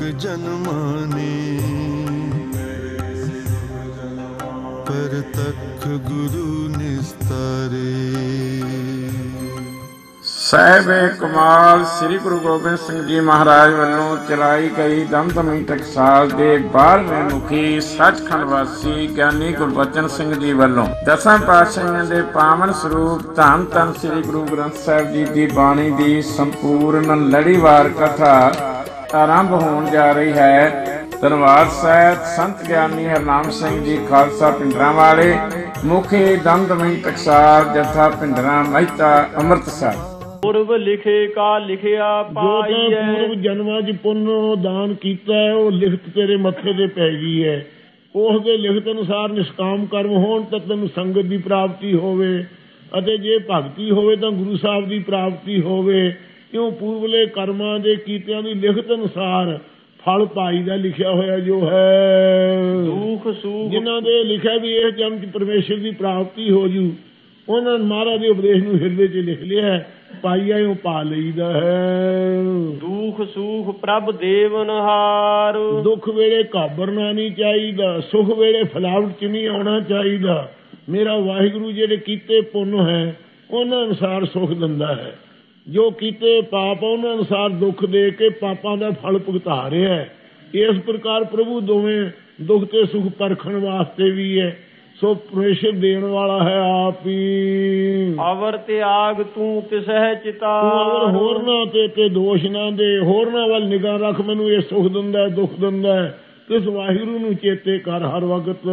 जन्माने परतख गुरु निस्तारे। ਸਾਹਿਬ ਕਮਾਲ ਸ੍ਰੀ ਗੁਰੂ ਗੋਬਿੰਦ ਸਿੰਘ ਜੀ ਮਹਾਰਾਜ ਵੱਲੋਂ ਚਲਾਈ ਗਈ ਦਮਦਮੀ ਟਕਸਾਲ ਦੇ 12ਵੇਂ ਮੁਖੀ ਸੱਚਖੰਡ ਵਾਸੀ ਗਿਆਨੀ ਗੁਰਬਚਨ ਸਿੰਘ ਜੀ ਵੱਲੋਂ ਦਸਾਂ ਪਾਤਸ਼ਾਹੀਆਂ ਦੇ ਪਾਵਨ ਸਰੂਪ ਧੰਨ ਧੰਨ ਸ੍ਰੀ ਗੁਰੂ ਗ੍ਰੰਥ ਸਾਹਿਬ ਜੀ ਦੀ ਬਾਣੀ ਦੀ ਸੰਪੂਰਨ ਲੜੀਵਾਰ ਕਥਾ ਆਰੰਭ ਹੋਣ ਜਾ ਰਹੀ ਹੈ। ਧੰਨਵਾਦ ਸਾਹਿਬ ਸੰਤ ਗਿਆਨੀ ਹਰਨਾਮ ਸਿੰਘ ਜੀ ਖਾਲਸਾ ਪਿੰਡਰਾਂ ਵਾਲੇ, ਮੁਖੀ ਦਮਦਮੀ ਟਕਸਾਲ ਜਥਾ ਪਿੰਡਰਾਂ ਮਹਿਤਾ ਅੰਮ੍ਰਿਤਸਰ। पूर्व लिखे का लिखिया पाई है, पूर्व जन्मां च पुण्य दान कीता है वो लिखत तेरे मत्थे ते पै गई है। उस दे लिखत अनुसार निष्काम कर्म होण तां तैनूं संगत दी प्राप्ति होवे, अते जे भगती होवे तां गुरु साहब दी प्राप्ति होवे। क्यों पूर्वले कर्मां दे कीतिਆਂ ਦੀ लिखत अनुसार फल पाई दा लिखिया होया जो है। दुख सुख जिन्हां दे लिखिया भी इस जन्म च परमेश्वर दी प्राप्ति हो जू, ਉਹਨਾਂ ਨੇ ਮਹਾਰਾਜ ਦੇ ਉਪਦੇਸ਼ ਨੂੰ ਹਿਰਦੇ 'ਚ ਲਿਖ ਲਿਆ, ਪਾਈਆ ਉਹ ਪਾ ਲਈਦਾ ਹੈ। ਦੁੱਖ ਸੁਖ ਪ੍ਰਭ ਦੇਵਨਹਾਰ, ਦੁੱਖ ਵੇਲੇ ਘਾਬਰਨਾ ਨਹੀਂ ਚਾਹੀਦਾ, ਸੁਖ ਵੇਲੇ ਫਲਾਵਟ 'ਚ ਨਹੀਂ ਆਉਣਾ ਚਾਹੀਦਾ। ਮੇਰਾ ਵਾਹਿਗੁਰੂ ਜਿਹੜੇ ਕੀਤੇ ਪੁੰਨ ਹੈ ਉਹਨਾਂ ਅਨੁਸਾਰ ਸੁਖ ਦਿੰਦਾ ਹੈ, ਜੋ ਕੀਤੇ ਪਾਪ ਉਹਨਾਂ ਅਨੁਸਾਰ ਦੁੱਖ ਦੇ ਕੇ ਪਾਪਾਂ ਦਾ ਫਲ ਭੁਗਤਾ ਰਿਹਾ ਹੈ। ਇਸ ਪ੍ਰਕਾਰ ਪ੍ਰਭੂ ਦੋਵੇਂ ਦੁੱਖ ਤੇ ਸੁਖ ਪਰਖਣ ਵਾਸਤੇ ਵੀ ਹੈ। ਸੋ ਪ੍ਰਮੇਸ਼ਰ ਦੇਣ ਵਾਲਾ ਹੈ ਆਪ ਹੀ। ਅਵਰ ਤਿਆਗ ਤੂੰ ਤਿਸਹਿ ਚਿਤਾ, ਅਵਰ ਹੋਰਨਾਂ ਤੇ ਦੋਸ਼ ਨਾ ਦੇ, ਹੋਰਨਾਂ ਵੱਲ ਨਿਗਾਹ ਰੱਖ। ਮੈਨੂੰ ਇਹ ਸੁਖ ਦਿੰਦਾ ਦੁੱਖ ਦਿੰਦਾ, ਇਸ ਵਾਹਿਗੁਰੂ ਨੂੰ ਚੇਤੇ ਕਰ ਹਰ ਵਕਤ।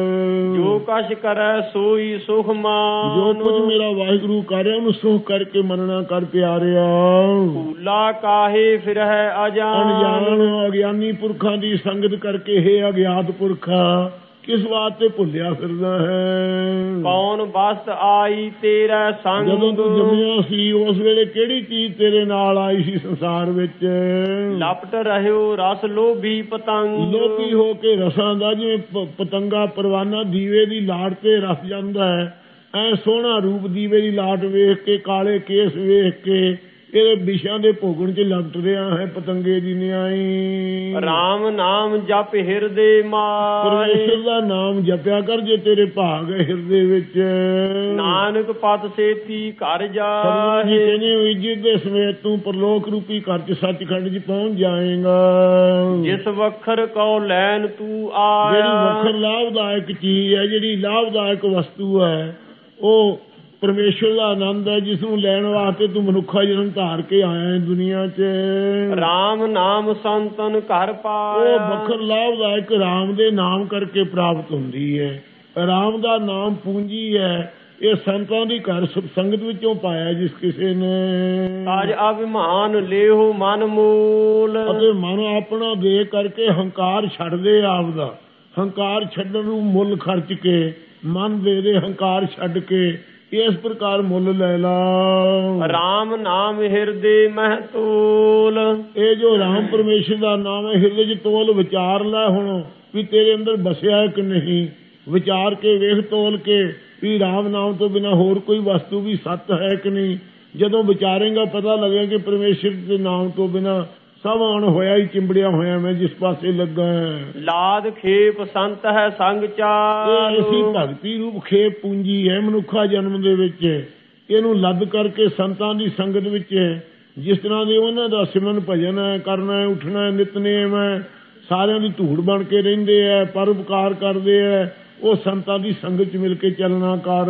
ਜੋ ਕਛ ਕਰੈ ਸੋਈ ਸੁਖ ਮਾਨ, ਜੋ ਕੁਝ ਮੇਰਾ ਵਾਹਿਗੁਰੂ ਕਰ ਰਿਹਾ ਉਹਨੂੰ ਸੁਖ ਕਰਕੇ ਮੰਨਣਾ ਕਰ ਪਿਆਰਿਆ। ਭੂਲਾ ਕਾਹੇ ਫਿਰਹਿ ਅਣਜਾਣ ਅਗਿਆਨੀ ਪੁਰਖਾਂ ਦੀ ਸੰਗਤ ਕਰਕੇ ਹੈ ਅਗਿਆਤ ਪੁਰਖਾ ਕਿਸ ਵਾਸਤੇ ਭੁੱਲਿਆ ਫਿਰਦਾ ਹੈ। ਕੌਣ ਵਸਤ ਆਈ ਤੇਰਾ ਸੰਗ, ਜਦੋਂ ਤੂੰ ਜੰਮਿਆ ਸੀ ਉਸ ਵੇਲੇ ਕਿਹੜੀ ਚੀਜ਼ ਤੇਰੇ ਨਾਲ ਆਈ ਸੀ ਸੰਸਾਰ ਵਿੱਚ। ਲਪਟ ਰਹਿਓ ਰਸ ਲੋਭੀ ਪਤੰਗ, ਲੋਭੀ ਹੋ ਕੇ ਰਸਾਂ ਦਾ ਜਿਵੇਂ ਪਤੰਗਾ ਪਰਵਾਨਾ ਦੀਵੇ ਦੀ ਲਾਟ ਤੇ ਰਸ ਜਾਂਦਾ ਹੈ, ਐ ਸੋਹਣਾ ਰੂਪ ਦੀਵੇ ਦੀ ਲਾਟ ਵੇਖ ਕੇ, ਕਾਲੇ ਕੇਸ ਵੇਖ ਕੇ ਇਹਦੇ ਵਿਸ਼ਿਆਂ ਦੇ ਭੋਗਣ 'ਚ ਲਪਟ ਰਿਹਾ ਹੈ ਪਤੰਗੇ ਦੀ ਨਿਆਈ। ਰਾਮ ਨਾਮ ਜਪ ਹਿਰਦੇ ਮਾਏ, ਪਰਮੇਸ਼ਰ ਦਾ ਨਾਮ ਜਪਿਆ ਕਰ ਜੇ ਤੇਰੇ ਭਾਗ ਹੈ ਹਿਰਦੇ ਵਿੱਚ। ਨਾਨਕ ਪਤ ਸੇਤੀ ਘਰ ਜਾਏ, ਇੱਜ਼ਤ ਦੇ ਸਮੇਤ ਤੂੰ ਪਰਲੋਕ ਰੂਪੀ ਘਰ 'ਚ ਸੱਚਖੰਡ 'ਚ ਪਹੁੰਚ ਜਾਏਗਾ। ਜਿਸ ਵਖਰ ਕਉ ਲੈਣ ਤੂੰ ਆਇਆ, ਜਿਹੜੀ ਵਖਰ ਲਾਭਦਾਇਕ ਚੀਜ਼ ਹੈ, ਜਿਹੜੀ ਲਾਭਦਾਇਕ ਵਸਤੂ ਹੈ ਉਹ ਪਰਮੇਸ਼ਰ ਦਾ ਆਨੰਦ ਹੈ, ਜਿਸ ਨੂੰ ਲੈਣ ਵਾਸਤੇ ਤੂੰ ਮਨੁੱਖਾ ਜਨਮ ਧਾਰ ਕੇ ਆਇਆ ਹੈ ਦੁਨੀਆ 'ਚ। ਰਾਮ ਨਾਮ ਸੰਤਨ ਘਰ ਪਾਇਆ, ਉਹ ਵਖਰ ਲਾਭਦਾਇਕ ਰਾਮ ਦੇ ਨਾਮ ਕਰਕੇ ਪ੍ਰਾਪਤ ਹੁੰਦੀ ਹੈ। ਰਾਮ ਦਾ ਨਾਮ ਪੂੰਜੀ ਹੈ, ਇਹ ਸੰਤਾਂ ਦੀ ਘਰ ਸੰਗਤ ਵਿੱਚੋਂ ਪਾਇਆ ਜਿਸ ਕਿਸੇ ਨੇ। ਅਜ ਅਭਿਮਾਨ ਲੇਹੁ ਮਨ ਮੂਲ, ਅਤੇ ਮਨ ਆਪਣਾ ਦੇ ਕਰਕੇ ਹੰਕਾਰ ਛੱਡ ਦੇ ਆਪਦਾ। ਹੰਕਾਰ ਛੱਡਣ ਨੂੰ ਮੁੱਲ ਖਰਚ ਕੇ ਮਨ ਦੇ ਦੇ, ਹੰਕਾਰ ਛੱਡ ਕੇ ਇਸ ਪ੍ਰਕਾਰ ਮੁੱਲ ਲੈ ਲਾ। ਰਾਮ ਨਾਮ ਹਿਰਦੇ ਮਹਿ ਤੋਲ, ਇਹ ਜੋ ਰਾਮ ਪਰਮੇਸ਼ਰ ਦਾ ਨਾਮ ਹੈ ਹਿਰਦੇ 'ਚ ਤੋਲ ਵਿਚਾਰ ਲੈ ਹੁਣ ਵੀ ਤੇਰੇ ਅੰਦਰ ਬਸਿਆ ਹੈ ਕਿ ਨਹੀਂ। ਵਿਚਾਰ ਕੇ ਵੇਖ ਤੋਲ ਕੇ ਵੀ ਰਾਮ ਨਾਮ ਤੋਂ ਬਿਨਾਂ ਹੋਰ ਕੋਈ ਵਸਤੂ ਵੀ ਸੱਤ ਹੈ ਕਿ ਨਹੀਂ। ਜਦੋਂ ਵਿਚਾਰੇਗਾ ਪਤਾ ਲੱਗੇਗਾ ਕਿ ਪਰਮੇਸ਼ਰ ਦੇ ਨਾਮ ਤੋਂ ਬਿਨਾਂ ਸਭ ਆਣ ਹੋਇਆ ਹੀ ਚਿੰਬੜਿਆ ਹੋਇਆ ਮੈਂ ਜਿਸ ਪਾਸੇ ਲੱਗਾ ਹੈ। ਲਾਦ ਖੇਪ ਸੰਤ ਹੈ ਸੰਗ ਚਾਰ, ਐਸੀ ਭਗਤੀ ਰੂਪ ਖੇਪ ਪੂੰਜੀ ਹੈ ਮਨੁੱਖਾ ਜਨਮ ਦੇ ਵਿੱਚ। ਇਹਨੂੰ ਲੱਦ ਕਰਕੇ ਸੰਤਾਂ ਦੀ ਸੰਗਤ ਵਿੱਚ ਜਿਸ ਤਰ੍ਹਾਂ ਦੇ ਉਹਨਾਂ ਦਾ ਸਿਮਰਨ ਭਜਨ ਹੈ, ਕਰਨਾ ਹੈ, ਉੱਠਣਾ ਹੈ, ਨਿਤਨੇਮ ਹੈ, ਸਾਰਿਆਂ ਦੀ ਧੂੜ ਬਣ ਕੇ ਰਹਿੰਦੇ ਹੈ, ਪਰਉਪਕਾਰ ਕਰਦੇ ਹੈ, ਉਹ ਸੰਤਾਂ ਦੀ ਸੰਗਤ 'ਚ ਮਿਲ ਕੇ ਚੱਲਣਾ ਕਰ।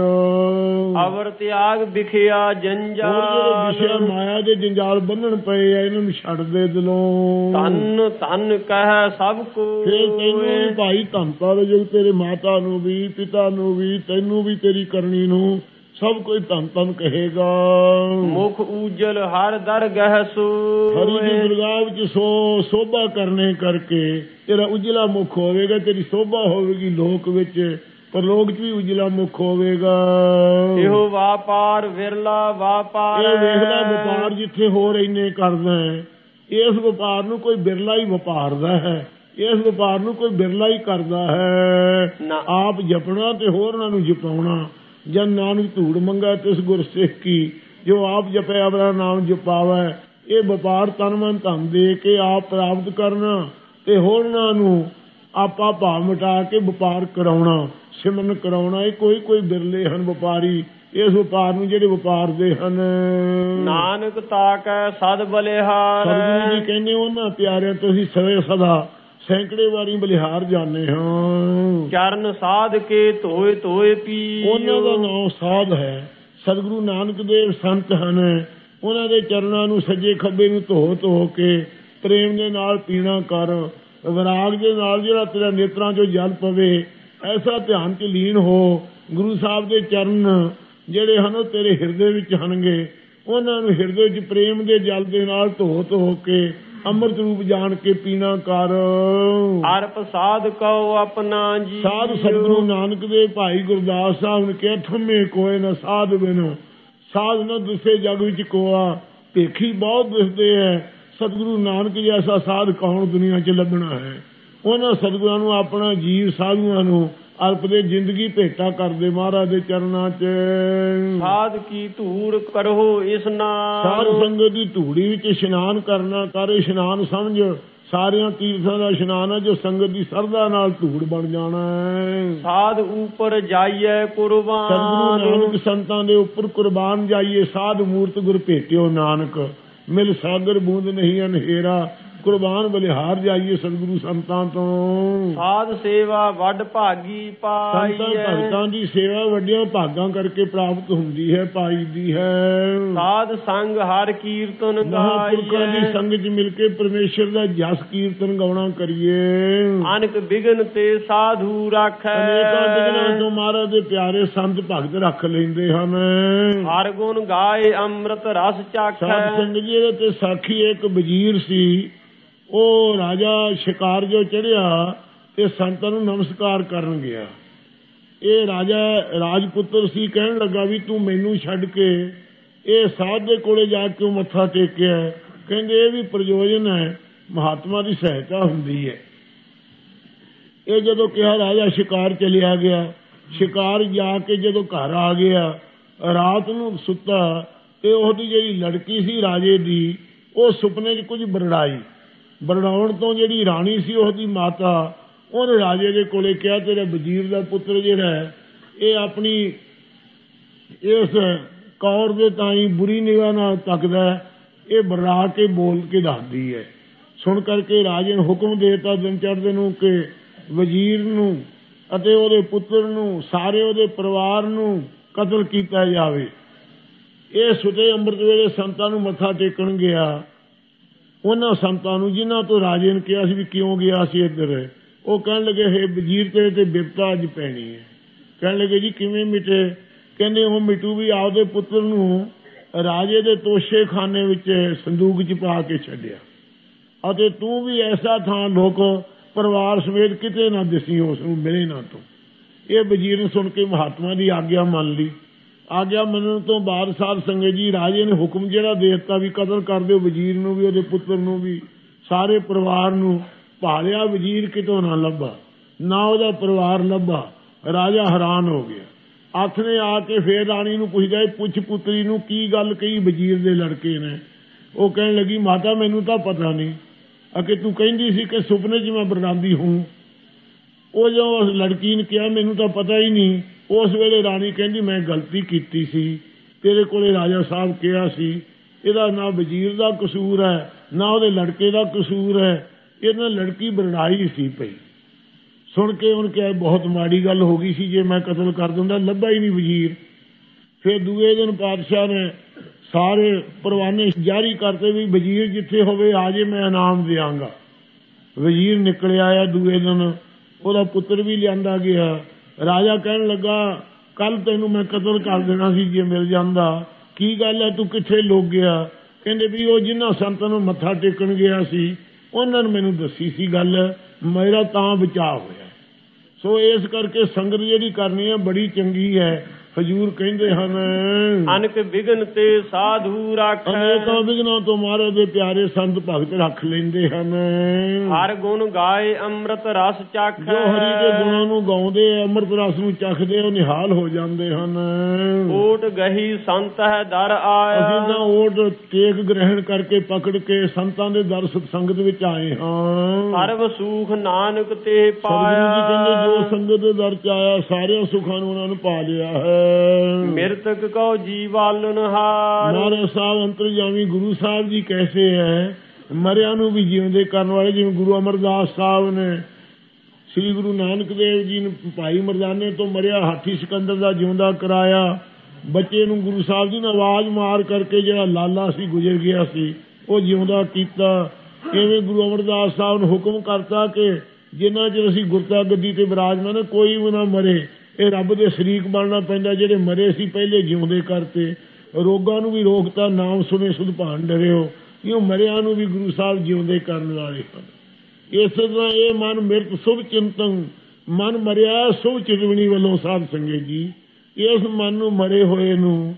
ਅਵਰ ਤਿਆਗ ਵਿਖਿਆ ਜੰਜਾਲ, ਵਿਸ਼ਿਆ ਮਾਇਆ ਦੇ ਜੰਜਾਲ ਬੰਨਣ ਪਏ ਆ, ਇਹਨਾਂ ਨੂੰ ਛੱਡ ਦੇ ਦਿਲੋਂ। ਧੰਨ ਧੰਨ ਕਹਿ ਸਭ ਕੋ, ਫਿਰ ਤੈਨੂੰ ਭਾਈ ਧੰਨ ਧੰਨ ਜੋ ਤੇਰੇ ਮਾਤਾ ਨੂੰ ਵੀ, ਪਿਤਾ ਨੂੰ ਵੀ, ਤੈਨੂੰ ਵੀ, ਤੇਰੀ ਕਰਨੀ ਨੂੰ ਸਭ ਕੋਈ ਧੰਨ ਧੰਨ ਕਹੇਗਾ। ਮੁਖ ਉਜਲ ਹਰ ਦਰਗਹਿ ਸੋ, ਹਰੀ ਦੀ ਦਰਗਾਹ ਵਿੱਚ ਸੋਭਾ ਕਰਨੇ ਕਰਕੇ ਤੇਰਾ ਉਜਲਾ ਮੁਖ ਹੋਵੇਗਾ, ਤੇਰੀ ਸੋਭਾ ਹੋਵੇਗੀ ਲੋਕ ਵਿੱਚ, ਪਰ ਲੋਕ 'ਚ ਵੀ ਉਜਲਾ ਮੁਖ ਹੋਵੇਗਾ। ਇਹੋ ਵਾਪਾਰ ਵਿਰਲਾ ਵਾਪਾਰ, ਇਹ ਵੇਖਦਾ ਵਪਾਰ ਜਿੱਥੇ ਹੋਰ ਇੰਨੇ ਕਰਦਾ ਹੈ, ਇਸ ਵਪਾਰ ਨੂੰ ਕੋਈ ਬਿਰਲਾ ਹੀ ਵਪਾਰਦਾ ਹੈ, ਇਸ ਵਪਾਰ ਨੂੰ ਕੋਈ ਬਿਰਲਾ ਹੀ ਕਰਦਾ ਹੈ। ਆਪ ਜਪਣਾ ਤੇ ਹੋਰਨਾਂ ਨੂੰ ਜਪਾਉਣਾ। ਜਨ ਨਾਨਕ ਧੂੜ ਮੰਗਾ ਤਿਸ ਗੁਰ ਸਿੱਖ ਕੀ, ਜੋ ਆਪ ਜਪੇ ਆਪਣਾ ਨਾਮ ਜਪਾਵੇ। ਇਹ ਵਪਾਰ ਤਨ ਮਨ ਧਨ ਦੇ ਕੇ ਆਪ ਪ੍ਰਾਪਤ ਕਰਨਾ ਤੇ ਹੋਰਨਾਂ ਨੂੰ ਆਪਾ ਭਾਵ ਮਿਟਾ ਕੇ ਵਪਾਰ ਕਰਾਉਣਾ, ਸਿਮਰਨ ਕਰਾਉਣਾ। ਇਹ ਕੋਈ ਬਿਰਲੇ ਹਨ ਵਪਾਰੀ ਇਸ ਵਪਾਰ ਨੂੰ ਜਿਹੜੇ ਵਪਾਰਦੇ ਹਨ। ਨਾਨਕ ਤਾਕੈ ਸਦ ਬਲਿਹਾਰ। ਸਤਿਗੁਰੂ ਜੀ ਕਹਿੰਦੇ ਉਹਨਾਂ ਪਿਆਰਿਆਂ ਤੋਂ ਅਸੀਂ ਸਦਾ ਸੈਂਕੜੇ ਵਾਰੀ ਬਲਿਹਾਰ ਜਾਂਦੇ ਹਾਂ। ਚਰਨ ਸਾਧ ਕੇ ਧੋਏ ਧੋਏ ਪੀ। ਉਹਨਾਂ ਦਾ ਨਾਮ ਸਾਧ ਹੈ। ਸਤਿਗੁਰੂ ਨਾਨਕ ਦੇਵ ਸੰਤ ਹਨ। ਉਹਨਾਂ ਦੇ ਚਰਨਾਂ ਨੂੰ ਸੱਜੇ ਖੱਬੇ ਨੂੰ ਧੋ ਕੇ ਪ੍ਰੇਮ ਦੇ ਨਾਲ ਪੀਣਾ ਕਰ। ਵਿਰਾਗ ਦੇ ਨਾਲ ਜਿਹੜਾ ਤੇਰਾ ਨੇਤਰਾਂ 'ਚੋਂ ਜਲ ਪਵੇ, ਐਸਾ ਧਿਆਨ 'ਚ ਲੀਨ ਹੋ। ਗੁਰੂ ਸਾਹਿਬ ਦੇ ਚਰਨ ਜਿਹੜੇ ਹਨ ਉਹ ਤੇਰੇ ਹਿਰਦੇ ਵਿੱਚ ਹਨਗੇ। ਉਹਨਾਂ ਨੂੰ ਹਿਰਦੇ 'ਚ ਪ੍ਰੇਮ ਦੇ ਜਲ ਦੇ ਨਾਲ ਧੋ ਕੇ ਅੰਮ੍ਰਿਤ ਰੂਪ ਜਾਣ ਕੇ ਪੀਣਾ ਕਰ। ਅਰਪ ਸਾਧ ਕਉ ਆਪਣਾ ਜੀ। ਸਾਧ ਸਤਿਗੁਰੂ ਨਾਨਕ ਦੇ ਭਾਈ ਗੁਰਦਾਸ ਸਾਹਿਬ ਨੇ ਕਿਹਾ ਠੰਮੇ ਕੋਏ ਨਾ ਸਾਧ ਬਿਨ, ਸਾਧ ਨਾ ਦਿਸੇ ਜਗ ਵਿੱਚ ਕੋਆ। ਭੇਖੀ ਬਹੁਤ ਦਿਸਦੇ ਹੈ, ਸਤਿਗੁਰੂ ਨਾਨਕ ਜੈਸਾ ਸਾਧ ਕੌਣ ਦੁਨੀਆ 'ਚ ਲੱਭਣਾ ਹੈ। ਉਹਨਾਂ ਸਤਿਗੁਰਾਂ ਨੂੰ ਆਪਣਾ ਜੀਵ ਸਾਧੂਆਂ ਨੂੰ ਅਰਪ ਦੇ ਜ਼ਿੰਦਗੀ ਭੇਟਾ ਕਰਦੇ ਮਹਾਰਾਜ ਦੇ ਚਰਨਾਂ 'ਚ। ਸਾਧ ਕੀ ਧੂੜ ਕਰੋ ਇਸ਼ਨਾਨ। ਸਾਧ ਸੰਗਤ ਦੀ ਧੂੜੀ ਵਿੱਚ ਇਸ਼ਨਾਨ ਕਰਨਾ ਕਰ। ਇਸ਼ਨਾਨ ਸਮਝ ਸਾਰਿਆਂ ਤੀਰਥਾਂ ਦਾ ਇਸ਼ਨਾਨ ਹੈ ਜੋ ਸੰਗਤ ਦੀ ਸਰਦਾ ਨਾਲ ਧੂੜ ਬਣ ਜਾਣਾ ਹੈ। ਸਾਧ ਉੱਪਰ ਜਾਈਏ ਕੁਰਬਾਨ। ਸਤਿਗੁਰੂ ਨਾਨਕ ਸੰਤਾਂ ਦੇ ਉੱਪਰ ਕੁਰਬਾਨ ਜਾਈਏ। ਸਾਧ ਮੂਰਤ ਗੁਰ ਭੇਟਿਓ ਨਾਨਕ, ਮਿਲ ਸਾਗਰ ਬੂੰਦ ਨਹੀਂ ਅਨਹੇਰਾ। ਕੁਰਬਾਨ ਬਲਿਹਾਰ ਜਾਈਏ ਸਤਿਗੁਰੂ ਸੰਤਾਂ ਤੋਂ। ਸਾਧ ਸੇਵਾ ਵੱਡ ਭਾਗੀ ਪਾਈ। ਸੰਤਾਂ ਭਗਤਾਂ ਦੀ ਸੇਵਾ ਵੱਡਿਆਂ ਭਾਗਾਂ ਕਰਕੇ ਪ੍ਰਾਪਤ ਹੁੰਦੀ ਹੈ, ਪਾਈ ਦੀ ਹੈ। ਸਾਧ ਸੰਗ ਹਰ ਕੀਰਤਨ ਮਹਾਂਪੁਰਖਾਂ ਦੀ ਸੰਗਤ 'ਚ ਮਿਲ ਕੇ ਪਰਮੇਸ਼ਰ ਦਾ ਜਸ ਕੀਰਤਨ ਗਾਉਣਾ ਕਰੀਏ। ਅਨਕ ਬਿਗਨ ਤੇ ਸਾਧੂ ਰੱਖੈ। ਅਨੇਕਾਂ ਬਿਗਨਾਂ ਤੋਂ ਮਹਾਰਾਜ ਦੇ ਪਿਆਰੇ ਸੰਤ ਭਗਤ ਰੱਖ ਲੈਂਦੇ ਹਨ। ਹਰ ਗੁਣ ਗਾਏ ਅੰਮ੍ਰਿਤ ਰਸ ਚਾਖੈ। ਸਾਧ ਸੰਗਤ ਜੀ ਤੇ ਸਾਖੀ ਇੱਕ ਵਜ਼ੀਰ ਸੀ। ਉਹ ਰਾਜਾ ਸ਼ਿਕਾਰ ਜੋ ਚੜਿਆ ਤੇ ਸੰਤਾਂ ਨੂੰ ਨਮਸਕਾਰ ਕਰਨ ਗਿਆ। ਇਹ ਰਾਜਾ ਰਾਜਪੁੱਤਰ ਸੀ। ਕਹਿਣ ਲੱਗਾ ਵੀ ਤੂੰ ਮੈਨੂੰ ਛੱਡ ਕੇ ਇਹ ਸਾਧ ਦੇ ਕੋਲੇ ਜਾ ਕੇ ਮੱਥਾ ਟੇਕਿਆ। ਕਹਿੰਦੇ ਇਹ ਵੀ ਪ੍ਰਯੋਜਨ ਹੈ, ਮਹਾਤਮਾ ਦੀ ਸਹਾਇਤਾ ਹੁੰਦੀ ਹੈ। ਇਹ ਜਦੋਂ ਕਿਹਾ ਰਾਜਾ ਸ਼ਿਕਾਰ ਚਲਿਆ ਗਿਆ। ਸ਼ਿਕਾਰ ਜਾ ਕੇ ਜਦੋਂ ਘਰ ਆ ਗਿਆ, ਰਾਤ ਨੂੰ ਸੁੱਤਾ ਤੇ ਉਹਦੀ ਜਿਹੜੀ ਲੜਕੀ ਸੀ ਰਾਜੇ ਦੀ, ਉਹ ਸੁਪਨੇ 'ਚ ਕੁਝ ਬਰੜਾਉਣ ਤੋਂ ਜਿਹੜੀ ਰਾਣੀ ਸੀ ਉਹਦੀ ਮਾਤਾ, ਉਹਨੇ ਰਾਜੇ ਦੇ ਕੋਲੇ ਕਿਹਾ ਤੇਰੇ ਵਜ਼ੀਰ ਦਾ ਪੁੱਤਰ ਜਿਹੜਾ ਹੈ ਇਹ ਆਪਣੀ ਇਸ ਕੌਰ ਦੇ ਤਾਈਂ ਬੁਰੀ ਨਿਗਾਹ ਨਾਲ ਤੱਕਦਾ, ਇਹ ਬਰੜਾ ਕੇ ਬੋਲ ਕੇ ਦੱਸਦੀ ਹੈ। ਸੁਣ ਕਰਕੇ ਰਾਜੇ ਨੇ ਹੁਕਮ ਦੇ ਦਿੱਤਾ ਦਿਨ ਚੜ੍ਹਦੇ ਨੂੰ ਕਿ ਵਜ਼ੀਰ ਨੂੰ ਅਤੇ ਉਹਦੇ ਪੁੱਤਰ ਨੂੰ, ਸਾਰੇ ਉਹਦੇ ਪਰਿਵਾਰ ਨੂੰ ਕਤਲ ਕੀਤਾ ਜਾਵੇ। ਇਹ ਸੁਤੇ ਅੰਮ੍ਰਿਤ ਵੇਲੇ ਸੰਤਾਂ ਨੂੰ ਮੱਥਾ ਟੇਕਣ ਗਿਆ। ਉਹਨਾਂ ਸੰਤਾਂ ਨੂੰ ਜਿਨ੍ਹਾਂ ਤੋਂ ਰਾਜੇ ਨੇ ਕਿਹਾ ਸੀ ਵੀ ਕਿਉਂ ਗਿਆ ਸੀ ਇੱਧਰ, ਉਹ ਕਹਿਣ ਲੱਗੇ ਹੇ ਵਜ਼ੀਰ ਤੇਰੇ ਤੇ ਬਿਪਤਾ ਅੱਜ ਪੈਣੀ ਹੈ। ਕਹਿਣ ਲੱਗੇ ਜੀ ਕਿਵੇਂ ਮਿਟੇ? ਕਹਿੰਦੇ ਉਹ ਮਿਟੂ ਵੀ ਆਪਦੇ ਪੁੱਤਰ ਨੂੰ ਰਾਜੇ ਦੇ ਤੋਸ਼ੇ ਖਾਨੇ ਵਿੱਚ ਸੰਦੂਕ 'ਚ ਪਾ ਕੇ ਛੱਡਿਆ ਅਤੇ ਤੂੰ ਵੀ ਐਸਾ ਥਾਂ ਲੋਕ ਪਰਿਵਾਰ ਸਮੇਤ ਕਿਤੇ ਨਾ ਦਿਸੀ, ਉਸ ਨੂੰ ਮਿਲੇ ਨਾ ਤੂੰ। ਇਹ ਵਜ਼ੀਰ ਨੇ ਸੁਣ ਕੇ ਮਹਾਤਮਾ ਦੀ ਆਗਿਆ ਮੰਨ ਲਈ। ਆਗਿਆ ਮੰਨਣ ਤੋਂ ਬਾਅਦ ਸਾਧ ਸੰਗਤ ਜੀ ਰਾਜੇ ਨੇ ਹੁਕਮ ਜਿਹੜਾ ਦੇ ਦਿੱਤਾ ਵੀ ਕਤਲ ਕਰ ਦਿਓ ਵਜ਼ੀਰ ਨੂੰ ਵੀ, ਉਹਦੇ ਪੁੱਤਰ ਨੂੰ ਵੀ, ਸਾਰੇ ਪਰਿਵਾਰ ਨੂੰ। ਭਾਲਿਆ ਵਜ਼ੀਰ ਕਿਤੋਂ ਨਾ ਲੱਭਾ, ਨਾ ਉਹਦਾ ਪਰਿਵਾਰ ਲੱਭਾ। ਰਾਜਾ ਹੈਰਾਨ ਹੋ ਗਿਆ। ਹੱਥ ਨੇ ਆ ਕੇ ਫੇਰ ਰਾਣੀ ਨੂੰ ਪੁੱਛਦਾ ਪੁੱਛ ਪੁੱਤਰੀ ਨੂੰ ਕੀ ਗੱਲ ਕਹੀ ਵਜ਼ੀਰ ਦੇ ਲੜਕੇ ਨੇ। ਉਹ ਕਹਿਣ ਲੱਗੀ ਮਾਤਾ ਮੈਨੂੰ ਤਾਂ ਪਤਾ ਨਹੀਂ, ਅਕੇ ਤੂੰ ਕਹਿੰਦੀ ਸੀ ਕਿ ਸੁਪਨੇ 'ਚ ਮੈਂ ਬਰਦਾਂਦੀ ਹੂੰ। ਉਹ ਜੋ ਉਸ ਲੜਕੀ ਨੇ ਕਿਹਾ ਮੈਨੂੰ ਤਾਂ ਪਤਾ ਹੀ ਨਹੀਂ। ਉਸ ਵੇਲੇ ਰਾਣੀ ਕਹਿੰਦੀ ਮੈਂ ਗਲਤੀ ਕੀਤੀ ਸੀ, ਤੇਰੇ ਕੋਲੇ ਰਾਜਾ ਸਾਹਿਬ ਕਿਹਾ ਸੀ ਇਹਦਾ ਨਾ ਵਜ਼ੀਰ ਦਾ ਕਸੂਰ ਹੈ ਨਾ ਉਹਦੇ ਲੜਕੇ ਦਾ ਕਸੂਰ ਹੈ, ਇਹਨਾਂ ਲੜਕੀ ਬਰੜਾਈ ਸੀ ਪਈ। ਸੁਣ ਕੇ ਉਹਨੇ ਕਿਹਾ ਬਹੁਤ ਮਾੜੀ ਗੱਲ ਹੋ ਗਈ ਸੀ, ਜੇ ਮੈਂ ਕਤਲ ਕਰ ਦਿੰਦਾ, ਲੱਭਾ ਹੀ ਨਹੀਂ ਵਜ਼ੀਰ। ਫਿਰ ਦੂਏ ਦਿਨ ਪਾਤਸ਼ਾਹ ਨੇ ਸਾਰੇ ਪਰਵਾਨੇ ਜਾਰੀ ਕਰਤੇ ਵੀ ਵਜ਼ੀਰ ਜਿੱਥੇ ਹੋਵੇ ਆ ਜੇ, ਮੈਂ ਇਨਾਮ ਦਿਆਂਗਾ। ਵਜ਼ੀਰ ਨਿਕਲ ਆਇਆ ਦੂਏ ਦਿਨ, ਉਹਦਾ ਪੁੱਤਰ ਵੀ ਲਿਆਂਦਾ ਗਿਆ। ਰਾਜਾ ਕਹਿਣ ਲੱਗਾ ਕੱਲ ਤੈਨੂੰ ਮੈਂ ਕਤਲ ਕਰ ਦੇਣਾ ਸੀ ਜੇ ਮਿਲ ਜਾਂਦਾ, ਕੀ ਗੱਲ ਹੈ ਤੂੰ ਕਿੱਥੇ ਲੁਕ ਗਿਆ? ਕਹਿੰਦੇ ਵੀ ਉਹ ਜਿਨ੍ਹਾਂ ਸੰਤਾਂ ਨੂੰ ਮੱਥਾ ਟੇਕਣ ਗਿਆ ਸੀ ਉਹਨਾਂ ਨੇ ਮੈਨੂੰ ਦੱਸੀ ਸੀ ਗੱਲ, ਮੇਰਾ ਤਾਂ ਬਚਾਅ ਹੋਇਆ। ਸੋ ਇਸ ਕਰਕੇ ਸੰਗਤ ਜਿਹੜੀ ਕਰਨੀ ਹੈ ਬੜੀ ਚੰਗੀ ਹੈ। ਹਜੂਰ ਕਹਿੰਦੇ ਹਨ। ਅਨਕ ਵਿਗਨ ਤੇ ਸਾਧੂ ਰੱਖ, ਅਨੇਕਾਂ ਵਿਘਨਾਂ ਤੋਂ ਮਹਾਰਾਜ ਦੇ ਪਿਆਰੇ ਸੰਤ ਭਗਤ ਰੱਖ ਲੈਂਦੇ ਹਨ। ਹਰ ਗੁਣ ਗਾਏ ਅੰਮ੍ਰਿਤ ਰਸ ਚੱਖ, ਜੋ ਹਰੀ ਦੇ ਗੁਣਾਂ ਨੂੰ ਗਾਉਂਦੇ ਅੰਮ੍ਰਿਤ ਰਸ ਨੂੰ ਚੱਖਦੇ ਉਹ ਨਿਹਾਲ ਹੋ ਜਾਂਦੇ ਹਨ। ਓਟ ਗਹੀ ਸੰਤ ਹੈ ਦਰ ਆਇਆ, ਅਸੀਂ ਤਾਂ ਓਟ ਟੇਕ ਗ੍ਰਹਿਣ ਕਰਕੇ ਪਕੜ ਕੇ ਸੰਤਾਂ ਦੇ ਦਰ ਸਤਸੰਗਤ ਵਿੱਚ ਆਏ ਹਾਂ। ਸਰਬ ਸੁਖ ਨਾਨਕ ਤੇ ਸਤਿਗੁਰੂ ਪਾਇਆ, ਜੀ ਕਹਿੰਦੇ ਜੋ ਸੰਗਤ ਦੇ ਦਰ ਚ ਆਇਆ ਸਾਰਿਆਂ ਸੁੱਖਾਂ ਨੂੰ ਉਹਨਾਂ ਨੂੰ ਪਾ ਲਿਆ ਹੈ। ਮਿਰਤਕ ਕਉ ਜੀਵਾਲਨ ਹਾਰ, ਮਹਾਰਾਜ ਸਾਹਿਬ ਅੰਤਰਜਾਮੀ ਗੁਰੂ ਸਾਹਿਬ ਜੀ ਕੈਸੇ ਹੈ, ਮਰਿਆਂ ਨੂੰ ਵੀ ਜਿਉਂਦੇ ਕਰਨ ਵਾਲੇ। ਜਿਵੇਂ ਗੁਰੂ ਅਮਰਦਾਸ ਸਾਹਿਬ ਨੇ ਸ੍ਰੀ ਗੁਰੂ ਨਾਨਕ ਦੇਵ ਜੀ ਨੂੰ ਭਾਈ ਮਰਦਾਨੇ ਤੋਂ ਮਰਿਆ ਹਾਥੀ ਸਿਕੰਦਰ ਦਾ ਜਿਉਂਦਾ ਕਰਾਇਆ। ਬੱਚੇ ਨੂੰ ਗੁਰੂ ਸਾਹਿਬ ਜੀ ਨੇ ਆਵਾਜ਼ ਮਾਰ ਕਰਕੇ ਜਿਹੜਾ ਲਾਲਾ ਸੀ ਗੁਜ਼ਰ ਗਿਆ ਸੀ ਉਹ ਜਿਉਂਦਾ ਕੀਤਾ। ਇਵੇਂ ਗੁਰੂ ਅਮਰਦਾਸ ਸਾਹਿਬ ਨੂੰ ਹੁਕਮ ਕਰਤਾ ਕਿ ਜਿੰਨਾ ਚਿਰ ਅਸੀਂ ਗੁਰਤਾ ਗੱਦੀ ਤੇ ਵਿਰਾਜਮਾਨ ਕੋਈ ਵੀ ਨਾ ਮਰੇ। ਇਹ ਰੱਬ ਦੇ ਸ਼ਰੀਕ ਬਣਨਾ ਪੈਂਦਾ। ਜਿਹੜੇ ਮਰੇ ਸੀ ਪਹਿਲੇ ਜਿਉਂਦੇ ਕਰਤੇ। ਰੋਗਾਂ ਨੂੰ ਵੀ ਰੋਕਤਾ, ਨਾਮ ਸੁਣੇ ਸੁਧ ਭਾਣ ਡਰਿਓ। ਇਉਂ ਮਰਿਆਂ ਨੂੰ ਵੀ ਗੁਰੂ ਸਾਹਿਬ ਜਿਉਂਦੇ ਕਰਨ ਵਾਲੇ ਹਨ। ਇਸੇ ਤਰ੍ਹਾਂ ਇਹ ਮਨ ਮਿਰਤ ਸੁਭ ਚਿੰਤਨ, ਮਨ ਮਰਿਆ ਸੁਭ ਚਿਤਵਣੀ ਵੱਲੋਂ ਸਾਧ ਸੰਗਤ ਜੀ ਇਸ ਮਨ ਨੂੰ ਮਰੇ ਹੋਏ ਨੂੰ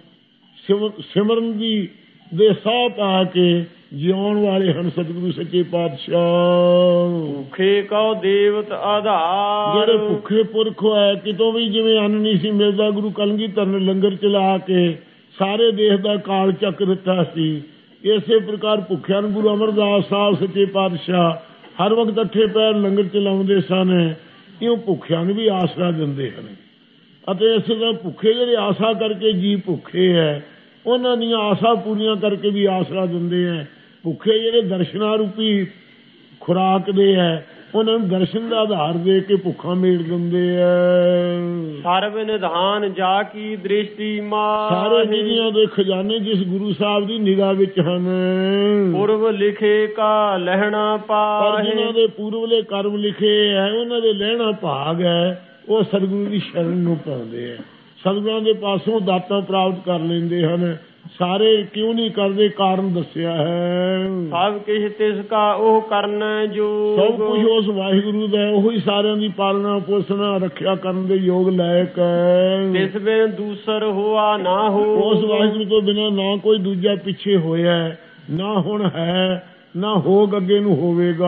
ਸਿਮਰਨ ਦੀ ਦੇ ਸਾਹ ਪਾ ਕੇ ਜਿਉਣ ਵਾਲੇ ਹਨ ਸਤਿਗੁਰੂ ਸੱਚੇ ਪਾਤਸ਼ਾਹ। ਭੁਖੇ ਕਉ ਦੇਵਤ ਆਧਾਰ, ਜਿਹੜੇ ਭੁੱਖੇ ਪੁਰਖ ਹੈ ਕਿਤੋਂ ਵੀ ਜਿਵੇਂ ਅੰਨ ਨਹੀਂ ਸੀ ਮਿਲਦਾ, ਗੁਰੂ ਕਲਗੀਧਰ ਨੇ ਲੰਗਰ ਚਲਾ ਕੇ ਸਾਰੇ ਦੇਸ਼ ਦਾ ਕਾਲ ਚੱਕ ਦਿੱਤਾ ਸੀ। ਇਸੇ ਪ੍ਰਕਾਰ ਭੁੱਖਿਆਂ ਨੂੰ ਗੁਰੂ ਅਮਰਦਾਸ ਸਾਹਿਬ ਸੱਚੇ ਪਾਤਸ਼ਾਹ ਹਰ ਵਕਤ ਅੱਠੇ ਪੈਰ ਲੰਗਰ ਚਲਾਉਂਦੇ ਸਨ। ਇਉਂ ਭੁੱਖਿਆਂ ਨੂੰ ਵੀ ਆਸਰਾ ਦਿੰਦੇ ਹਨ। ਅਤੇ ਇਸੇ ਤਰ੍ਹਾਂ ਭੁੱਖੇ ਜਿਹੜੇ ਆਸਾ ਕਰਕੇ ਜੀ ਭੁੱਖੇ ਹੈ ਉਹਨਾਂ ਦੀਆਂ ਆਸਾ ਪੂਰੀਆਂ ਕਰਕੇ ਵੀ ਆਸਰਾ ਦਿੰਦੇ ਹੈ। ਭੁੱਖੇ ਜਿਹੜੇ ਦਰਸ਼ਨਾਂ ਰੂਪੀ ਖੁਰਾਕ ਦੇ ਹੈ ਉਹਨਾਂ ਨੂੰ ਦਰਸ਼ਨ ਦਾ ਆਧਾਰ ਦੇ ਕੇ ਭੁੱਖਾ ਮੇਟ ਦਿੰਦੇ ਹੈ। ਸਰਬ ਨਿਧਾਨ ਜਾ ਕੀ ਦ੍ਰਿਸ਼ਟੀ ਮਾਰ, ਸਾਰੇ ਨਿਧੀਆਂ ਦੇ ਖਜ਼ਾਨੇ ਜਿਸ ਗੁਰੂ ਸਾਹਿਬ ਦੀ ਨਿਗਾਹ ਵਿੱਚ ਹਨ। ਪੁਰਬ ਲਿਖੇ ਕਾ ਲਹਿਣਾ ਪਰ ਪਾਹੇ, ਜਿਨ੍ਹਾਂ ਦੇ ਪੂਰਵਲੇ ਕਰਮ ਲਿਖੇ ਹੈ ਉਹਨਾਂ ਦੇ ਲਹਿਣਾ ਭਾਗ ਹੈ ਉਹ ਸਤਿਗੁਰੂ ਦੀ ਸ਼ਰਨ ਨੂੰ ਪਾਉਂਦੇ ਹੈ। ਸਤਿਗੁਰਾਂ ਦੇ ਪਾਸੋਂ ਦਾਤਾਂ ਪ੍ਰਾਪਤ ਕਰ ਲੈਂਦੇ ਹਨ। ਸਾਰੇ ਕਿਉਂ ਨਹੀਂ ਕਰਦੇ ਕਾਰਨ ਦੱਸਿਆ ਹੈ। ਸਭ ਕਿਛ ਤਿਸ ਕਾ ਉਹ ਕਰਨ ਜੋ, ਸਭ ਕੁਝ ਉਸ ਵਾਹਿਗੁਰੂ ਦਾ ਉਹੀ ਸਾਰਿਆਂ ਦੀ ਪਾਲਣਾ ਪੋਸ਼ਣਾ ਰੱਖਿਆ ਕਰਨ ਦੇ ਯੋਗ ਲਾਇਕ ਹੈ। ਤਿਸ ਬਿਨ ਦੂਸਰ ਹੋਆ ਨਾ ਹੋ, ਉਸ ਵਾਹਿਗੁਰੂ ਤੋਂ ਬਿਨਾਂ ਨਾ ਕੋਈ ਦੂਜਾ ਪਿੱਛੇ ਹੋਇਆ ਨਾ ਹੁਣ ਹੈ ਨਾ ਹੋਗ ਅੱਗੇ ਨੂੰ ਹੋਵੇਗਾ।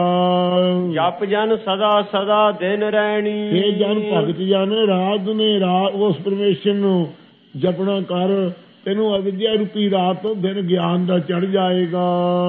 ਜਪ ਜਨ ਸਦਾ ਸਦਾ ਦਿਨ ਰਹਿਣੀ, ਇਹ ਜਨ ਭਗਤ ਜਨ ਰਾਤ ਨੇ ਰਾਤ ਉਸ ਪਰਮੇਸ਼ਰ ਨੂੰ ਜਪਣਾ ਕਰ, ਤੈਨੂੰ ਅਵਿਦਿਆ ਰੂਪੀ ਰਾਤ ਤੋਂ ਦਿਨ ਗਿਆਨ ਦਾ ਚੜ ਜਾਏਗਾ।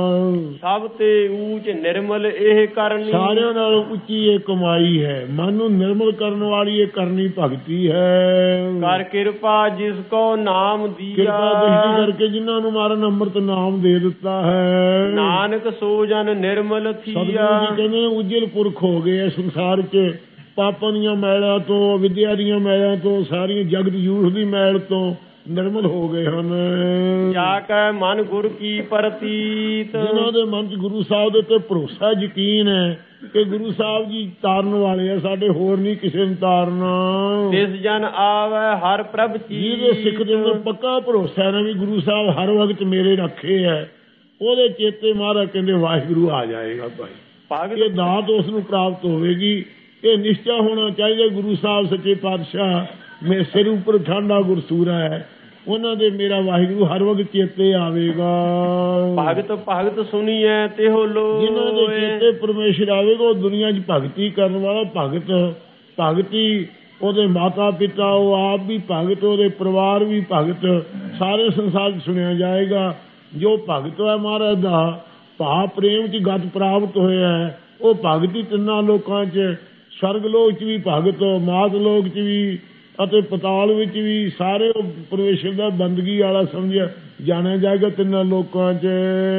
ਸਭ ਤੇ ਊਚ ਨਿਰਮਲ ਇਹ ਕਰਨੀ, ਸਾਰਿਆਂ ਨਾਲੋਂ ਉੱਚੀ ਇਹ ਕਮਾਈ ਹੈ। ਮਨ ਨੂੰ ਨਿਰਮਲ ਕਰਨ ਵਾਲੀ ਇਹ ਕਰਨੀ ਭਗਤੀ ਹੈ। ਕਰ ਕਿਰਪਾ ਜਿਸ ਕੋ ਨਾਮ ਦੀਆ, ਕਿਰਪਾ ਦ੍ਰਿਸ਼ਟੀ ਕਰਕੇ ਜਿਨ੍ਹਾਂ ਨੂੰ ਮਾਰਨ ਅੰਮ੍ਰਿਤ ਨਾਮ ਦੇ ਦਿੱਤਾ ਹੈ। ਨਾਨਕ ਸੋ ਜਨ ਨਿਰਮਲ ਥੀਆ, ਸਤਿਗੁਰੂ ਜੀ ਕਹਿੰਦੇ ਉਜਲ ਪੁਰਖ ਹੋ ਗਏ ਸੰਸਾਰ 'ਚ ਪਾਪਾਂ ਦੀਆਂ ਮੈਲਾਂ ਤੋਂ, ਵਿਦਿਆ ਦੀਆਂ ਮੈਲਾਂ ਤੋਂ, ਸਾਰੀਆਂ ਜਗਤ ਜੂਠ ਦੀ ਮੈਲ ਤੋਂ ਨਿਰਮਲ ਹੋ ਗਏ ਹਨ। ਜਾ ਕੇ ਮਨ ਗੁਰ ਕੀ ਪ੍ਰਤੀਤ, ਜਿਨ੍ਹਾਂ ਦੇ ਮਨ 'ਚ ਗੁਰੂ ਸਾਹਿਬ ਦੇ ਉੱਤੇ ਭਰੋਸਾ ਯਕੀਨ ਹੈ ਕਿ ਗੁਰੂ ਸਾਹਿਬ ਜੀ ਤਾਰਨ ਵਾਲੇ ਆ, ਸਾਡੇ ਹੋਰ ਨਹੀਂ ਕਿਸੇ ਨੂੰ ਤਾਰਨਾ। ਤਿਸ ਜਨ ਆਵੇ ਹਰ ਪ੍ਰਭ ਜਿਹਦੇ ਸਿੱਖ ਦੇ ਅੰਦਰ ਪੱਕਾ ਭਰੋਸਾ ਹੈ ਨਾ ਵੀ ਗੁਰੂ ਸਾਹਿਬ ਹਰ ਵਕਤ ਮੇਰੇ ਰੱਖੇ ਹੈ, ਉਹਦੇ ਚੇਤੇ ਮਹਾਰਾਜ ਕਹਿੰਦੇ ਵਾਹਿਗੁਰੂ ਆ ਜਾਏਗਾ ਭਾਈ। ਇਹ ਦਾਤ ਉਸ ਨੂੰ ਪ੍ਰਾਪਤ ਹੋਵੇਗੀ। ਇਹ ਨਿਸ਼ਚਾ ਹੋਣਾ ਚਾਹੀਦਾ ਗੁਰੂ ਸਾਹਿਬ ਸੱਚੇ ਪਾਤਸ਼ਾਹ ਮੇਰੇ ਸਿਰ ਉੱਪਰ ਠਾਂਡਾ ਗੁਰਸੂਰਾ ਹੈ, ਉਹਨਾਂ ਦੇ ਮੇਰਾ ਵਾਹਿਗੁਰੂ ਹਰ ਵਕਤ ਚੇਤੇ ਆਵੇਗਾ। ਭਗਤ ਭਗਤ ਸੁਣੀਐ ਤਿਹੋ ਲੋਏ, ਜਿਨ੍ਹਾਂ ਦੇ ਚੇਤੇ ਪਰਮੇਸ਼ਰ ਆਵੇਗਾ ਉਹ ਦੁਨੀਆ 'ਚ ਭਗਤੀ ਕਰਨ ਵਾਲਾ ਭਗਤ, ਭਗਤੀ ਉਹਦੇ ਮਾਤਾ ਪਿਤਾ, ਉਹ ਆਪ ਵੀ ਭਗਤ, ਉਹਦੇ ਪਰਿਵਾਰ ਵੀ ਭਗਤ, ਸਾਰੇ ਸੰਸਾਰ 'ਚ ਸੁਣਿਆ ਜਾਏਗਾ। ਜੋ ਭਗਤ ਹੈ ਮਹਾਰਾਜ ਦਾ ਭਾਵ ਪ੍ਰੇਮ 'ਚ ਗਤ ਪ੍ਰਾਪਤ ਹੋਇਆ ਹੈ ਉਹ ਭਗਤੀ ਤਿੰਨਾਂ ਲੋਕਾਂ 'ਚ, ਸਵਰਗ ਲੋਕ 'ਚ ਵੀ ਭਗਤ, ਮਾਤ ਲੋਕ 'ਚ ਵੀ ਅਤੇ ਪਤਾਲ ਵਿੱਚ ਵੀ, ਸਾਰੇ ਪਰਮੇਸ਼ਰ ਦਾ ਬੰਦਗੀ ਵਾਲਾ ਸਮਝਿਆ ਜਾਣਿਆ ਜਾਏਗਾ ਤਿੰਨਾਂ ਲੋਕਾਂ 'ਚ।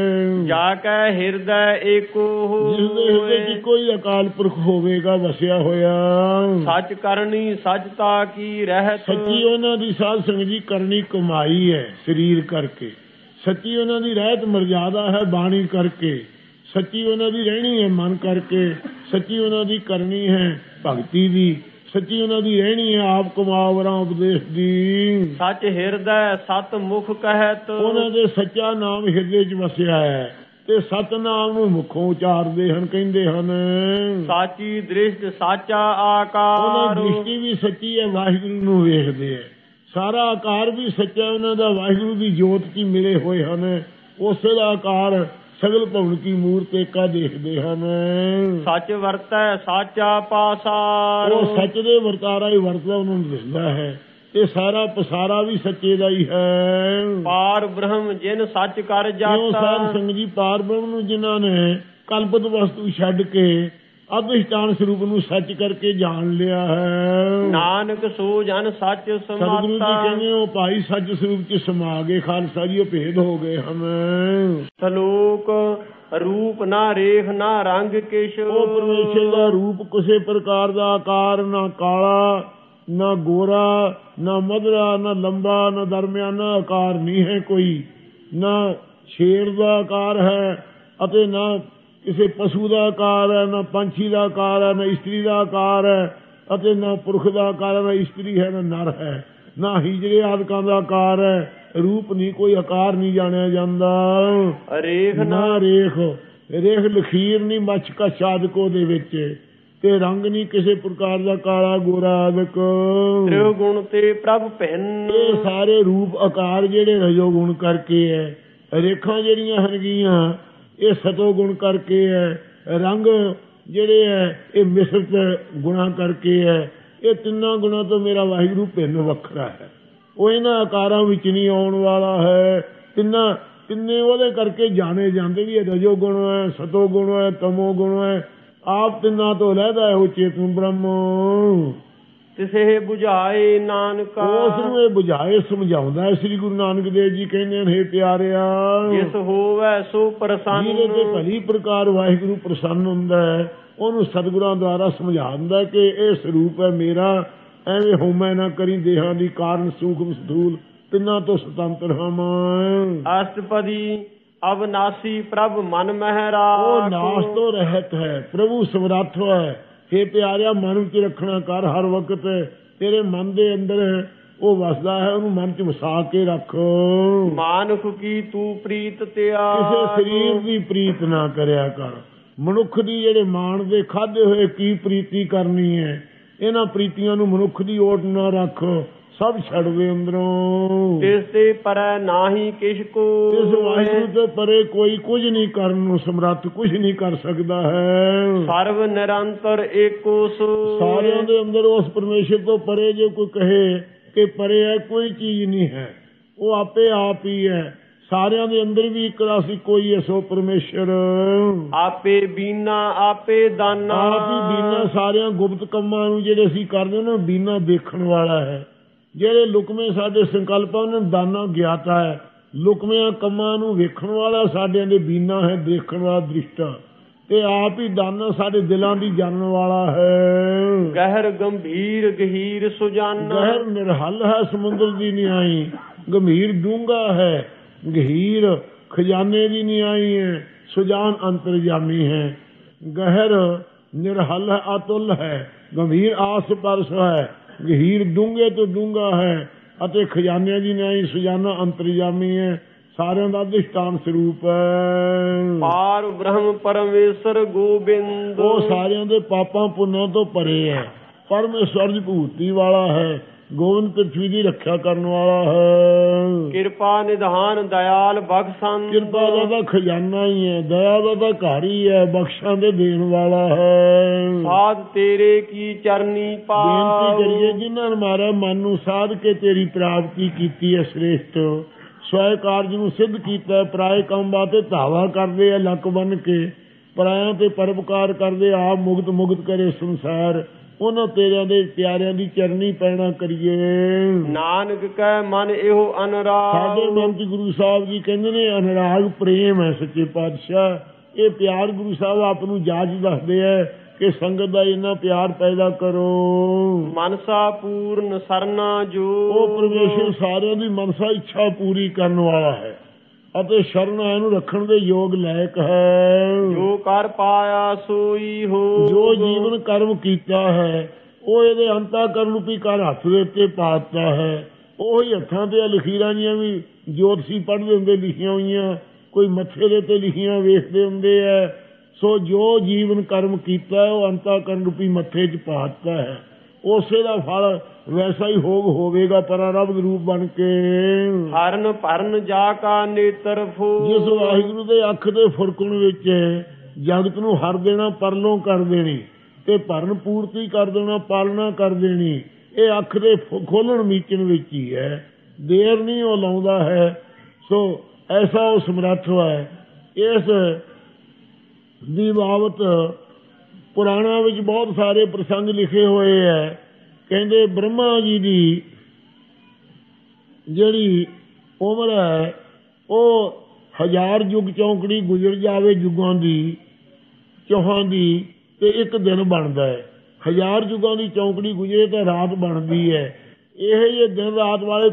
ਜਾ ਕੇ ਹਿਰਦੈ ਏਕੋ ਜਿਸ ਦੇ ਹਿਰਦੇ 'ਚ ਕੋਈ ਅਕਾਲ ਪੁਰਖ ਹੋਵੇਗਾ ਵਸਿਆ ਹੋਇਆ। ਸੱਚ ਕਰਨੀ ਸੱਚਤਾ ਕੀ ਰਹਿਤ, ਸੱਚੀ ਉਹਨਾਂ ਦੀ ਸਾਧ ਸੰਗਤ ਜੀ ਕਰਨੀ ਕਮਾਈ ਹੈ ਸਰੀਰ ਕਰਕੇ, ਸੱਚੀ ਉਹਨਾਂ ਦੀ ਰਹਿਤ ਮਰਜ਼ਾਦਾ ਹੈ ਬਾਣੀ ਕਰਕੇ, ਸੱਚੀ ਉਹਨਾਂ ਦੀ ਰਹਿਣੀ ਹੈ ਮਨ ਕਰਕੇ, ਸੱਚੀ ਉਹਨਾਂ ਦੀ ਕਰਨੀ ਹੈ ਭਗਤੀ ਦੀ, ਸੱਚੀ ਉਹਨਾਂ ਦੀ ਰਹਿਣੀ ਹੈ ਆਪ ਕਮਾਵਰਾਂ ਉਪਦੇਸ਼ ਦੀ। ਸੱਚ ਹਿਰਦੈ ਸਤ ਮੁਖ ਕਹਿਤ, ਉਹਨਾਂ ਦੇ ਸੱਚਾ ਨਾਮ ਹਿਰਦੇ 'ਚ ਵਸਿਆ ਹੈ ਤੇ ਸਤਨਾਮ ਨੂੰ ਮੁਖੋਂ ਉਚਾਰਦੇ ਹਨ, ਕਹਿੰਦੇ ਹਨ। ਸਾਚੀ ਦ੍ਰਿਸ਼ਟ ਸਾਚਾ ਆਕਾਰ, ਉਹਨਾਂ ਦੀ ਦ੍ਰਿਸ਼ਟੀ ਵੀ ਸੱਚੀ ਹੈ, ਵਾਹਿਗੁਰੂ ਨੂੰ ਵੇਖਦੇ ਹੈ। ਸਾਰਾ ਆਕਾਰ ਵੀ ਸੱਚਾ ਉਹਨਾਂ ਦਾ, ਵਾਹਿਗੁਰੂ ਦੀ ਜੋਤ 'ਚ ਮਿਲੇ ਹੋਏ ਹਨ। ਉਸੇ ਦਾ ਆਕਾਰ ਸਗਲ ਭਵਨ ਕੀ ਮੂਰਤ ਏਕਾ ਦੇਖਦੇ ਹਨ। ਸੱਚ ਵਰਤੈ ਸਾਚਾ ਪਾਸਾਰ, ਉਹ ਸੱਚ ਦੇ ਵਰਤਾਰਾ ਹੀ ਵਰਤਦਾ ਉਹਨਾਂ ਨੂੰ ਦਿਸਦਾ ਹੈ। ਇਹ ਸਾਰਾ ਪਸਾਰਾ ਵੀ ਸੱਚੇ ਦਾ ਹੀ ਹੈ। ਪਾਰ ਬ੍ਰਹਮ ਜਿਨ ਸੱਚ ਕਰ ਸਾਧ ਜਾਤਾ, ਸੰਗਤ ਜੀ, ਪਾਰ ਬ੍ਰਹਮ ਨੂੰ ਜਿਨ੍ਹਾਂ ਨੇ ਕਲਪਤ ਵਸਤੂ ਛੱਡ ਕੇ ਅਧਿਸ਼ਟਾਨ ਸਰੂਪ ਨੂੰ ਸੱਚ ਕਰਕੇ ਜਾਣ ਲਿਆ ਹੈ। ਨਾਨਕ ਸੋ ਜਨ ਸੱਚ ਸਤਿਗੁਰੂ ਜੀ ਸਮਾਤਾ, ਕਹਿੰਦੇ ਉਹ ਭਾਈ ਸੱਚ ਸਰੂਪ 'ਚ ਸਮਾ ਗਏ। ਖਾਲਸਾ ਜੀ, ਉਹ ਭੇਦ ਹੋ ਗਏ ਹਨ। ਸਲੋਕ ਰੂਪ ਨਾ ਰੇਖ ਨਾ ਰੰਗ ਕਿਛ, ਉਹ ਪਰਮੇਸ਼ਰ ਦਾ ਰੂਪ ਕਿਸੇ ਪ੍ਰਕਾਰ ਦਾ ਆਕਾਰ, ਨਾ ਕਾਲਾ ਨਾ ਗੋਰਾ ਨਾ ਮਧਰਾ ਨਾ ਲੰਬਾ ਨਾ ਦਰਮਿਆਨਾ ਆਕਾਰ ਨਹੀਂ ਹੈ ਕੋਈ। ਨਾ ਸ਼ੇਰ ਦਾ ਆਕਾਰ ਹੈ ਅਤੇ ਨਾ ਕਿਸੇ ਪਸ਼ੂ ਦਾ ਆਕਾਰ ਹੈ, ਨਾ ਪੰਛੀ ਦਾ ਆਕਾਰ ਹੈ, ਨਾ ਇਸਤਰੀ ਦਾ ਆਕਾਰ ਹੈ ਅਤੇ ਨਾ ਪੁਰਖ ਦਾ ਆਕਾਰ ਹੈ, ਨਾ ਇਸਤਰੀ ਹੈ ਨਾ ਨਰ ਹੈ, ਨਾ ਹੀਜੜੇ ਆਦਿਕਾਂ ਦਾ ਆਕਾਰ ਹੈ। ਰੂਪ ਨਹੀਂ, ਕੋਈ ਆਕਾਰ ਨਹੀਂ ਜਾਣਿਆ ਜਾਂਦਾ। ਰੇਖ ਨਾ ਰੇਖ, ਰੇਖ ਲਖੀਰ ਨਹੀਂ ਮੱਛ ਕਾ ਛਾਦਕੋ ਦੇ ਵਿੱਚ, ਤੇ ਰੰਗ ਨਹੀਂ ਕਿਸੇ ਪ੍ਰਕਾਰ ਦਾ ਕਾਲਾ ਗੋਰਾ ਆਦਿਕ। ਤ੍ਰਿਉ ਗੁਣ ਤੇ ਪ੍ਰਭ ਭਿੰਨ, ਇਹ ਸਾਰੇ ਰੂਪ ਆਕਾਰ ਜਿਹੜੇ ਰਜੋ ਗੁਣ ਕਰਕੇ ਹੈ। ਰੇਖਾਂ ਜਿਹੜੀਆਂ ਹਨਗੀਆਂ ਇਹ ਸਤੋ ਗੁਣ ਕਰਕੇ ਹੈ। ਰੰਗ ਜਿਹੜੇ ਹੈ ਇਹ ਮਿਸ਼ਰਤ ਗੁਣਾ ਕਰਕੇ ਹੈ। ਇਹ ਤਿੰਨਾਂ ਗੁਣਾਂ ਤੋਂ ਮੇਰਾ ਵਾਹਿਗੁਰੂ ਭਿੰਨ ਵੱਖਰਾ ਹੈ। ਉਹ ਇਹਨਾਂ ਆਕਾਰਾਂ ਵਿੱਚ ਨਹੀਂ ਆਉਣ ਵਾਲਾ ਹੈ। ਤਿੰਨੇ ਉਹਦੇ ਕਰਕੇ ਜਾਣੇ ਜਾਂਦੇ ਵੀ ਇਹ ਰਜੋ ਗੁਣ ਹੈ, ਸਤੋ ਗੁਣ ਹੈ, ਤਮੋ ਗੁਣ ਹੈ। ਆਪ ਤਿੰਨਾਂ ਤੋਂ ਲਹਿਦਾ ਹੈ ਉਹ ਚੇਤਨ ਬ੍ਰਹਮ। ਤਿਸੇ ਬੁਝਾਏ ਨਾਨਕਾ, ਉਸ ਨੂੰ ਇਹ ਬੁਝਾਏ ਸਮਝਾਉਂਦਾ ਹੈ। ਸ੍ਰੀ ਗੁਰੂ ਨਾਨਕ ਦੇਵ ਜੀ ਕਹਿੰਦੇ ਨੇ, ਹੇ ਪਿਆਰਿਆ, ਜਿਸ ਹੋਵੇ ਸੋ ਪ੍ਰਸੰਨ, ਜਿਹਦੇ ਤੇ ਭਲੀ ਪ੍ਰਕਾਰ ਵਾਹਿਗੁਰੂ ਪ੍ਰਸੰਨ ਹੁੰਦਾ ਹੈ ਉਹਨੂੰ ਸਤਿਗੁਰਾਂ ਦੁਆਰਾ ਸਮਝਾਉਂਦਾ ਕਿ ਇਹ ਸਰੂਪ ਹੈ ਮੇਰਾ। ਐਵੇਂ ਹੋਮੈ ਨਾ ਕਰੀ, ਦੇਹਾਂ ਦੀ ਕਾਰਨ ਸੂਖਮ ਸਥੂਲ ਤਿੰਨਾਂ ਤੋਂ ਸੁਤੰਤਰ ਹਾਂ। ਅਸ਼ਟਪਦੀ ਅਵਨਾਸੀ ਪ੍ਰਭ ਮਨ ਮਹਿ ਉਹ ਰਾਖ, ਨਾਸ ਤੋਂ ਰਹਿਤ ਹੈ, ਪ੍ਰਭੂ ਸਮਰੱਥ ਹੈ। ਹੇ ਪਿਆਰਿਆ, ਮਨ ਵਿੱਚ ਰੱਖਣਾ ਕਰ ਹਰ ਵਕਤ। ਤੇਰੇ ਮਨ ਦੇ ਅੰਦਰ ਉਹ ਵਸਦਾ ਹੈ, ਉਹਨੂੰ ਮਨ 'ਚ ਵਸਾ ਕੇ ਰੱਖ। ਮਾਨੁਖ ਕੀ ਤੂੰ ਪ੍ਰੀਤ ਤਿਆ, ਕਿਸੇ ਸਰੀਰ ਦੀ ਪ੍ਰੀਤ ਨਾ ਕਰਿਆ ਕਰ। ਮਨੁੱਖ ਦੀ ਜਿਹੜੇ ਮਾਣ ਦੇ ਖਾਧੇ ਹੋਏ ਕੀ ਪ੍ਰੀਤੀ ਕਰਨੀ ਹੈ। ਇਹਨਾਂ ਪ੍ਰੀਤੀਆਂ ਨੂੰ ਮਨੁੱਖ ਦੀ ਓਟ ਨਾ ਰੱਖ, ਸਭ ਛੱਡ ਦੇ ਅੰਦਰੋਂ। ਤਿਸ ਤੇ ਪਰੈ ਨਾਹੀ ਕਿਛ ਕੋ, ਇਸ ਵਾਹਿਗੁਰੂ ਤੋਂ ਪਰੇ ਕੋਈ ਕੁਝ ਨਹੀਂ ਕਰਨ ਨੂੰ ਸਮਰੱਥ, ਕੁਝ ਨਹੀਂ ਕਰ ਸਕਦਾ ਹੈ। ਸਰਵ ਨਿਰੰਤਰ ਏਕੋ ਸੋ, ਸਾਰਿਆਂ ਦੇ ਅੰਦਰ ਉਸ ਪਰਮੇਸ਼ਰ ਤੋਂ ਪਰੇ ਜੇ ਕੋਈ ਕਹੇ ਕਿ ਪਰੇ ਹੈ, ਕੋਈ ਚੀਜ਼ ਨਹੀਂ ਹੈ। ਉਹ ਆਪੇ ਆਪ ਹੀ ਹੈ। ਸਾਰਿਆਂ ਦੇ ਅੰਦਰ ਵੀ ਇੱਕ ਰਾਸੀ ਕੋਈ ਹੈ, ਸੋ ਪਰਮੇਸ਼ਰ ਆਪੇ ਬੀਨਾ ਆਪੇ ਦਾਨਾ, ਆਪ ਹੀ ਬੀਨਾ। ਸਾਰਿਆਂ ਗੁਪਤ ਕੰਮਾਂ ਨੂੰ ਜਿਹੜੇ ਅਸੀਂ ਕਰਦੇ ਉਹਨਾਂ ਨੂੰ ਬੀਨਾ ਦੇਖਣ ਵਾਲਾ ਹੈ। ਜਿਹੜੇ ਲੁਕਵੇਂ ਸਾਡੇ ਸੰਕਲਪਾਂ ਉਹਨਾਂ ਨੂੰ ਦਾਨਾ ਗਿਆਤਾ ਹੈ। ਲੁਕਵਿਆਂ ਕੰਮਾਂ ਨੂੰ ਵੇਖਣ ਵਾਲਾ ਸਾਡਿਆਂ ਦੇ ਬੀਨਾ ਹੈ, ਦੇਖਣ ਵਾਲਾ ਦ੍ਰਿਸ਼ਟਾ। ਤੇ ਆਪ ਹੀ ਦਾਨਾ ਸਾਡੇ ਦਿਲਾਂ ਦੀ ਜਾਣਨ ਵਾਲਾ ਹੈ। ਗਹਿਰ ਗੰਭੀਰ ਗਹੀਰ ਸੁਜਾਨਾ, ਗਹਿਰ ਨਿਰਹਲ ਹੈ ਸਮੁੰਦਰ ਦੀ ਨਿਆਈ, ਗੰਭੀਰ ਡੂੰਘਾ ਹੈ, ਗਹੀਰ ਖਜ਼ਾਨੇ ਦੀ ਨਿਆਈ ਹੈ, ਸੁਜਾਨ ਅੰਤਰਜਾਮੀ ਹੈ। ਗਹਿਰ ਨਿਰਹਲ ਹੈ, ਅਤੁੱਲ ਹੈ, ਗੰਭੀਰ ਆਸ ਪਰਸ ਹੈ, ਗਹੀਰ ਡੂੰਘੇ ਤੋਂ ਡੂੰਘਾ ਹੈ ਅਤੇ ਖਜ਼ਾਨਿਆਂ ਦੀ ਨਿਆਈ ਸੁਜਾਨਾ ਅੰਤਰਜਾਮੀ ਹੈ। ਸਾਰਿਆਂ ਦਾ ਅਧਿਸ਼ਟਾਨ ਸਰੂਪ ਹੈ। ਪਾਰ ਬ੍ਰਹਮ ਪਰਮੇਸ਼ਰ ਗੋਬਿੰਦ, ਉਹ ਸਾਰਿਆਂ ਦੇ ਪਾਪਾਂ ਪੁੰਨਾਂ ਤੋਂ ਪਰੇ ਹੈ। ਪਰਮੇਸ਼ਰ ਦੀ ਭੂਤੀ ਵਾਲਾ ਹੈ। ਗੋਬਿੰਦ ਪ੍ਰਿਥਵੀ ਦੀ ਰੱਖਿਆ ਕਰਨ ਵਾਲਾ ਹੈ। ਕਿਰਪਾ ਨਿਧਾਨ ਦਇਆਲ ਬਖਸ਼ੰ, ਕਿਰਪਾ ਦਾ ਤਾਂ ਖਜ਼ਾਨਾ ਹੀ ਹੈ, ਦਇਆ ਦਾ ਤਾਂ ਘਰ ਹੀ ਹੈ, ਬਖਸ਼ਾਂ ਦੇ ਦੇਣ ਵਾਲਾ ਹੈ। ਸਾਧ ਤੇਰੇ ਕੀ ਚਰਨੀ ਪਾਉ, ਬੇਨਤੀ ਕਰੀਏ ਜਿਨ੍ਹਾਂ ਨੇ ਮਾਰਾ ਮਨ ਨੂੰ ਸਾਧ ਕੇ ਤੇਰੀ ਪ੍ਰਾਪਤੀ ਕੀਤੀ ਹੈ ਸ੍ਰੇਸ਼ਟ। ਸਵੈ ਕਾਰਜ ਨੂੰ ਸਿੱਧ ਕੀਤਾ। ਪਰਾਏ ਕੰਮ ਬਾਤੇ ਧਾਵਾ ਕਰਦੇ ਆ ਲੱਕ ਬੰਨ ਕੇ, ਪਰਾਇਆਂ ਤੇ ਪਰਉਪਕਾਰ ਕਰਦੇ, ਆਪ ਮੁਕਤ ਕਰੇ ਸੰਸਾਰ। ਉਹਨਾਂ ਤੇਰਿਆਂ ਦੇ ਪਿਆਰਿਆਂ ਦੀ ਚਰਨੀ ਪੈਣਾ ਕਰੀਏ। ਨਾਨਕ ਕੈ ਮਨ ਇਹੋ ਅਨੁਰਾਗ, ਸਾਡੇ ਮਨ ਚ ਗੁਰੂ ਸਾਹਿਬ ਜੀ ਕਹਿੰਦੇ ਨੇ ਅਨੁਰਾਗ ਪ੍ਰੇਮ ਹੈ ਸੱਚੇ ਪਾਤਸ਼ਾਹ। ਇਹ ਪਿਆਰ ਗੁਰੂ ਸਾਹਿਬ ਆਪ ਨੂੰ ਜਾਚ ਦੱਸਦੇ ਹੈ ਕਿ ਸੰਗਤ ਦਾ ਇੰਨਾ ਪਿਆਰ ਪੈਦਾ ਕਰੋ। ਮਨਸਾ ਪੂਰਨ ਸਰਨਾ ਜੋ, ਉਹ ਪਰਮੇਸ਼ਰ ਸਾਰਿਆਂ ਦੀ ਮਨਸਾ ਇੱਛਾ ਪੂਰੀ ਕਰਨ ਵਾਲਾ ਹੈ ਅਤੇ ਸ਼ਰਨ ਇਹਨੂੰ ਰੱਖਣ ਦੇ ਯੋਗ ਲਾਇਕ ਹੈ। ਜੋ ਕਰ ਪਾਇਆ ਸੋਈ ਹੋ, ਜੋ ਜੀਵਨ ਕਰਮ ਕੀਤਾ ਹੈ ਉਹ ਇਹਦੇ ਅੰਤःਕਰਨ ਰੂਪੀ ਘਰ ਹੱਥ ਦੇ ਉੱਤੇ ਪਾ ਦਿੱਤਾ ਹੈ। ਉਹੀ ਹੱਥਾਂ ਤੇ ਲਖੀਰਾਂ ਜੀਆਂ ਵੀ ਜੋਤਸ਼ੀ ਪੜ੍ਹਦੇ ਹੁੰਦੇ ਲਿਖੀਆਂ ਹੋਈਆਂ, ਕੋਈ ਮੱਥੇ ਦੇ ਉੱਤੇ ਲਿਖੀਆਂ ਵੇਖਦੇ ਹੁੰਦੇ ਹੈ। ਸੋ ਜੋ ਜੀਵਨ ਕਰਮ ਕੀਤਾ ਉਹ ਅੰਤःਕਰਨ ਰੂਪੀ ਮੱਥੇ 'ਚ ਪਾ ਦਿੱਤਾ ਹੈ। ਉਸੇ ਦਾ ਫਲ ਵੈਸਾ ਹੀ ਹੋਵੇਗਾ ਪਰਾਰਬਧ ਰੂਪ ਬਣ ਕੇ। ਹਰਨ ਭਰਨ ਜਾ ਕਾ ਨੇਤਰ ਫੂ ਜਿਸ ਵਾਹਿਗੁਰੂ ਦੇ ਅੱਖ ਦੇ ਫੁਰਕਣ ਵਿੱਚ ਜਗਤ ਨੂੰ ਹਰ ਦੇਣਾ, ਪਰਲੋਂ ਕਰ ਦੇਣੀ ਤੇ ਭਰਨ ਪੂਰਤੀ ਕਰ ਦੇਣਾ, ਪਾਲਣਾ ਕਰ ਦੇਣੀ, ਇਹ ਅੱਖ ਦੇ ਖੋਲਣ ਮੀਚਣ ਵਿੱਚ ਹੀ ਹੈ। ਦੇਰ ਨਹੀਂ ਉਹ ਲਾਉਂਦਾ ਹੈ। ਸੋ ਐਸਾ ਉਹ ਸਮਰੱਥ ਹੈ। ਇਸ ਦੀ ਬਾਬਤ ਪੁਰਾਣਾਂ ਵਿੱਚ ਬਹੁਤ ਸਾਰੇ ਪ੍ਰਸੰਗ ਲਿਖੇ ਹੋਏ ਹੈ। ਕਹਿੰਦੇ ਬ੍ਰਹਮਾ ਜੀ ਦੀ ਜਿਹੜੀ ਉਮਰ ਹੈ ਉਹ 1000 ਯੁੱਗ ਚੌਂਕੜੀ ਗੁਜ਼ਰ ਜਾਵੇ, ਯੁੱਗਾਂ ਦੀ ਚੌਹਾਂ ਦੀ, ਤੇ ਇੱਕ ਦਿਨ ਬਣਦਾ ਹੈ। 1000 ਯੁੱਗਾਂ ਦੀ ਚੌਂਕੜੀ ਗੁਜ਼ਰੇ ਤਾਂ ਰਾਤ ਬਣਦੀ ਹੈ। ਇਹ ਜਿਹੇ ਦਿਨ ਰਾਤ ਵਾਲੇ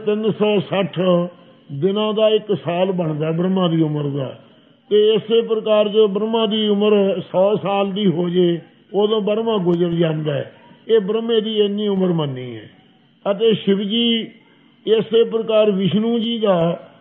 360 ਦਿਨਾਂ ਦਾ ਇੱਕ ਸਾਲ ਬਣਦਾ ਬ੍ਰਹਮਾ ਦੀ ਉਮਰ ਦਾ। ਤੇ ਇਸੇ ਪ੍ਰਕਾਰ ਜੋ ਬ੍ਰਹਮਾ ਦੀ ਉਮਰ 100 ਸਾਲ ਦੀ ਹੋ ਜੇ ਉਦੋਂ ਬ੍ਰਹਮਾ ਗੁਜ਼ਰ ਜਾਂਦਾ ਹੈ। ਇਹ ਬ੍ਰਹਮੇ ਦੀ ਇੰਨੀ ਉਮਰ ਮੰਨੀ ਹੈ। ਅਤੇ ਸ਼ਿਵ ਜੀ ਇਸੇ ਪ੍ਰਕਾਰ ਵਿਸ਼ਨੂੰ ਜੀ ਦਾ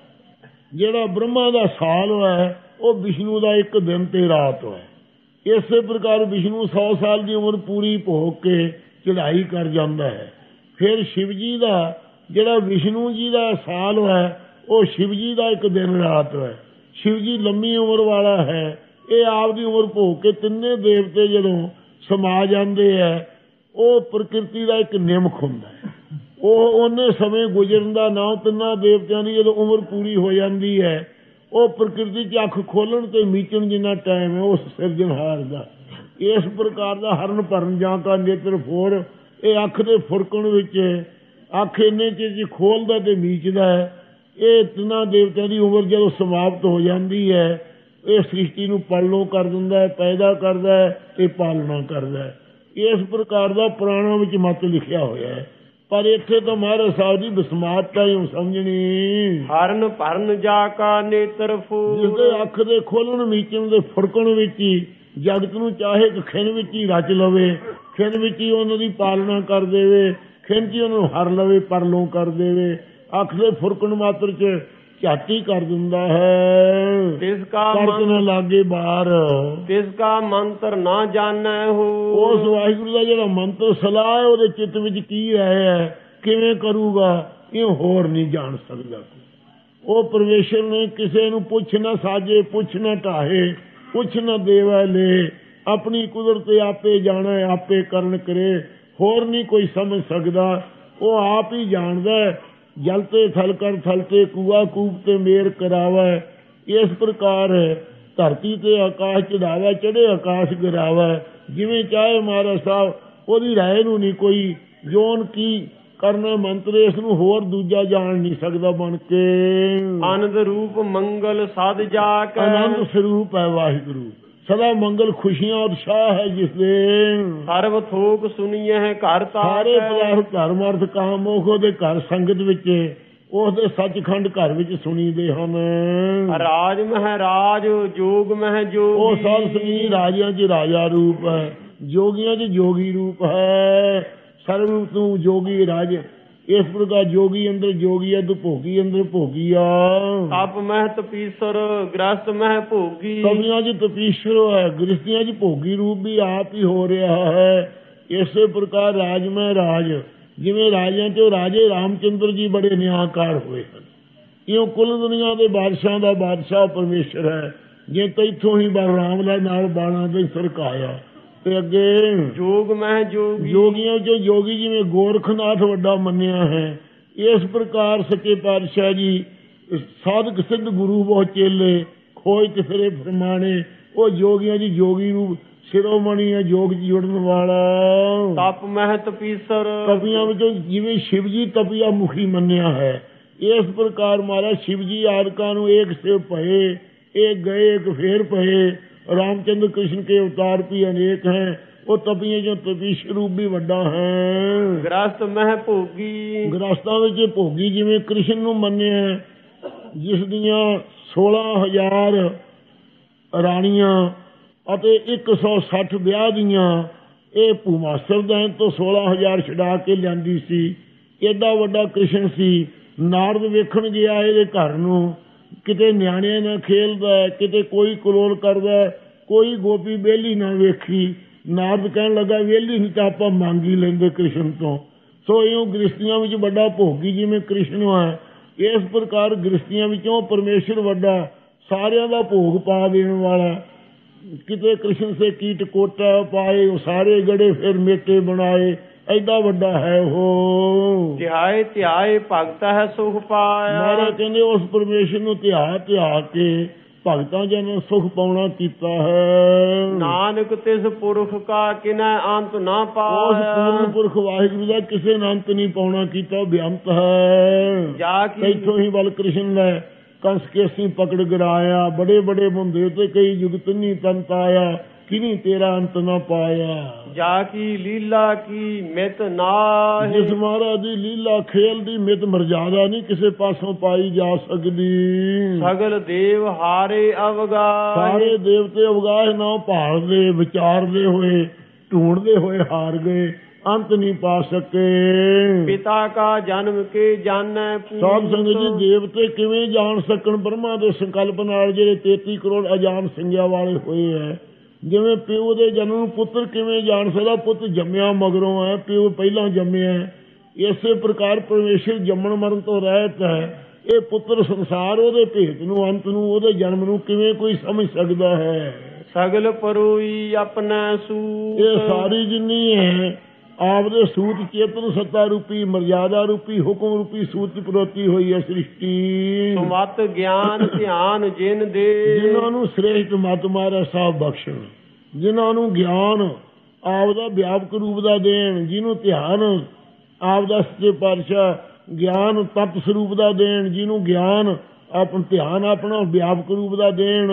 ਜਿਹੜਾ ਬ੍ਰਹਮਾ ਦਾ ਸਾਲ ਹੈ ਉਹ ਵਿਸ਼ਨੂੰ ਦਾ ਇੱਕ ਦਿਨ ਤੇ ਰਾਤ ਹੈ। ਇਸੇ ਪ੍ਰਕਾਰ ਵਿਸ਼ਨੂੰ 100 ਸਾਲ ਦੀ ਉਮਰ ਪੂਰੀ ਭੋਗ ਕੇ ਚੜ੍ਹਾਈ ਕਰ ਜਾਂਦਾ ਹੈ। ਫਿਰ ਸ਼ਿਵ ਜੀ ਦਾ ਜਿਹੜਾ ਵਿਸ਼ਨੂੰ ਜੀ ਦਾ ਸਾਲ ਹੈ ਉਹ ਸ਼ਿਵ ਜੀ ਦਾ ਇੱਕ ਦਿਨ ਰਾਤ ਹੈ। ਸ਼ਿਵ ਜੀ ਲੰਮੀ ਉਮਰ ਵਾਲਾ ਹੈ। ਇਹ ਆਪ ਦੀ ਉਮਰ ਭੋਗ ਕੇ ਤਿੰਨੇ ਦੇਵਤੇ ਜਦੋਂ ਸਮਾ ਜਾਂਦੇ ਹੈ ਉਹ ਪ੍ਰਕਿਰਤੀ ਦਾ ਇੱਕ ਨਿਯਮਕ ਹੁੰਦਾ ਹੈ। ਉਹ ਉਹਨੇ ਸਮੇਂ ਗੁਜ਼ਰਨ ਦਾ ਨਾਮ ਤਿੰਨਾਂ ਦੇਵਤਿਆਂ ਦੀ ਜਦੋਂ ਉਮਰ ਪੂਰੀ ਹੋ ਜਾਂਦੀ ਹੈ ਉਹ ਪ੍ਰਕਿਰਤੀ 'ਚ ਅੱਖ ਖੋਲਣ ਤੇ ਮੀਚਣ ਜਿੰਨਾ ਟਾਈਮ ਹੈ ਉਸ ਸਿਰਜਣਹਾਰ ਦਾ। ਇਸ ਪ੍ਰਕਾਰ ਦਾ ਹਰਨ ਭਰਨ ਜਾਂ ਕਾ ਨੇਤਰ ਫੋੜ, ਇਹ ਅੱਖ ਦੇ ਫੁਰਕਣ ਵਿੱਚ ਅੱਖ ਇੰਨੇ ਚਿਰ 'ਚ ਖੋਲਦਾ ਤੇ ਮੀਚਦਾ ਹੈ। ਇਹ ਤਿੰਨਾਂ ਦੇਵਤਿਆਂ ਦੀ ਉਮਰ ਜਦੋਂ ਸਮਾਪਤ ਹੋ ਜਾਂਦੀ ਹੈ ਇਹ ਸ੍ਰਿਸ਼ਟੀ ਨੂੰ ਪਰਲੋਂ ਕਰ ਦਿੰਦਾ ਹੈ, ਪੈਦਾ ਕਰਦਾ ਹੈ ਤੇ ਪਾਲਣਾ ਕਰਦਾ ਹੈ। ਇਸ ਪ੍ਰਕਾਰ ਦਾ ਪੁਰਾਣਾਂ ਵਿੱਚ ਮਤ ਲਿਖਿਆ ਹੋਇਆ ਹੈ। ਪਰ ਇੱਥੇ ਤਾਂ ਮਹਾਰਾਜ ਸਾਹਿਬ ਦੀ ਵਿਸਮਾਤਤਾ ਹੀ ਸਮਝਣੀ। ਹਰਨ ਭਰਨ ਜਾ ਕਾ ਨੇਤਰ ਫੂ ਜਿਸਦੇ ਅੱਖ ਦੇ ਖੋਲਣ ਮੀਚਣ ਦੇ ਫੁਰਕਣ ਵਿੱਚ ਹੀ ਜਗਤ ਨੂੰ ਚਾਹੇ ਇੱਕ ਖਿਣ ਵਿੱਚ ਹੀ ਰਚ ਲਵੇ, ਖਿਣ ਵਿੱਚ ਹੀ ਉਹਨਾਂ ਦੀ ਪਾਲਣਾ ਕਰ ਦੇਵੇ, ਖਿਣ 'ਚ ਹੀ ਉਹਨੂੰ ਹਰ ਲਵੇ, ਪਰਲੋਂ ਕਰ ਦੇਵੇ। ਅੱਖ ਦੇ ਫੁਰਕਣ ਮਾਤਰ 'ਚ ਝਾਤੀ ਕਰ ਦਿੰਦਾ ਹੈ। ਤਿਸ ਕਾ ਨਾ ਲਾਗੇ ਬਾਹਰ, ਤਿਸ ਕਾ ਮੰਤਰ ਨਾ ਜਾਣੈ ਹੋ। ਉਸ ਵਾਹਿਗੁਰੂ ਦਾ ਜਿਹੜਾ ਮੰਤਰ ਸਲਾਹ ਹੈ ਉਹਦੇ ਚਿੱਤ ਵਿੱਚ ਕੀ ਰਿਹਾ ਹੈ, ਕਿਵੇਂ ਕਰੂਗਾ, ਇਹ ਹੋਰ ਨਹੀਂ ਜਾਣ ਸਕਦਾ। ਉਹ ਪਰਮੇਸ਼ਰ ਨੇ ਕਿਸੇ ਨੂੰ ਪੁੱਛ ਨਾ ਸਾਜੇ, ਪੁੱਛ ਨਾ ਢਾਹੇ, ਪੁੱਛ ਨਾ ਦੇਵੈ ਲੈ, ਆਪਣੀ ਕੁਦਰਤ ਆਪੇ ਜਾਣਾ, ਆਪੇ ਕਰਨ ਕਰੇ, ਹੋਰ ਨਹੀਂ ਕੋਈ ਸਮਝ ਸਕਦਾ। ਉਹ ਆਪ ਹੀ ਜਾਣਦਾ। ਜਲ ਤੇ ਥਲ ਕਰ ਥਲ ਤੇ ਕੂਆ ਕੂਪ ਤੇ ਮੇਰ ਕਰਾਵੈ। ਇਸ ਪ੍ਰਕਾਰ ਧਰਤੀ ਤੇ ਆਕਾਸ਼ ਚੜਾਵਾ, ਚੜੇ ਆਕਾਸ਼ ਗਿਰਾਵਾ। ਜਿਵੇਂ ਚਾਹੇ ਮਹਾਰਾਜ ਸਾਹਿਬ ਉਹਦੀ ਰਾਏ ਨੂੰ ਨਹੀਂ ਕੋਈ ਜੋਨ ਕੀ ਕਰਨਾ ਮੰਤਰ, ਇਸ ਨੂੰ ਹੋਰ ਦੂਜਾ ਜਾਣ ਨਹੀਂ ਸਕਦਾ ਬਣ ਕੇ। ਆਨੰਦ ਰੂਪ ਮੰਗਲ ਸਾਧ ਜਾ ਕੇ, ਆਨੰਦ ਸਰੂਪ ਹੈ ਵਾਹਿਗੁਰੂ, ਸਦਾ ਮੰਗਲ ਖੁਸ਼ੀਆਂ ਉਤਸ਼ਾਹ ਹੈ ਜਿਸ ਦੇ। ਸਰਬ ਥੋਕ ਸੁਣੀਏ ਘਰ ਸਾਰੇ ਪਦਾਰਥ ਧਰਮ ਅਰਥ ਕਾਮ ਮੋਖ ਉਹਦੇ ਘਰ ਸੰਗਤ ਵਿੱਚ, ਉਸਦੇ ਸੱਚਖੰਡ ਘਰ ਵਿੱਚ ਸੁਣੀਦੇ ਹਨ। ਰਾਜ ਮਹਾਰਾਜ ਜੋਗ ਮਹਿ ਜੋਗੀ, ਉਹ ਸਾਧ ਸੰਗੀ ਰਾਜਿਆਂ 'ਚ ਰਾਜਾ ਰੂਪ ਹੈ, ਜੋਗੀਆਂ 'ਚ ਜੋਗੀ ਰੂਪ ਹੈ। ਸਰਬ ਤੂੰ ਜੋਗੀ ਰਾਜ। ਇਸ ਪ੍ਰਕਾਰ ਜੋਗੀ ਅੰਦਰ ਜੋਗੀ ਹੈ, ਭੋਗੀ ਅੰਦਰ ਭੋਗੀ ਆ। ਤਪ ਮਹਿ ਤਪੀਸਰ ਗ੍ਰਸਤ ਮਹਿ ਭੋਗੀ, ਤਪੀਆਂ 'ਚ ਤਪੀਸ਼ਰ ਹੈ, ਗ੍ਰਸਤੀਆਂ 'ਚ ਭੋਗੀ ਰੂਪ ਵੀ ਆਪ ਹੀ ਹੋ ਰਿਹਾ ਹੈ। ਇਸੇ ਪ੍ਰਕਾਰ ਰਾਜ ਮਹਿ ਰਾਜ, ਜਿਵੇਂ ਰਾਜਿਆਂ 'ਚੋਂ ਰਾਜੇ ਰਾਮਚੰਦਰ ਜੀ ਬੜੇ ਨਿਆਂਕਾਰ ਹੋਏ ਹਨ, ਇਉਂ ਕੁੱਲ ਦੁਨੀਆ ਦੇ ਬਾਦਸ਼ਾਹਾਂ ਦਾ ਬਾਦਸ਼ਾਹ ਪਰਮੇਸ਼ਰ ਹੈ। ਜੇ ਤੈਥੋਂ ਹੀ ਬਲਰਾਮ ਦਾ ਨਾਲ ਬਾਣਾ ਦੇ ਸਰਕਾਇਆ। ਤੇ ਅੱਗੇ ਜੋਗ ਮਹਿ ਜੋਗੀ, ਜੋਗੀਆਂ 'ਚੋਂ ਜੋਗੀ ਜਿਵੇਂ ਗੋਰਖਨਾਥ ਵੱਡਾ ਮੰਨਿਆ ਹੈ। ਇਸ ਪ੍ਰਕਾਰ ਸੱਚੇ ਪਾਤਸ਼ਾਹ ਜੀ ਸਾਧਕ ਸਿੱਧ ਗੁਰੂ ਬਹੁਤ ਚੇਲੇ ਖੋਜ ਤੇ ਫਿਰੇ ਫਰਮਾਣੇ। ਉਹ ਜੋਗੀਆਂ ਦੀ ਜੋਗੀ ਰੂਪ ਸਿਰੋਮਣੀ ਹੈ, ਜੋਗ ਚ ਜੁੜਨ ਵਾਲਾ। ਤਪ ਮਹਿ ਤਪੀਸਰ, ਤਪੀਆਂ ਵਿੱਚੋਂ ਜਿਵੇਂ ਸ਼ਿਵ ਜੀ ਤਪੀਆ ਮੁਖੀ ਮੰਨਿਆ ਹੈ, ਇਸ ਪ੍ਰਕਾਰ ਮਹਾਰਾਜ ਸ਼ਿਵ ਜੀ ਆਦਿਕਾਂ ਨੂੰ ਏਕ ਸੇ ਭਏ, एक गए एक फेर पहे। रामचंद्र कृष्ण के अवतार भी अनेक हैं, वो तपिए जो तपीश रूप भी वड्डा है। ਗ੍ਰਸਤ ਮਹਿ ਭੋਗੀ, ਗ੍ਰਸਤਾਂ ਵਿੱਚ ਭੋਗੀ ਜਿਵੇਂ ਕ੍ਰਿਸ਼ਨ ਨੂੰ ਮੰਨਿਆ, ਜਿਸ ਦੀਆਂ 16,000 ਰਾਣੀਆਂ ਅਤੇ 160 ਵਿਆਹ ਦੀਆਂ, ਇਹ ਭੂਮਾਸਰ ਦੈਨ ਤੋਂ 16,000 ਛਡਾ ਕੇ ਲਿਆਂਦੀ ਸੀ। ਏਡਾ ਵੱਡਾ ਕ੍ਰਿਸ਼ਨ ਸੀ। ਨਾਰਦ ਵੇਖਣ ਗਿਆ ਇਹਦੇ ਘਰ ਨੂੰ, ਕਿਤੇ ਨਿਆਣਿਆਂ ਨਾਲ ਖੇਲਦਾ, ਕਿਤੇ ਕੋਈ ਕਲੋਲ ਕਰਦਾ, ਕੋਈ ਗੋਪੀ ਬੇਲੀ ਨਾ ਵੇਖੀ। ਨਾਰਦ ਕਹਿਣ ਲੱਗਾ ਵਿਹਲੀ ਨਹੀਂ ਤਾਂ ਆਪਾਂ ਮੰਗ ਹੀ ਲੈਂਦੇ ਕ੍ਰਿਸ਼ਨ ਤੋਂ। ਸੋ ਇਉਂ ਗ੍ਰਸਤੀਆਂ ਵਿੱਚ ਵੱਡਾ ਭੋਗੀ ਜਿਵੇਂ ਕ੍ਰਿਸ਼ਨ ਹੈ, ਇਸ ਪ੍ਰਕਾਰ ਗ੍ਰਸਤੀਆਂ ਵਿੱਚੋਂ ਪਰਮੇਸ਼ਰ ਵੱਡਾ, ਸਾਰਿਆਂ ਦਾ ਭੋਗ ਪਾ ਦੇਣ ਵਾਲਾ। ਕਿਤੇ ਕ੍ਰਿਸ਼ਨ ਸੇ ਕੀਟ ਕੋਟਾ ਪਾਏ, ਉਹ ਸਾਰੇ ਗੜੇ ਫਿਰ ਮੇਟੇ ਬਣਾਏ, ਐਡਾ ਵੱਡਾ ਹੈ ਉਹ। ਧਿਆਏ ਧਿਆਏ ਭਗਤ ਹੈ ਸੁਖ ਪਾਇਆ। ਮਹਾਰਾਜ ਕਹਿੰਦੇ ਉਸ ਪਰਮੇਸ਼ਰ ਨੂੰ ਧਿਆ ਧਿਆ ਕੇ ਭਗਤਾਂ ਜਨ ਸੁਖ ਪਾਉਣਾ ਕੀਤਾ ਹੈ। ਨਾਨਕ ਤਿਸ ਪੁਰਖ ਕਾ ਕਿਨੈ ਅੰਤ ਨਾ ਉਸ ਪਾਇਆ। ਪੂਰਨ ਪੁਰਖ ਵਾਹਿਗੁਰੂ ਦਾ ਕਿਸੇ ਨੇ ਅੰਤ ਨਹੀਂ ਪਾਉਣਾ ਕੀਤਾ, ਉਹ ਬੇਅੰਤ ਹੈ। ਜਾ ਕੀ ਇੱਥੋਂ ਹੀ ਬਲ ਕ੍ਰਿਸ਼ਨ ਨੇ ਕੰਸ ਕੇ ਅਸੀਂ ਪਕੜ ਗਿਰਾਇਆ, ਬੜੇ ਬੜੇ ਮੁੰਡੇ ਤੇ ਕਈ ਜੁਗਤ ਨਹੀਂ ਤੰਤ ਆਇਆ, ਕਿਨੀ ਤੇਰਾ ਅੰਤ ਨਾ ਪਾਇਆ। ਜਾ ਕੀ ਲੀਲਾ ਕੀ ਮਿਤ ਨਾਹੀ। ਜਿਸ ਮਹਾਰਾਜ ਦੀ ਲੀਲਾ ਖੇਲ ਦੀ ਮਿਤ ਮਰਜ਼ਾਦਾ ਨਹੀਂ ਕਿਸੇ ਪਾਸੋਂ ਪਾਈ ਜਾ ਸਕਦੀ। ਸਗਲ ਦੇਵ ਹਾਰੇ ਅਵਗਾਹ। ਸਾਰੇ ਦੇਵਤੇ ਅਵਗਾਹ ਨਾ ਭਾਲਦੇ, ਵਿਚਾਰਦੇ ਹੋਏ, ਢੂੰਡਦੇ ਹੋਏ ਹਾਰ ਗਏ, ਅੰਤ ਨਹੀਂ ਪਾ ਸਕੇ। ਪਿਤਾ ਕਾ ਜਨਮ ਕੇ ਜਾਣੈ ਸਾਧ ਸੰਗਤ ਜੀ, ਦੇਵਤੇ ਕਿਵੇਂ ਜਾਣ ਸਕਣ ਬ੍ਰਹਮਾ ਦੇ ਸੰਕਲਪ ਨਾਲ, ਜਿਹੜੇ 33 ਕਰੋੜ ਅਜਾਨ ਸੰਗਿਆ ਵਾਲੇ ਹੋਏ ਹੈ। ਜਿਵੇਂ ਪਿਓ ਦੇ ਜਨਮ ਨੂੰ ਪੁੱਤਰ ਕਿਵੇਂ ਜਾਣ ਸਕਦਾ, ਪੁੱਤ ਜੰਮਿਆ ਮਗਰੋਂ ਹੈ, ਪਿਓ ਪਹਿਲਾਂ ਜੰਮਿਆ। ਇਸੇ ਪ੍ਰਕਾਰ ਪਰਮੇਸ਼ਰ ਜੰਮਣ ਮਰਨ ਤੋਂ ਰਹਿਤ ਹੈ। ਇਹ ਪੁੱਤਰ ਸੰਸਾਰ ਉਹਦੇ ਭੇਤ ਨੂੰ, ਅੰਤ ਨੂੰ, ਉਹਦੇ ਜਨਮ ਨੂੰ ਕਿਵੇਂ ਕੋਈ ਸਮਝ ਸਕਦਾ ਹੈ। ਸਗਲ ਪਰੋਈ ਆਪਣਾ ਸੂ। ਇਹ ਸਾਰੀ ਜਿੰਨੀ ਹੈ ਆਪਦੇ ਸੂਤ ਚੇਤਨ ਸੱਤਾ ਰੂਪੀ, ਮਰਜ਼ਾਦਾ ਰੂਪੀ, ਹੁਕਮ ਰੂਪੀ ਸੂਤ ਪਰੋਤੀ ਹੋਈ ਹੈ ਸ੍ਰਿਸ਼ਟੀ। ਸੁਮਤ ਗਿਆਨ ਧਿਆਨ ਜਿਨ ਦੇ। ਜਿਨ੍ਹਾਂ ਨੂੰ ਸ੍ਰੇਸ਼ਟ ਮਤ ਮਾਰਾ ਸਾਹਿਬ ਬਖਸ਼ਣ, ਜਿਨ੍ਹਾਂ ਨੂੰ ਗਿਆਨ ਆਪਦਾ ਵਿਆਪਕ ਰੂਪ ਦਾ ਦੇਣ, ਜਿਹਨੂੰ ਧਿਆਨ ਆਪਦਾ ਸੱਚੇ ਪਾਤਸ਼ਾਹ ਗਿਆਨ ਤਤ ਸਰੂਪ ਦਾ ਦੇਣ, ਜਿਹਨੂੰ ਗਿਆਨ ਆਪਣਾ ਧਿਆਨ ਆਪਣਾ ਵਿਆਪਕ ਰੂਪ ਦਾ ਦੇਣ।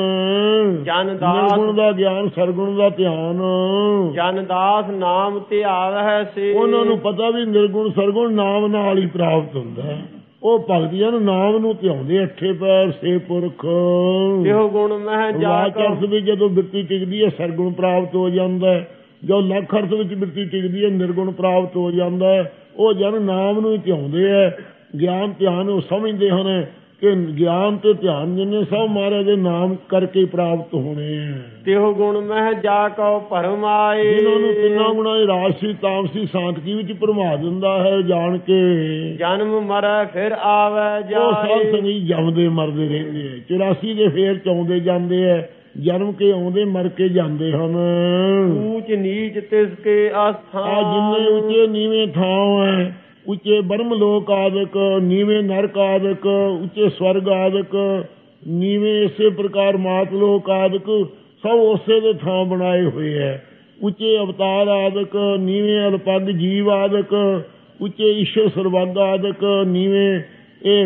ਨਿਰਗੁਣ ਦਾ ਗਿਆਨ, ਸਰਗੁਣ ਦਾ ਧਿਆਨ। ਜਨਦਾਸ ਨਾਮ ਧਿਆਵ ਹੈ ਸੇ। ਉਹਨਾਂ ਨੂੰ ਪਤਾ ਵੀ ਨਿਰਗੁਣ ਸਰਗੁਣ ਨਾਮ ਨਾਲ ਹੀ ਪ੍ਰਾਪਤ ਹੁੰਦਾ ਹੈ। ਉਹ ਭਗਤੀਆਂ ਨੂੰ ਨਾਮ ਨੂੰ ਧਿਆਉਂਦੇ, ਅੱਠੇ ਪੈਰ ਸੇ ਪੁਰਖ। ਇਹੋ ਗੁਣ ਮਹਿ ਜਾ ਅਰਥ ਵਿੱਚ ਜਦੋਂ ਬਿਰਤੀ ਟਿਕਦੀ ਹੈ ਸਰਗੁਣ ਪ੍ਰਾਪਤ ਹੋ ਜਾਂਦਾ ਹੈ। ਜੋ ਲੱਖ ਅਰਥ ਵਿੱਚ ਬਿਰਤੀ ਟਿਕਦੀ ਹੈ ਨਿਰਗੁਣ ਪ੍ਰਾਪਤ ਹੋ ਜਾਂਦਾ ਹੈ। ਉਹ ਜਨ ਨਾਮ ਨੂੰ ਹੀ ਧਿਆਉਂਦੇ ਹੈ। ਗਿਆਨ ਧਿਆਨ ਉਹ ਸਮਝਦੇ ਹਨ ਕਿ ਗਿਆਨ ਤੇ ਧਿਆਨ ਜਿੰਨੇ ਸਭ ਮਹਾਰਾਜ ਦੇ ਨਾਮ ਕਰਕੇ ਪ੍ਰਾਪਤ ਹੋਣੇ ਹੈ। ਤਿਹੋ ਗੁਣ ਮਹਿ ਜਾ ਕਉ ਭਰਮ ਆਏ। ਜਿਹਨਾਂ ਨੂੰ ਤਿੰਨਾਂ ਗੁਣਾਂ ਦੀ ਰਾਜਸੀ ਤਾਮਸੀ ਸਾਂਤਕੀ ਵਿੱਚ ਭਰਮਾ ਦਿੰਦਾ ਹੈ ਜਾਣ ਕੇ। ਜਨਮ ਮਰੈ ਫਿਰ ਆਵੈ ਉਹ ਸਾਧ ਜਾਏ। ਸੰਗੀ ਜੰਮਦੇ ਮਰਦੇ ਰਹਿੰਦੇ ਹੈ। 84 ਦੇ ਫੇਰ ਚਾਉਂਦੇ ਜਾਂਦੇ ਹੈ, ਜਨਮ ਕੇ ਆਉਂਦੇ ਮਰ ਕੇ ਜਾਂਦੇ ਹਨ। ਊਚ ਨੀਚ ਤਿਸ ਕੇ ਆ ਅਸਥਾਨ। ਜਿੰਨੇ ਉੱਚੇ ਨੀਵੇਂ ਥਾਂ ਹੈ, ਉੱਚੇ ਬ੍ਰਹਮ ਲੋਕ ਆਦਿਕ, ਨੀਵੇਂ ਨਰਕ ਆਦਿਕ, ਉੱਚੇ ਸਵਰਗ ਆਦਿਕ, ਨੀਵੇਂ ਇਸੇ ਪ੍ਰਕਾਰ ਮਾਤ ਲੋਕ ਆਦਿਕ, ਸਭ ਉਸੇ ਦੇ ਥਾਂ ਬਣਾਏ ਹੋਏ ਹੈ। ਉੱਚੇ ਅਵਤਾਰ ਆਦਿਕ, ਨੀਵੇਂ ਅਲਪਗ ਜੀਵ ਆਦਿਕ, ਉੱਚੇ ਈਸ਼ਰ ਸਰਬੱਗ ਆਦਿਕ, ਨੀਵੇਂ ਇਹ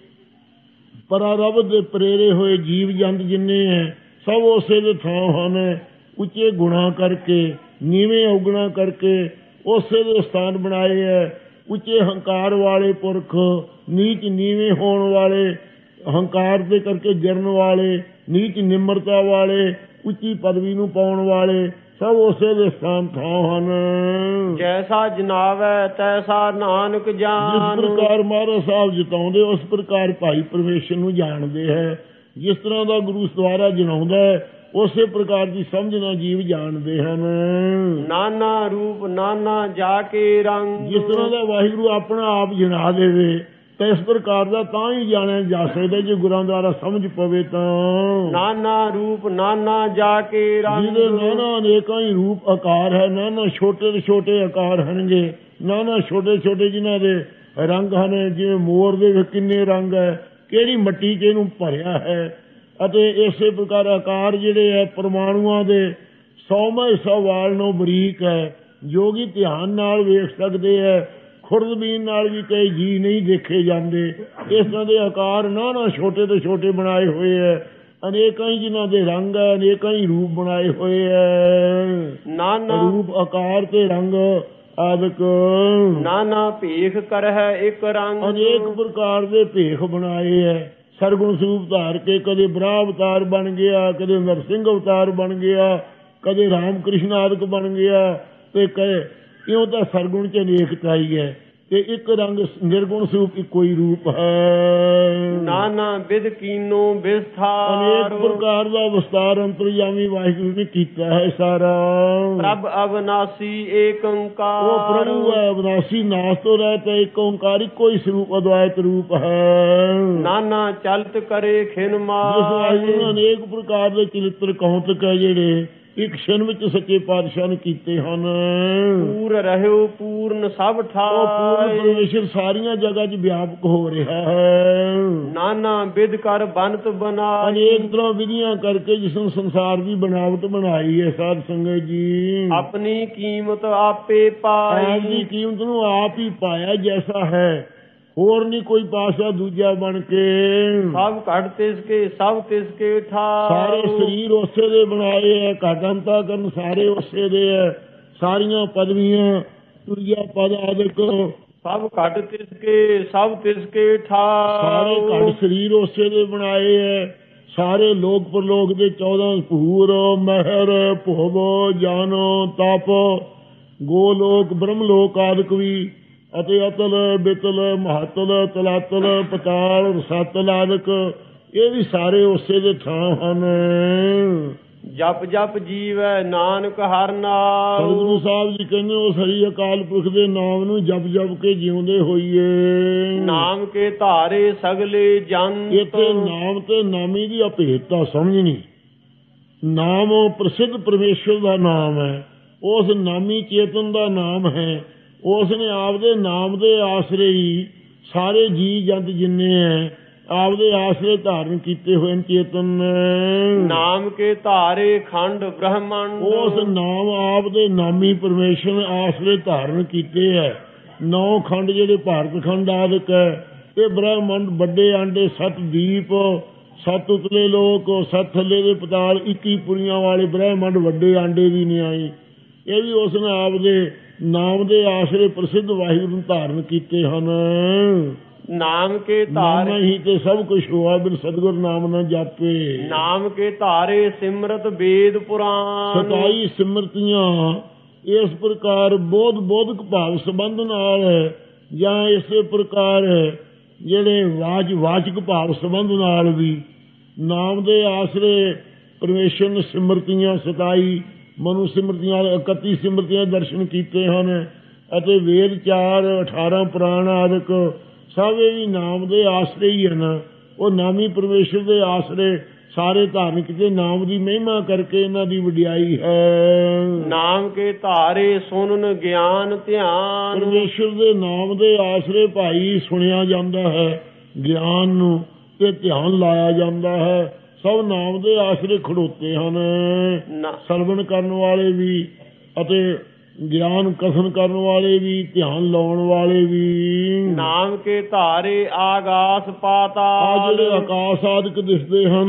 ਪਰਾਰਬ ਦੇ ਪ੍ਰੇਰੇ ਹੋਏ ਜੀਵ ਜੰਤ ਜਿੰਨੇ ਹੈ ਸਭ ਉਸੇ ਦੇ ਥਾਂ ਹਨ। ਉੱਚੇ ਗੁਣਾ ਕਰਕੇ, ਨੀਵੇਂ ਔਗਣਾ ਕਰਕੇ ਉਸੇ ਦੇ ਸਥਾਨ ਬਣਾਏ ਹੈ। ਉੱਚੇ ਹੰਕਾਰ ਵਾਲੇ ਪੁਰਖ, ਨੀਚ ਨੀਵੇਂ ਹੋਣ ਵਾਲੇ, ਹੰਕਾਰ ਦੇ ਕਰਕੇ ਗਿਰਨ ਵਾਲੇ, ਨੀਚ ਨਿਮਰਤਾ ਵਾਲੇ, ਉੱਚੀ ਪਦਵੀ ਨੂੰ ਪਾਉਣ ਵਾਲੇ, ਸਭ ਉਸੇ ਦੇ ਸਥਾਨ ਥਾਂ ਹਨ। ਜੈਸਾ ਜਨਾਵੈ ਤੈਸਾ ਨਾਨਕ ਜਾਨ। ਜਿਸ ਪ੍ਰਕਾਰ ਮਹਾਰਾਜ ਸਾਹਿਬ ਜਿਤਾਉਂਦੇ ਉਸ ਪ੍ਰਕਾਰ ਭਾਈ ਪਰਮੇਸ਼ਰ ਨੂੰ ਜਾਣਦੇ ਹੈ। ਜਿਸ ਤਰ੍ਹਾਂ ਦਾ ਗੁਰੂ ਦੁਆਰਾ ਜਣਾਉਂਦਾ ਹੈ ਉਸੇ ਪ੍ਰਕਾਰ ਦੀ ਸਮਝ ਨਾਲ ਜੀਵ ਜਾਣਦੇ ਹਨ। ਨਾਨਾ ਰੂਪ ਨਾਨਾ ਜਾ ਕੇ ਰੰਗ। ਜਿਸ ਤਰ੍ਹਾਂ ਦਾ ਵਾਹਿਗੁਰੂ ਆਪਣਾ ਆਪ ਜਣਾ ਦੇਵੇ ਤਾਂ ਇਸ ਪ੍ਰਕਾਰ ਦਾ ਤਾਂ ਹੀ ਜਾਣਿਆ ਜਾ ਸਕਦਾ ਜੇ ਗੁਰਾਂ ਦੁਆਰਾ ਸਮਝ ਪਵੇ ਤਾਂ। ਨਾਨਾ ਰੂਪ ਨਾਨਾ ਜਾ ਕੇ ਰੰਗ। ਜਿਹਦੇ ਨਾਨਾ ਅਨੇਕਾਂ ਹੀ ਰੂਪ ਆਕਾਰ ਹੈ, ਨਾਨਾ ਛੋਟੇ ਤੋਂ ਛੋਟੇ ਆਕਾਰ ਹਨਗੇ, ਨਾਨਾ ਛੋਟੇ ਛੋਟੇ ਜਿਨ੍ਹਾਂ ਦੇ ਰੰਗ ਹਨ। ਜਿਵੇਂ ਮੋਰ ਦੇ ਕਿੰਨੇ ਰੰਗ ਹੈ, ਕਿਹੜੀ ਮੱਟੀ 'ਚ ਇਹਨੂੰ ਭਰਿਆ ਹੈ। ਅਤੇ ਇਸੇ ਪ੍ਰਕਾਰ ਆਕਾਰ ਜਿਹੜੇ ਹੈ ਪਰਮਾਣੂਆਂ ਦੇ 100ਵਾਂ ਹਿੱਸਾ ਵਾਲ ਨੂੰ ਬਰੀਕ ਹੈ, ਜੋ ਕਿ ਧਿਆਨ ਨਾਲ ਵੇਖ ਸਕਦੇ ਹੈ। ਖੁਰਦਬੀਨ ਨਾਲ ਵੀ ਕਈ ਜੀ ਨਹੀਂ ਦੇਖੇ ਜਾਂਦੇ। ਇਸ ਤਰ੍ਹਾਂ ਦੇ ਆਕਾਰ ਨਾ ਛੋਟੇ ਤੋਂ ਛੋਟੇ ਬਣਾਏ ਹੋਏ ਹੈ। ਅਨੇਕਾਂ ਹੀ ਜਿਨ੍ਹਾਂ ਦੇ ਰੰਗ ਹੈ, ਅਨੇਕਾਂ ਹੀ ਰੂਪ ਬਣਾਏ ਹੋਏ ਹੈ। ਨਾਨਾ ਰੂਪ ਆਕਾਰ ਤੇ ਰੰਗ ਆਦਿਕ ਨਾਨਾ ਭੇਖ ਕਰ ਹੈ ਇੱਕ ਰੰਗ। ਅਨੇਕ ਪ੍ਰਕਾਰ ਦੇ ਭੇਖ ਬਣਾਏ ਹੈ। ਸਰਗੁਣ ਸਰੂਪ ਧਾਰ ਕੇ ਕਦੇ ਬ੍ਰਹਮ ਅਵਤਾਰ ਬਣ ਗਿਆ, ਕਦੇ ਨਰਸਿੰਘ ਅਵਤਾਰ ਬਣ ਗਿਆ, ਕਦੇ ਰਾਮ ਕ੍ਰਿਸ਼ਨ ਆਦਿਕ ਬਣ ਗਿਆ। ਤੇ ਕਹੇ ਇਉਂ ਤਾਂ ਸਰਗੁਣ 'ਚ ਅਨੇਕਤਾ ਹੀ ਹੈ। ਤੇ ਇੱਕ ਰੰਗ ਨਿਰਗੁਣ ਸਰੂਪ ਇੱਕੋ ਹੀ ਰੂਪ ਹੈ। ਨਾਨਾ ਵਿਦ ਕੀਨੋ ਵਿਸਥਾਰ ਅਨੇਕ ਪ੍ਰਕਾਰ ਦਾ ਵਿਸਤਾਰ ਅੰਤਰਜਾਮੀ ਵਾਹਿਗੁਰੂ ਨੇ ਕੀਤਾ ਹੈ ਸਾਰਾ। ਪ੍ਰਭ ਅਵਨਾਸੀ ਏਕ ਓੰਕਾਰ ਉਹ ਪ੍ਰਭੂ ਹੈ ਅਵਨਾਸੀ, ਨਾਸ ਤੋਂ ਰਹਿਤ ਹੈ, ਇੱਕ ਓੰਕਾਰ ਇੱਕੋ ਹੀ ਸਰੂਪ ਅਦਵਾਇਤ ਰੂਪ ਹੈ। ਨਾਨਾ ਚਲਤ ਕਰੇ ਖਿਨ ਜਿਸ ਵਾਹਿਗੁਰੂ ਨੇ ਅਨੇਕ ਪ੍ਰਕਾਰ ਦੇ ਚਰਿੱਤਰ ਕੌਤਕ ਹੈ ਜਿਹੜੇ ਇੱਕ ਛਿਨ ਵਿੱਚ ਸੱਚੇ ਪਾਤਸ਼ਾਹ ਨੇ ਕੀਤੇ ਹਨ। ਪੂਰ ਰਹਿਓ ਪੂਰਨ ਸਭ ਉਹ ਠਾਇ ਪੂਰਨ ਪਰਮੇਸ਼ਰ ਸਾਰੀਆਂ ਜਗ੍ਹਾ 'ਚ ਵਿਆਪਕ ਹੋ ਰਿਹਾ ਹੈ। ਨਾਨਾ ਵਿਦ ਕਰ ਬਨਤ ਬਣਾਈ ਅਨੇਕ ਤਰ੍ਹਾਂ ਵਿਧੀਆਂ ਕਰਕੇ ਜਿਸ ਨੂੰ ਸੰਸਾਰ ਦੀ ਬਣਾਵਟ ਬਣਾਈ ਹੈ ਸਾਧ ਸੰਗਤ ਜੀ। ਆਪਣੀ ਕੀਮਤ ਆਪੇ ਆਪ ਪਾਈ ਦੀ ਕੀਮਤ ਨੂੰ ਆਪ ਹੀ ਪਾਇਆ ਜੈਸਾ ਹੈ, ਹੋਰ ਨਹੀਂ ਕੋਈ ਪਾਸਾ ਦੂਜਾ ਬਣ ਕੇ। ਸਭ ਘਟ ਤਿਸ ਕੇ ਸਭ ਤਿਸ ਕੇ ਸਾਰੇ ਠਾਉ ਸਰੀਰ ਉਸੇ ਦੇ ਬਣਾਏ ਹੈ, ਘਾਟੰਤਾ ਕਰਨ ਸਾਰੇ ਉਸੇ ਦੇ ਹੈ। ਸਾਰੀਆਂ ਪਦਵੀਆਂ ਤੁਰਿਆ ਪਦ ਆਦਿਕ ਸਭ ਘਟ ਤਿਸ ਕੇ ਸਭ ਤਿਸ ਕੇ ਸਾਰੇ ਠਾਉ ਘਟ ਸਰੀਰ ਉਸੇ ਦੇ ਬਣਾਏ ਹੈ। ਸਾਰੇ ਲੋਕ ਪਰਲੋਕ ਦੇ 14 ਭੂਰ ਮਹਿਰ ਭੁਵ ਜਨ ਤਪ ਗੋਲੋਕ ਬ੍ਰਹਮਲੋਕ ਆਦਿਕ ਵੀ ਅਤੇ ਅਤਲ ਬਿਤਲ ਮਹਤਲ ਤਲਾਤਲ ਪਤਾਲ ਰਸਾਤਲ ਆਦਿਕ ਇਹ ਵੀ ਸਾਰੇ ਉਸੇ ਦੇ ਥਾਂ ਹਨ। ਜਪ ਜਪ ਜੀਵੈ ਨਾਨਕ ਹਰਿ ਨਾਮ ਸਤਿਗੁਰੂ ਸਾਹਿਬ ਜੀ ਕਹਿੰਦੇ ਉਸ ਹਰੀ ਅਕਾਲ ਪੁਰਖ ਦੇ ਨਾਮ ਨੂੰ ਜਪ ਜਪ ਕੇ ਜਿਉਂਦੇ ਹੋਈਏ। ਨਾਮ ਕੇ ਧਾਰੇ ਸਗਲੇ ਜੰਤ ਇੱਥੇ ਨਾਮ ਤੇ ਨਾਮੀ ਦੀ ਅਭੇਦਤਾ ਸਮਝਣੀ। ਨਾਮ ਪ੍ਰਸਿੱਧ ਪਰਮੇਸ਼ਰ ਦਾ ਨਾਮ ਹੈ, ਉਸ ਨਾਮੀ ਚੇਤਨ ਦਾ ਨਾਮ ਹੈ। ਉਸ ਨੇ ਆਪਦੇ ਨਾਮ ਦੇ ਆਸਰੇ ਹੀ ਸਾਰੇ ਜੀ ਜੰਤ ਜਿੰਨੇ ਹੈ ਆਪਦੇ ਆਸਰੇ ਧਾਰਨ ਕੀਤੇ ਹੋਏ ਨੇ ਚੇਤਨ। ਨਾਮ ਕੇ ਧਾਰੇ ਖੰਡ ਬ੍ਰਹਮੰਡ ਉਸ ਨਾਮ ਆਪਦੇ ਨਾਮੀ ਪਰਮੇਸ਼ਰ ਨੇ ਆਸਰੇ ਧਾਰਨ ਕੀਤੇ ਹੈ। 9 ਖੰਡ ਜਿਹੜੇ ਭਾਰਤ ਖੰਡ ਆਦਿਕ ਹੈ, ਇਹ ਬ੍ਰਹਮੰਡ ਵੱਡੇ ਆਂਡੇ 7 ਦੀਪ 7 ਉਤਲੇ ਲੋਕ 7 ਥੱਲੇ ਦੇ ਪਤਾਲ 21 ਪੁਰੀਆਂ ਵਾਲੇ ਬ੍ਰਹਮੰਡ ਵੱਡੇ ਆਂਡੇ ਦੀ ਨਿਆਈ ਇਹ ਵੀ ਉਸ ਨੇ ਆਪਦੇ ਨਾਮ ਦੇ ਆਸਰੇ ਪ੍ਰਸਿੱਧ ਵਾਹਿਗੁਰੂ ਨੂੰ ਧਾਰਨ ਕੀਤੇ ਹਨ। ਨਾਮ ਕੇ ਨਾਮ ਧਾਰੇ ਹੀ ਤੇ ਸਭ ਕੁਛ ਹੋਆ ਬਿਨ ਸਤਿਗੁਰ ਨਾਮ ਨਾ ਜਾਪੇ। ਨਾਮ ਕੇ ਧਾਰੇ ਸਿਮਰਤ ਵੇਦ ਪੁਰਾਨ 27 ਸਿਮਰਤੀਆਂ ਇਸ ਪ੍ਰਕਾਰ ਬੋਧਕ ਭਾਵ ਸੰਬੰਧ ਨਾਲ ਜਾਂ ਇਸੇ ਪ੍ਰਕਾਰ ਜਿਹੜੇ ਵਾਚਕ ਭਾਵ ਸੰਬੰਧ ਨਾਲ ਵੀ ਨਾਮ ਦੇ ਆਸਰੇ ਪਰਮੇਸ਼ਰ ਨੇ ਸਿਮਰਤੀਆਂ 27 ਮਨੁ ਸਿਮਰਤੀਆਂ 31 ਸਿਮਰਤੀਆਂ ਦਰਸ਼ਨ ਕੀਤੇ ਹਨ ਅਤੇ ਵੇਦ 4 18 ਪੁਰਾਣ ਆਦਿਕ ਸਭ ਇਹ ਵੀ ਨਾਮ ਦੇ ਆਸਰੇ ਹੀ ਹਨ। ਉਹ ਨਾਮੀ ਪਰਮੇਸ਼ਰ ਦੇ ਆਸਰੇ ਸਾਰੇ ਧਾਰਨ ਕੀਤੇ। ਨਾਮ ਦੀ ਮਹਿਮਾ ਕਰਕੇ ਇਹਨਾਂ ਦੀ ਵਡਿਆਈ ਹੈ। ਨਾਮ ਕੇ ਧਾਰੇ ਸੁਨਨ ਗਿਆਨ ਧਿਆਨ ਪਰਮੇਸ਼ਰ ਦੇ ਨਾਮ ਦੇ ਆਸਰੇ ਭਾਈ ਸੁਣਿਆ ਜਾਂਦਾ ਹੈ, ਗਿਆਨ ਨੂੰ ਤੇ ਧਿਆਨ ਲਾਇਆ ਜਾਂਦਾ ਹੈ। ਸਭ ਨਾਮ ਦੇ ਆਸਰੇ ਖੜੋਤੇ ਹਨ। ਸਰਵਣ ਕਰਨ ਵਾਲੇ ਵੀ ਅਤੇ ਗਿਆਨ ਕਥਨ ਕਰਨ ਵਾਲੇ ਵੀ ਧਿਆਨ ਲਾਉਣ ਵਾਲੇ ਵੀ। ਨਾਮ ਕੇ ਧਾਰੇ ਆਗਾਸ ਪਾਤਾਲ ਜਿਹੜੇ ਆਕਾਸ਼ ਆਦਿਕ ਦਿਸਦੇ ਹਨ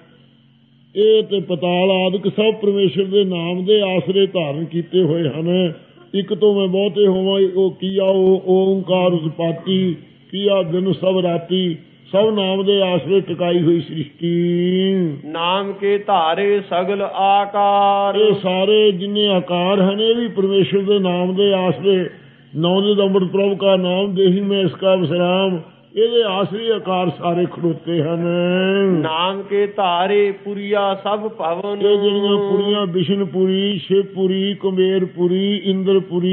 ਇਹ ਤੇ ਪਤਾਲ ਆਦਿਕ ਸਭ ਪਰਮੇਸ਼ਰ ਦੇ ਨਾਮ ਦੇ ਆਸਰੇ ਧਾਰਨ ਕੀਤੇ ਹੋਏ ਹਨ। ਇੱਕ ਤੋਂ ਮੈਂ ਬਹੁਤੇ ਹੋਵਾਂ ਉਹ ਕੀਆ ਉਹ ਓੰਕਾਰ ਉਤਪਾਤੀ ਕੀਆ ਦਿਨ ਸਭ ਰਾਤੀ ਸਭ ਨਾਮ ਦੇ ਆਸਰੇ ਟਿਕਾਈ ਹੋਈ ਸ੍ਰਿਸ਼ਟੀ। ਨਾਮ ਕੇ ਧਾਰੇ ਸਗਲ ਆਕਾਰ ਇਹ ਸਾਰੇ ਜਿੰਨੇ ਆਕਾਰ ਹਨ ਇਹ ਵੀ ਪਰਮੇਸ਼ਰ ਦੇ ਨਾਮ ਦੇ ਆਸਰੇ। ਨੌ ਦੇ ਅੰਮ੍ਰਿਤ ਪ੍ਰਭ ਕਾ ਨਾਮ ਦੇਹੀ ਮੈਂ ਇਸਕਾ ਵਿਸਰਾਮ ਇਹਦੇ ਆਸਰੇ ਆਕਾਰ ਸਾਰੇ ਖੜੋਤੇ ਹਨ। ਨਾਮ ਕੇ ਧਾਰੇ ਪੁਰੀਆ ਸਭ ਭਵਨ ਇਹ ਜਿਹੜੀਆਂ ਪੁਰੀਆਂ ਬਿਸ਼ਨਪੁਰੀ ਸ਼ਿਵਪੁਰੀ ਕੁਬੇਰਪੁਰੀ ਇੰਦਰਪੁਰੀ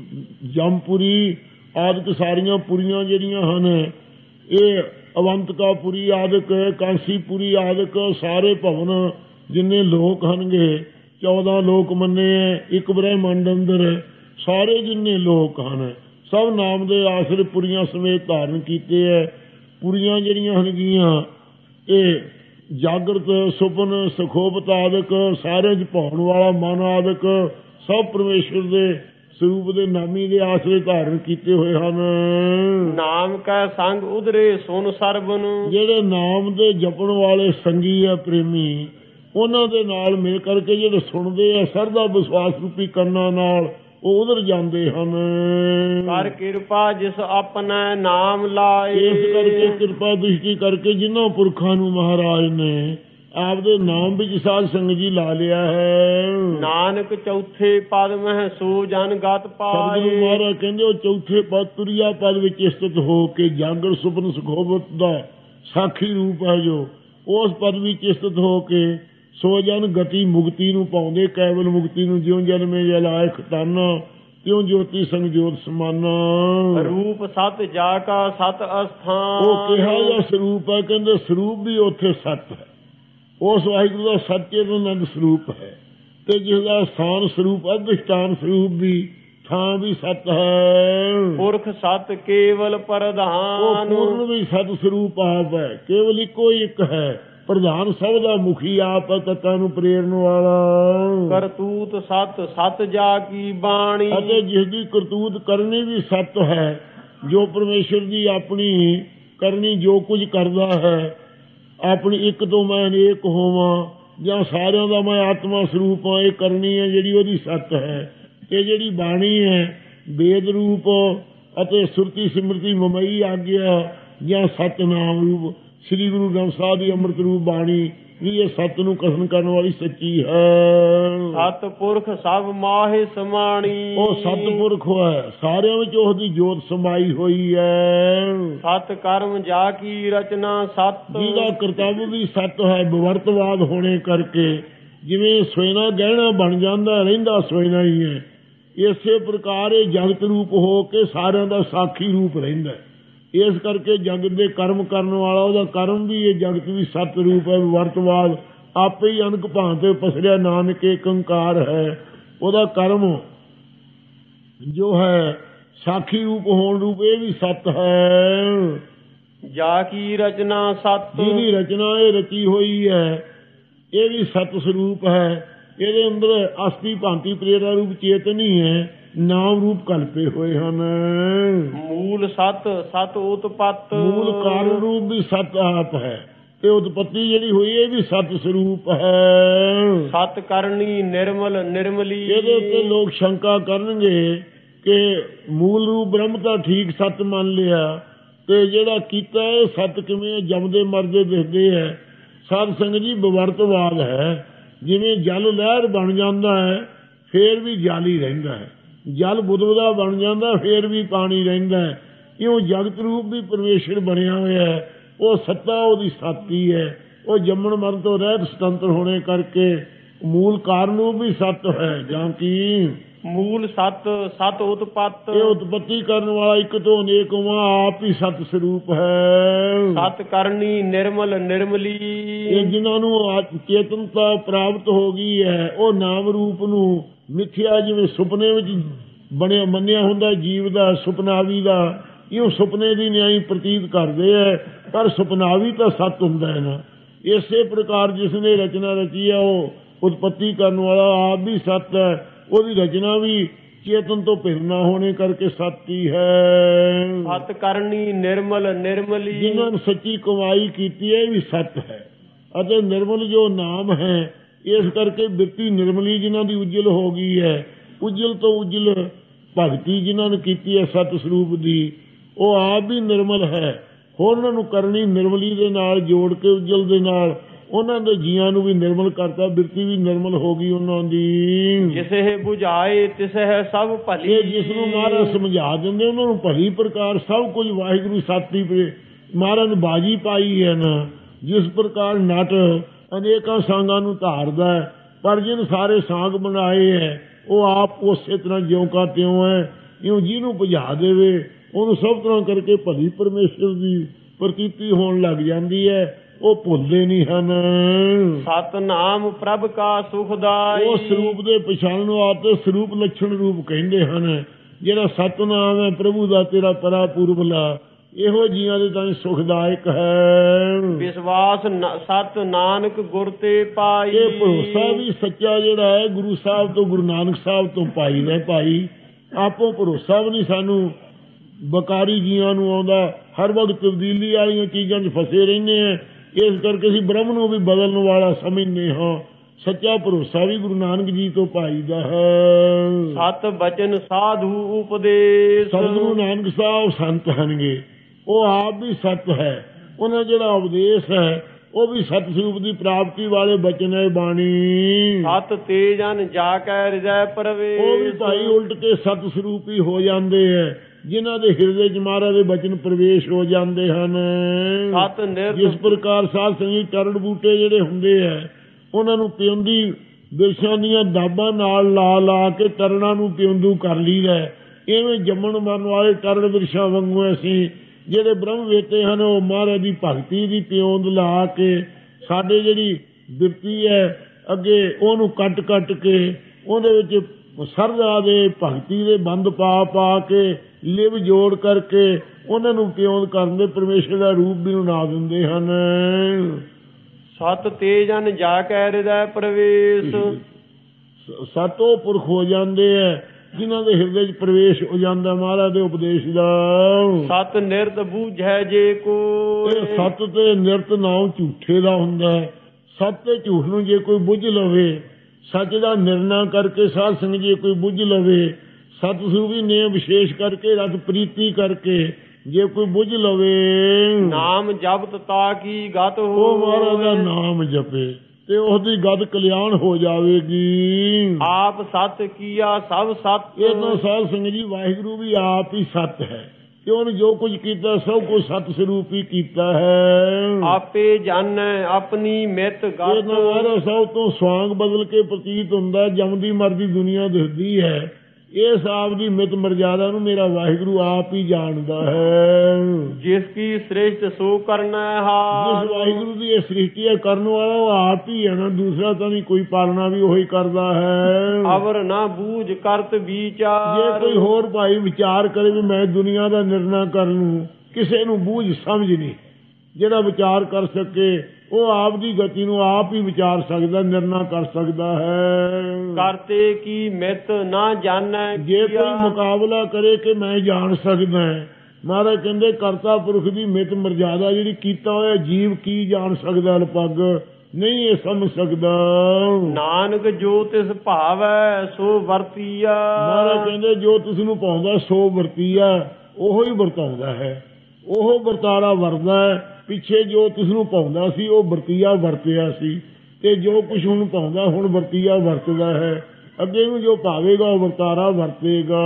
ਜਮਪੁਰੀ ਆਦਿਕ ਸਾਰੀਆਂ ਪੁਰੀਆਂ ਜਿਹੜੀਆਂ ਹਨ ਇਹ ਅਵੰਤਕਾਪੁਰੀ ਆਦਿਕ ਕਾਂਸੀਪੁਰੀ ਆਦਿਕ ਸਾਰੇ ਭਵਨ ਜਿੰਨੇ ਲੋਕ ਹਨਗੇ 14 ਲੋਕ ਮੰਨੇ ਇੱਕ ਬ੍ਰਹਮੰਡ ਅੰਦਰ ਸਾਰੇ ਜਿੰਨੇ ਲੋਕ ਹਨ ਸਭ ਨਾਮ ਦੇ ਆਸਰੇ ਪੁਰੀਆਂ ਸਮੇਤ ਧਾਰਨ ਕੀਤੇ ਹੈ। ਪੁਰੀਆਂ ਜਿਹੜੀਆਂ ਹਨਗੀਆਂ ਇਹ ਜਾਗਰਤ ਸੁਪਨ ਸੁਖੋਪਤ ਆਦਿਕ ਸਾਰਿਆਂ 'ਚ ਭਾਉਣ ਵਾਲਾ ਮਨ ਆਦਿਕ ਸਭ ਪਰਮੇਸ਼ਰ ਦੇ ਸਰੂਪ ਦੇ ਨਾਮੀ ਦੇ ਆਸਰੇ ਧਾਰਨ ਕੀਤੇ ਹੋਏ ਹਨ। ਨਾਮ ਕਾ ਸੰਗ ਉਧਰੇ ਸੁਨ ਸਰਬਨ ਜਿਹੜੇ ਨਾਮ ਦੇ ਜਪਣ ਵਾਲੇ ਸੰਗੀ ਆ ਪ੍ਰੇਮੀ ਉਹਨਾਂ ਦੇ ਨਾਲ ਮਿਲ ਕਰਕੇ ਜਿਹੜੇ ਸੁਣਦੇ ਆ ਸਰਦਾ ਵਿਸ਼ਵਾਸ ਰੂਪੀ ਕੰਨਾਂ ਨਾਲ ਉਹ ਉਧਰ ਜਾਂਦੇ ਹਨ। ਕਰ ਕਿਰਪਾ ਜਿਸ ਆਪਣਾ ਨਾਮ ਲਾਏ ਇਸ ਕਰਕੇ ਕਿਰਪਾ ਦ੍ਰਿਸ਼ਟੀ ਕਰਕੇ ਜਿਨ੍ਹਾਂ ਪੁਰਖਾਂ ਨੂੰ ਮਹਾਰਾਜ ਨੇ ਆਪਦੇ ਨਾਮ ਵਿੱਚ ਸਾਧ ਸੰਗਤ ਜੀ ਲਾ ਲਿਆ ਹੈ। ਨਾਨਕ ਚੌਥੇ ਪਦ ਮਹਿ ਸੋ ਜਨ ਗਤ ਸਤਿਗੁਰੂ ਪਾਏ। ਮਹਾਰਾਜ ਕਹਿੰਦੇ ਉਹ ਚੌਥੇ ਪਦ ਤੁਰਿਆ ਪਦ ਵਿੱਚ ਸਥਿਤ ਹੋ ਕੇ ਜਾਗਰ ਸੁਪਨ ਸੁਖੋਬਤ ਦਾ ਸਾਖੀ ਰੂਪ ਹੈ ਜੋ ਉਸ ਪਦ ਵਿੱਚ ਸਥਿਤ ਹੋ ਕੇ ਸੋ ਜਨ ਗਤੀ ਮੁਕਤੀ ਨੂੰ ਪਾਉਂਦੇ, ਕੇਵਲ ਮੁਕਤੀ ਨੂੰ। ਜਿਉਂ ਜਨਮੇ ਜਲਾਏ ਖਤਾਨਾ ਤਿਉ ਜੋਤੀ ਸੰਗ ਜੋਤ ਸਮਾਨਾ। ਰੂਪ ਸਤ ਜਾ ਕਾ ਸਤ ਅਸਥਾਨ। ਉਹ ਕਿਹਾ ਜਾਂ ਸਰੂਪ ਹੈ, ਕਹਿੰਦੇ ਸਰੂਪ ਵੀ ਉੱਥੇ ਸਤ ਹੈ। ਉਸ ਵਾਹਿਗੁਰੂ ਦਾ ਸੱਚੇਤਨ ਸਰੂਪ ਹੈ ਤੇ ਜਿਸ ਦਾ ਸਥਾਨ ਸਰੂਪ ਅਧਿਸ਼ਠਾਨ ਸਰੂਪ ਵੀ ਥਾਂ ਵੀ ਸਤ ਹੈ। ਪੁਰਖ ਸਤ ਕੇਵਲ ਉਹ ਪ੍ਰਧਾਨ। ਪੂਰਨ ਵੀ ਸਤ ਸਰੂਪ ਆਪ ਹੈ, ਕੇਵਲ ਇੱਕੋ ਇੱਕ ਹੈ। ਪ੍ਰਧਾਨ ਸਭ ਦਾ ਮੁਖੀ ਆਪ ਹੈ, ਤਤਾਂ ਨੂੰ ਪ੍ਰੇਰਨ ਵਾਲਾ। ਕਰਤੂਤ ਸਤ ਸਤ ਜਾ ਕੀ ਬਾਣੀ। ਅਤੇ ਜਿਸ ਦੀ ਕਰਤੂਤ ਕਰਨੀ ਵੀ ਸਤ ਹੈ, ਜੋ ਪਰਮੇਸ਼ਰ ਦੀ ਆਪਣੀ ਕਰਨੀ ਜੋ ਕੁਝ ਕਰਦਾ ਹੈ, ਆਪਣੀ ਇੱਕ ਤੋਂ ਮੈਂ ਅਨੇਕ ਹੋਵਾਂ ਜਾਂ ਸਾਰਿਆਂ ਦਾ ਮੈਂ ਆਤਮਾ ਸਰੂਪ ਹਾਂ, ਇਹ ਕਰਨੀ ਹੈ ਜਿਹੜੀ ਉਹਦੀ ਸਤ ਹੈ। ਤੇ ਜਿਹੜੀ ਬਾਣੀ ਹੈ ਵੇਦ ਰੂਪ ਅਤੇ ਸੁਰਤੀ ਸਿਮਰਤੀ ਮਮਈ ਆਗਿਆ ਜਾਂ ਸਤਨਾਮ ਰੂਪ ਸ੍ਰੀ ਗੁਰੂ ਗ੍ਰੰਥ ਸਾਹਿਬ ਦੀ ਅੰਮ੍ਰਿਤ ਰੂਪ ਬਾਣੀ ਵੀ ਇਹ ਸਤ ਨੂੰ ਕਥਨ ਕਰਨ ਵਾਲੀ ਸੱਚੀ ਹੈ। ਸਤ ਪੁਰਖ ਸਭ ਮਾਹਿ ਸਮਾਣੀ। ਉਹ ਸਤਪੁਰਖ ਹੈ, ਸਾਰਿਆਂ ਵਿੱਚ ਉਸ ਦੀ ਜੋਤ ਸਮਾਈ ਹੋਈ ਹੈ। ਸਤ ਕਰਮ ਜਾ ਕੀ ਰਚਨਾ ਸਤ। ਜਿਹਦਾ ਕਰਤੱਵ ਵੀ ਸਤ ਹੈ, ਵਿਵਰਤਵਾਦ ਹੋਣੇ ਕਰਕੇ ਜਿਵੇਂ ਸੋਇਨਾ ਗਹਿਣਾ ਬਣ ਜਾਂਦਾ ਰਹਿੰਦਾ ਸੋਇਨਾ ਹੀ ਹੈ, ਇਸੇ ਪ੍ਰਕਾਰ ਇਹ ਜਗਤ ਰੂਪ ਹੋ ਕੇ ਸਾਰਿਆਂ ਦਾ ਸਾਖੀ ਰੂਪ ਰਹਿੰਦਾ। ਇਸ ਕਰਕੇ ਜਗਤ ਦੇ ਕਰਮ ਕਰਨ ਵਾਲਾ ਉਹਦਾ ਕਰਮ ਵੀ ਇਹ ਜਗਤ ਵੀ ਸਤ ਰੂਪ ਹੈ। ਵਿਵਰਤਵਾਦ ਆਪੇ ਹੀ ਅਨਕ ਭਾਂਤੇ ਪਸਰਿਆ ਨਾਨਕ ਏਕ ਓੰਕਾਰ ਹੈ। ਉਹਦਾ ਕਰਮ ਜੋ ਹੈ ਸਾਖੀ ਰੂਪ ਹੋਣ ਰੂਪ ਇਹ ਵੀ ਸਤ ਹੈ। ਜਾ ਕੀ ਰਚਨਾ ਸਤ। ਜਿਹਦੀ ਰਚਨਾ ਇਹ ਰਚੀ ਹੋਈ ਹੈ ਇਹ ਵੀ ਸਤ ਸਰੂਪ ਹੈ। ਇਹਦੇ ਅੰਦਰ ਅਸਤੀ ਭਾਂਤੀ ਪ੍ਰੇਰਾ ਰੂਪ ਚੇਤਨੀ ਹੈ, ਨਾਮ ਰੂਪ ਕਲਪੇ ਹੋਏ ਹਨ। ਮੂਲ ਸਤ ਸਤ ਉਤਪਤ। ਮੂਲ ਕਾਰਨ ਰੂਪ ਵੀ ਸਤ ਆਪ ਹੈ ਤੇ ਉਤਪਤੀ ਜਿਹੜੀ ਹੋਈ ਇਹ ਵੀ ਸਤ ਸਰੂਪ ਹੈ। ਸਤ ਕਰਨੀ ਨਿਰਮਲ ਨਿਰਮਲੀ। ਇਹਦੇ ਉੱਤੇ ਲੋਕ ਸ਼ੰਕਾ ਕਰਨਗੇ ਕਿ ਮੂਲ ਰੂਪ ਬ੍ਰਹਮ ਤਾਂ ਠੀਕ ਸਤ ਮੰਨ ਲਿਆ ਤੇ ਜਿਹੜਾ ਕੀਤਾ ਇਹ ਸਤ ਕਿਵੇਂ ਜਮਦੇ ਮਰਦੇ ਦਿਖਦੇ ਹੈ। ਸਾਧ ਸੰਗਤ ਜੀ ਵਿਵਰਤਵਾਦ ਹੈ। ਜਿਵੇਂ ਜਲ ਲਹਿਰ ਬਣ ਜਾਂਦਾ ਹੈ ਫੇਰ ਵੀ ਜਲ ਹੀ ਰਹਿੰਦਾ ਹੈ, ਜਲ ਬੁਦਬੁਦਾ ਬਣ ਜਾਂਦਾ ਫੇਰ ਵੀ ਪਾਣੀ ਰਹਿੰਦਾ ਹੈ। ਇਉਂ ਜਗਤ ਰੂਪ ਵੀ ਪਰਮੇਸ਼ਰ ਬਣਿਆ ਹੋਇਆ ਹੈ, ਉਹ ਸੱਤਾ ਉਹਦੀ ਸਾਤੀ ਹੈ। ਉਹ ਜੰਮਣ ਮਰਨ ਤੋਂ ਰਹਿਤ ਸੁਤੰਤਰ ਹੋਣੇ ਕਰਕੇ ਮੂਲ ਕਾਰਨ ਰੂਪ ਵੀ ਸਤ ਹੈ। ਜਾਂ ਕੀ ਮੂਲ ਸਤ ਸਤ ਉਤਪਤ। ਇਹ ਉਤਪਤੀ ਕਰਨ ਵਾਲਾ ਇੱਕ ਤੋਂ ਅਨੇਕ ਆਪ ਹੀ ਸਤ ਸਰੂਪ ਹੈ। ਸਤ ਕਰਨੀ ਨਿਰਮਲ ਨਿਰਮਲੀ। ਇਹ ਜਿਨ੍ਹਾਂ ਨੂੰ ਚੇਤਨਤਾ ਪ੍ਰਾਪਤ ਹੋ ਗਈ ਹੈ ਉਹ ਨਾਮ ਰੂਪ ਨੂੰ ਮਿਥਿਆ ਜਿਵੇਂ ਸੁਪਨੇ ਵਿੱਚ ਬਣਿਆ ਮੰਨਿਆ ਹੁੰਦਾ ਜੀਵ ਦਾ ਸੁਪਨਾਵੀ ਦਾ, ਇਉਂ ਸੁਪਨੇ ਦੀ ਨਿਆਈ ਪ੍ਰਤੀਤ ਕਰਦੇ ਹੈ, ਪਰ ਸੁਪਨਾਵੀ ਤਾਂ ਸਤ ਹੁੰਦਾ ਹੈ ਨਾ। ਇਸੇ ਪ੍ਰਕਾਰ ਜਿਸ ਨੇ ਰਚਨਾ ਰਚੀ ਹੈ ਉਹ ਉਤਪਤੀ ਕਰਨ ਵਾਲਾ ਆਪ ਵੀ ਸਤ ਹੈ, ਉਹਦੀ ਰਚਨਾ ਵੀ ਚੇਤਨ ਤੋਂ ਭਿੰਨਾ ਹੋਣੇ ਕਰਕੇ ਸਤ ਹੀ ਹੈ। ਸਤ ਕਰਨੀ ਨਿਰਮਲ ਨਿਰਮਲੀ। ਜਿਨ੍ਹਾਂ ਨੇ ਸੱਚੀ ਕਮਾਈ ਕੀਤੀ ਹੈ ਇਹ ਵੀ ਸਤ ਹੈ ਅਤੇ ਨਿਰਮਲ ਜੋ ਨਾਮ ਹੈ ਇਸ ਕਰਕੇ ਬਿਰਤੀ ਨਿਰਮਲੀ ਜਿਨ੍ਹਾਂ ਦੀ ਉਜਲ ਹੋ ਗਈ ਹੈ, ਉਜਲ ਤੋਂ ਉਜਲ ਭਗਤੀ ਜਿਨ੍ਹਾਂ ਨੇ ਕੀਤੀ ਹੈ ਸਤ ਸਰੂਪ ਦੀ, ਉਹ ਆਪ ਵੀ ਨਿਰਮਲ ਹੈ। ਹੋਰਨਾਂ ਨੂੰ ਕਰਨੀ ਨਿਰਮਲੀ ਦੇ ਨਾਲ ਜੋੜ ਕੇ ਉਜਲ ਦੇ ਨਾਲ ਉਹਨਾਂ ਦੇ ਜੀਆਂ ਨੂੰ ਵੀ ਨਿਰਮਲ ਕਰਤਾ, ਬਿਰਤੀ ਵੀ ਨਿਰਮਲ ਹੋ ਗਈ ਉਹਨਾਂ ਦੀ। ਜਿਸੇ ਬੁਝਾਏ ਤਿਸਹਿ ਸਭ ਭਲੀ। ਇਹ ਜਿਸ ਨੂੰ ਮਹਾਰਾਜ ਸਮਝਾ ਦਿੰਦੇ ਉਹਨਾਂ ਨੂੰ ਭਲੀ ਪ੍ਰਕਾਰ ਸਭ ਕੁਝ ਵਾਹਿਗੁਰੂ ਸਾਥੀ ਮਹਾਰਾਜ ਨੇ ਬਾਜੀ ਪਾਈ ਹੈ ਨਾ। ਜਿਸ ਪ੍ਰਕਾਰ ਨਟ ਅਨੇਕਾਂ ਸਾਂਗਾਂ ਨੂੰ ਧਾਰਦਾ ਹੈ, ਪਰ ਜਿਹਨ ਸਾਰੇ ਸਾਂਗ ਬਣਾਏ ਹੈ ਉਹ ਆਪ ਉਸੇ ਤਰ੍ਹਾਂ ਜਿਉਂ ਕਾ ਤਿਉਂ ਹੈ। ਇਉਂ ਜਿਹਨੂੰ ਬੁਝਾ ਦੇਵੇ ਉਹਨੂੰ ਸਭ ਤਰ੍ਹਾਂ ਕਰਕੇ ਭਲੀ ਪਰਮੇਸ਼ਰ ਦੀ ਪ੍ਰਤੀਤੀ ਹੋਣ ਲੱਗ ਜਾਂਦੀ ਹੈ, ਉਹ ਭੁੱਲਦੇ ਨਹੀਂ ਹਨ। ਸਤਨਾਮ ਪ੍ਰਭ ਕਾ ਸੁਖਦਾਈ। ਉਸ ਸਰੂਪ ਦੇ ਪਛਾਣਨ ਵਾਸਤੇ ਸਰੂਪ ਲੱਛਣ ਰੂਪ ਕਹਿੰਦੇ ਹਨ। ਜਿਹੜਾ ਸਤਨਾਮ ਹੈ ਪ੍ਰਭੂ ਦਾ ਤੇਰਾ ਪਰਾ ਪੁਰਬਲਾ, ਇਹੋ ਜੀਆਂ ਦੇ ਤਾਂ ਸੁਖਦਾਇਕ ਹੈ। ਵਿਸ਼ਵਾਸ ਸਤ ਨਾਨਕ ਗੁਰ ਤੇ ਪਾਈ। ਇਹ ਭਰੋਸਾ ਵੀ ਸੱਚਾ ਜਿਹੜਾ ਹੈ ਗੁਰੂ ਸਾਹਿਬ ਤੋਂ, ਗੁਰੂ ਨਾਨਕ ਸਾਹਿਬ ਤੋਂ ਪਾਈਦਾ। ਭਾਈ ਆਪੋ ਭਰੋਸਾ ਵੀ ਨਹੀਂ ਸਾਨੂੰ ਬਕਾਰੀ ਜੀਆਂ ਨੂੰ ਆਉਂਦਾ, ਹਰ ਵਕਤ ਤਬਦੀਲੀ ਵਾਲੀਆਂ ਚੀਜ਼ਾਂ 'ਚ ਫਸੇ ਰਹਿੰਦੇ ਆ। ਇਸ ਕਰਕੇ ਅਸੀਂ ਬ੍ਰਹਮ ਨੂੰ ਵੀ ਬਦਲਣ ਵਾਲਾ ਸਮਝਦੇ ਹਾਂ। ਸੱਚਾ ਭਰੋਸਾ ਵੀ ਗੁਰੂ ਨਾਨਕ ਜੀ ਤੋਂ ਪਾਈਦਾ ਹੈ। ਸਤ ਬਚਨ ਸਾਧੂ ਉਪਦੇਸ਼। ਸਤਿਗੁਰੂ ਨਾਨਕ ਸਾਹਿਬ ਸੰਤ ਹਨਗੇ, ਉਹ ਆਪ ਵੀ ਸਤ ਹੈ। ਉਹਨਾਂ ਜਿਹੜਾ ਉਪਦੇਸ਼ ਹੈ ਉਹ ਵੀ ਸਤ ਸਰੂਪ ਦੀ ਪ੍ਰਾਪਤੀ ਵਾਲੇ ਬਚਨ ਹੈ ਬਾਣੀ। ਸਤ ਤੇ ਜਨ ਜਾ ਕੇ ਹਿਰਦੈ ਉਹ ਵੀ ਪ੍ਰਵੇਸ਼। ਭਾਈ ਉਲਟ ਕੇ ਸਤ ਸਰੂਪੀ ਹੋ ਜਾਂਦੇ ਹੈ, ਜਿਨ੍ਹਾਂ ਦੇ ਹਿਰਦੇ ਚ ਮਹਾਰਾਜ ਦੇ ਬਚਨ ਪ੍ਰਵੇਸ਼ ਹੋ ਜਾਂਦੇ ਹਨ। ਸਤ ਨਿਰਤ ਜਿਸ ਪ੍ਰਕਾਰ ਸਾਧ ਸੰਗਤ ਟਰੜ ਬੂਟੇ ਜਿਹੜੇ ਹੁੰਦੇ ਹੈ ਉਹਨਾਂ ਨੂੰ ਪਿਉਂਦੀ ਬਿਰਛਾਂ ਦੀਆਂ ਦਾਬਾਂ ਨਾਲ ਲਾ ਲਾ ਕੇ ਤਰਣਾ ਨੂੰ ਪਿਉਂਦੂ ਕਰ ਲਈਦਾ, ਇਵੇਂ ਜੰਮਣ ਮਰਨ ਵਾਲੇ ਟਰੜ ਬਿਰਛਾਂ ਵਾਂਗੂ ਅਸੀਂ ਜਿਹੜੇ ਬ੍ਰਹਮ ਵੇਤੇ ਹਨ ਉਹ ਮਹਾਰਾਜ ਦੀ ਭਗਤੀ ਦੀ ਪਿਉਂਦ ਲਾ ਕੇ ਸਾਡੇ ਜਿਹੜੀ ਬਿਰਤੀ ਹੈ ਅੱਗੇ ਉਹਨੂੰ ਕੱਟ ਕੱਟ ਕੇ ਉਹਦੇ ਵਿੱਚ ਸਰਦਾ ਦੇ ਭਗਤੀ ਦੇ ਬੰਦ ਪਾ ਪਾ ਕੇ ਲਿਵ ਜੋੜ ਕਰਕੇ ਉਹਨਾਂ ਨੂੰ ਪਿਉਂਦ ਕਰਨ ਦੇ ਪਰਮੇਸ਼ਰ ਦਾ ਰੂਪ ਵੀ ਬਣਾ ਦਿੰਦੇ ਹਨ। ਸਤ ਤੇ ਜਨ ਜਾ ਕੇ ਹਿਰਦੈ ਪ੍ਰਵੇਸ਼। ਸਤੋ ਪੁਰਖ ਹੋ ਜਾਂਦੇ ਹੈ ਜਿਨ੍ਹਾਂ ਦੇ ਹਿਰਦੇ 'ਚ ਪ੍ਰਵੇਸ਼ ਹੋ ਜਾਂਦਾ ਮਹਾਰਾਜ ਦੇ ਉਪਦੇਸ਼ ਦਾ। ਸਤ ਨਿਰਤ ਬੂਝੈ ਜੇ ਕੋ। ਇਹ ਸਤ ਤੇ ਨਿਰਤ ਨਾਮ ਝੂਠੇ ਦਾ ਹੁੰਦਾ ਹੈ। ਸਤ ਤੇ ਝੂਠ ਨੂੰ ਜੇ ਕੋਈ ਬੁੱਝ ਲਵੇ, ਸੱਚ ਦਾ ਨਿਰਣਾ ਕਰਕੇ ਸਾਧ ਸੰਗਤ ਜੇ ਕੋਈ ਬੁੱਝ ਲਵੇ, ਸਤ ਸਰੂਪੀ ਨੇ ਵਿਸ਼ੇਸ਼ ਕਰਕੇ ਰਤ ਪ੍ਰੀਤੀ ਕਰਕੇ ਜੇ ਕੋਈ ਬੁੱਝ ਲਵੇ, ਨਾਮ ਜਪਤ ਤਾ ਕੀ ਗਤ ਉਹ ਮਹਾਰਾਜ ਦਾ ਹੋ। ਨਾਮ ਜਪੇ ਤੇ ਉਹਦੀ ਗਦ ਕਲਿਆਣ ਹੋ ਜਾਵੇਗੀ। ਆਪ ਸਤ ਕੀਆ ਸਭ ਸਤ। ਇਹ ਤਾਂ ਸਾਧ ਸੰਗਤ ਜੀ ਵਾਹਿਗੁਰੂ ਵੀ ਆਪ ਹੀ ਸਤ ਹੈ ਤੇ ਉਹਨੇ ਜੋ ਕੁਝ ਕੀਤਾ ਸਭ ਕੁਝ ਸਤ ਸਰੂਪ ਹੀ ਕੀਤਾ ਹੈ। ਆਪੇ ਜਾਣੈ ਆਪਣੀ ਮਿਤ ਇਹ ਗਤ। ਤਾਂ ਮਹਾਰਾਜ ਸਭ ਤੋਂ ਸਵਾਂਗ ਬਦਲ ਕੇ ਪ੍ਰਤੀਤ ਹੁੰਦਾ, ਜੰਮਦੀ ਮਰਦੀ ਦੁਨੀਆ ਦਿਖਦੀ ਹੈ। ਇਸ ਆਪ ਦੀ ਮਿਤ ਮਰਜ਼ਾਦਾ ਨੂੰ ਮੇਰਾ ਵਾਹਿਗੁਰੂ ਆਪ ਹੀ ਜਾਣਦਾ ਹੈ। ਜਿਸ ਕੀ ਸ੍ਰੇਸ਼ਟ ਸੋ ਕਰਨਾ ਹਾਰ। ਜਿਸ ਵਾਹਿਗੁਰੂ ਦੀ ਇਹ ਸ੍ਰਿਸ਼ਟੀ ਹੈ ਕਰਨ ਵਾਲਾ ਉਹ ਆਪ ਹੀ ਹੈ ਨਾ, ਦੂਸਰਾ ਤਾਂ ਨਹੀਂ ਕੋਈ ਪਾਲਣਾ ਵੀ ਉਹੀ ਕਰਦਾ ਹੈ। ਅਵਰ ਨਾ ਬੂਝ ਕਰਤ ਜੇ ਵਿਚਾਰ। ਕੋਈ ਹੋਰ ਭਾਈ ਵਿਚਾਰ ਕਰੇ ਵੀ ਮੈਂ ਦੁਨੀਆ ਦਾ ਨਿਰਣਾ ਕਰ ਲੂੰ, ਕਿਸੇ ਨੂੰ ਬੂਝ ਸਮਝ ਨਹੀਂ। ਜਿਹੜਾ ਵਿਚਾਰ ਕਰ ਸਕੇ ਉਹ ਆਪ ਦੀ ਗਤੀ ਨੂੰ ਆਪ ਹੀ ਵਿਚਾਰ ਸਕਦਾ, ਨਿਰਣਾ ਕਰ ਸਕਦਾ ਹੈ। ਕਰਤੇ ਕੀ ਮਿਤ ਨਾ ਜਾਣੈ ਜੇ ਕੋਈ ਮੁਕਾਬਲਾ ਕਰੇ ਕਿ ਮੈਂ ਜਾਣ ਸਕਦਾ, ਮਹਾਰਾਜ ਕਹਿੰਦੇ ਕਰਤਾ ਪੁਰਖ ਦੀ ਮਿਤ ਮਰਜ਼ਾਦਾ ਜਿਹੜੀ ਕੀਤਾ ਹੋਇਆ ਜੀਵ ਕੀ ਜਾਣ ਸਕਦਾ, ਲਗਭਗ ਨਹੀਂ ਇਹ ਸਮਝ ਸਕਦਾ। ਨਾਨਕ ਜੋ ਤਿਸ ਭਾਵੈ ਸੋ ਵਰਤੀਆ। ਮਹਾਰਾਜ ਕਹਿੰਦੇ ਜੋ ਤਿਸ ਨੂੰ ਪਾਉਂਦਾ ਸੋ ਵਰਤੀਆ, ਉਹੋ ਹੀ ਵਰਤਾਉਂਦਾ ਹੈ, ਉਹ ਵਰਤਾਰਾ ਵਰਦਾ ਹੈ। ਪਿੱਛੇ ਜੋ ਤਿਸ ਨੂੰ ਪਾਉਂਦਾ ਸੀ ਉਹ ਵਰਤੀਆ ਵਰਤਿਆ ਸੀ, ਤੇ ਜੋ ਕੁਛ ਹੁਣ ਪਾਉਂਦਾ ਹੁਣ ਵਰਤੀਆ ਵਰਤਦਾ ਹੈ। ਅੱਗੇ ਨੂੰ ਜੋ ਭਾਵੇਗਾ ਉਹ ਵਰਤਾਰਾ ਵਰਤੇਗਾ।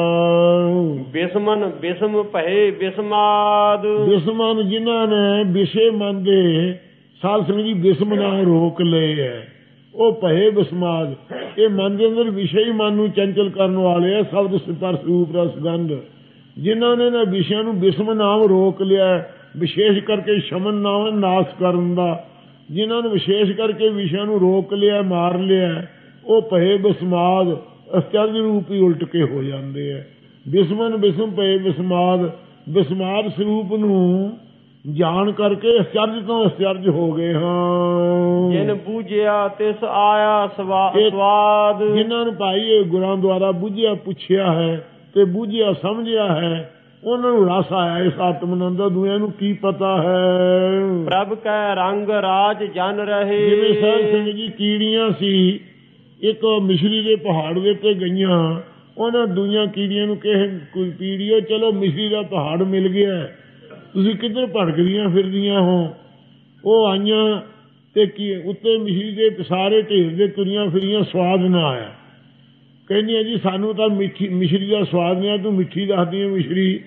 ਬਿਸਮਨ ਬਿਸਮ ਭਏ ਬਿਸਮਾਦ। ਬਿਸਮਨ ਜਿਨ੍ਹਾਂ ਨੇ ਵਿਸ਼ੇ ਮਨ ਦੇ ਸਾਧ ਸੰਗਤ ਜੀ ਬਿਸਮ ਨਾਲ ਰੋਕ ਲਏ ਹੈ ਉਹ ਭਏ ਬਿਸਮਾਦ। ਇਹ ਮਨ ਦੇ ਅੰਦਰ ਵਿਸ਼ੇ ਹੀ ਮਨ ਨੂੰ ਚੰਚਲ ਕਰਨ ਵਾਲੇ ਆ, ਸ਼ਬਦ ਸਪਰਸ਼ ਰੂਪ ਰਸ ਗੰਧ। ਜਿਨ੍ਹਾਂ ਨੇ ਨਾ ਵਿਸ਼ਿਆਂ ਨੂੰ ਬਿਸਮ ਨਾਮ ਰੋਕ ਲਿਆ, ਵਿਸ਼ੇਸ਼ ਕਰਕੇ ਸ਼ਮਨ ਨਾਮ ਨਾਸ਼ ਕਰਨ ਦਾ, ਜਿਨ੍ਹਾਂ ਨੇ ਵਿਸ਼ੇਸ਼ ਕਰਕੇ ਵਿਸ਼ਿਆਂ ਨੂੰ ਰੋਕ ਲਿਆ ਮਾਰ ਲਿਆ, ਉਹ ਭਏ ਬਿਸਮਾਦ ਅਚਰਜ ਰੂਪ ਹੀ ਉਲਟ ਕੇ ਹੋ ਜਾਂਦੇ ਆ। ਬਿਸਮਨ ਬਿਸਮ ਭਏ ਬਿਸਮਾਦ, ਬਿਸਮਾਦ ਸਰੂਪ ਨੂੰ ਜਾਣ ਕਰਕੇ ਅਚਰਜ ਤੋਂ ਅਚਰਜ ਹੋ ਗਏ ਹਾਂ। ਜਿਨ ਬੂਝਿਆ ਤਿਸ ਆਇਆ ਸਵਾਦ। ਜਿਨ੍ਹਾਂ ਨੂੰ ਭਾਈ ਇਹ ਗੁਰਾਂ ਦੁਆਰਾ ਬੁੱਝਿਆ ਪੁੱਛਿਆ ਹੈ ਤੇ ਬੁੱਝਿਆ ਸਮਝਿਆ ਹੈ, ਉਹਨਾਂ ਨੂੰ ਰਸ ਆਇਆ ਇਸ ਆਤਮਨੰਦ ਦਾ। ਦੁਨੀਆ ਨੂੰ ਕੀ ਪਤਾ ਹੈ। ਪ੍ਰਭ ਕੈ ਰੰਗ ਰਾਜ ਜਨ ਰਹੇ। ਜਿਵੇਂ ਸਾਧ ਸੰਗਤ ਜੀ ਕੀੜੀਆਂ ਸੀ, ਇੱਕ ਮਿਸ਼ਰੀ ਦੇ ਪਹਾੜ ਦੇ ਉੱਤੇ ਗਈਆਂ, ਉਹਨਾਂ ਦੂਈਆਂ ਕੀੜੀਆਂ ਨੂੰ ਕਹੇ ਕੋਈ ਪੀੜੀਓ ਚਲੋ ਮਿਸ਼ਰੀ ਦਾ ਪਹਾੜ ਮਿਲ ਗਿਆ, ਤੁਸੀਂ ਕਿੱਧਰ ਭਟਕਦੀਆਂ ਫਿਰਦੀਆਂ ਹੋ। ਉਹ ਆਈਆਂ ਤੇ ਕੀ ਉੱਤੇ ਮਿਸ਼ਰੀ ਦੇ ਸਾਰੇ ਢੇਰ ਦੇ ਤੁਰੀਆਂ ਫਿਰੀਆਂ, ਸਵਾਦ ਨਾ ਆਇਆ। ਕਹਿੰਦੀਆਂ ਜੀ ਸਾਨੂੰ ਤਾਂ ਮਿਸ਼ਰੀ ਦਾ ਸਵਾਦ ਨਹੀਂ ਆ, ਤੂੰ ਮਿੱਠੀ ਦੱਸਦੀ ਹੈ ਮਿਸ਼ਰੀ।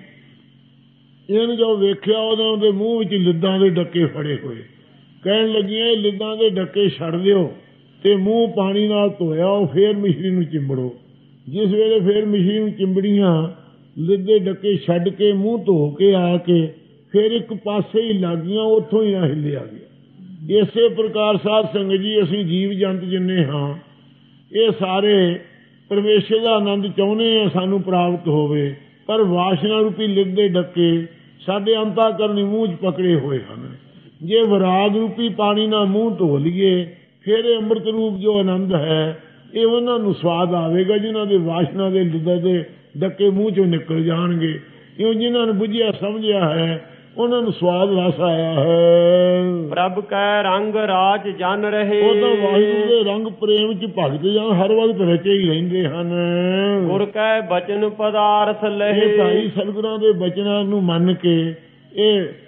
ਇਹਨੂੰ ਜਦੋਂ ਵੇਖਿਆ ਉਹਦੇ ਮੂੰਹ ਵਿੱਚ ਲਿੱਦਾਂ ਦੇ ਡੱਕੇ ਫੜੇ ਹੋਏ। ਕਹਿਣ ਲੱਗੀਆਂ ਇਹ ਲਿੱਦਾਂ ਦੇ ਡੱਕੇ ਛੱਡ ਦਿਓ ਤੇ ਮੂੰਹ ਪਾਣੀ ਨਾਲ ਧੋਇਆ ਉਹ ਫੇਰ ਮਿਸ਼ਰੀ ਨੂੰ ਚਿੰਬੜੋ। ਜਿਸ ਵੇਲੇ ਫੇਰ ਮਿਸ਼ਰੀ ਨੂੰ ਚਿੰਬੜੀਆਂ, ਲਿੱਦੇ ਡੱਕੇ ਛੱਡ ਕੇ ਮੂੰਹ ਧੋ ਕੇ ਆ ਕੇ ਫੇਰ ਇੱਕ ਪਾਸੇ ਹੀ ਲੱਗੀਆਂ, ਉੱਥੋਂ ਹੀ ਨਾ ਹਿੱਲਿਆ ਗਿਆ। ਇਸੇ ਪ੍ਰਕਾਰ ਸਾਧ ਸੰਗਤ ਜੀ ਅਸੀਂ ਜੀਵ ਜੰਤ ਜਿੰਨੇ ਹਾਂ ਇਹ ਸਾਰੇ ਪਰਮੇਸ਼ਰ ਦਾ ਆਨੰਦ ਚਾਹੁੰਦੇ ਆ ਸਾਨੂੰ ਪ੍ਰਾਪਤ ਹੋਵੇ, ਪਰ ਵਾਸ਼ਨਾ ਰੂਪੀ ਲਿੱਦੇ ਡੱਕੇ ਸਾਡੇ ਅੰਤःਕਰਣ ਮੂੰਹ 'ਚ ਪਕੜੇ ਹੋਏ ਹਨ। ਜੇ ਵਿਰਾਗ ਰੂਪੀ ਪਾਣੀ ਨਾਲ ਮੂੰਹ ਧੋ ਲਈਏ ਫਿਰ ਇਹ ਅੰਮ੍ਰਿਤ ਰੂਪ ਜੋ ਆਨੰਦ ਹੈ ਇਹ ਉਹਨਾਂ ਨੂੰ ਸਵਾਦ ਆਵੇਗਾ ਜਿਨ੍ਹਾਂ ਦੇ ਵਾਸ਼ਨਾ ਦੇ ਲਿੱਦੇ ਦੇ ਡੱਕੇ ਮੂੰਹ 'ਚੋਂ ਨਿਕਲ ਜਾਣਗੇ। ਕਿਉਂ ਜਿਨ੍ਹਾਂ ਨੇ ਬੁੱਝਿਆ ਸਮਝਿਆ ਹੈ ਉਹਨਾਂ ਨੂੰ ਸਵਾਦ ਰਸ ਆਇਆ ਹੈ। ਪ੍ਰਭ ਕੈ ਰੰਗ ਰਾਜ ਜਨ ਰਹੇ। ਉਹ ਤਾਂ ਵਾਹਿਗੁਰੂ ਦੇ ਰੰਗ ਪ੍ਰੇਮ 'ਚ ਭਗਤ ਜਾਂ ਹਰ ਵਕਤ ਰਚੇ ਹੀ ਰਹਿੰਦੇ ਹਨ। ਗੁਰ ਕੈ ਬਚਨ ਪਦਾਰਥ ਲਹੇ। ਇਹ ਢਾਈ ਸਤਿਗੁਰਾਂ ਦੇ ਬਚਨਾਂ ਨੂੰ ਮੰਨ ਕੇ ਇਹ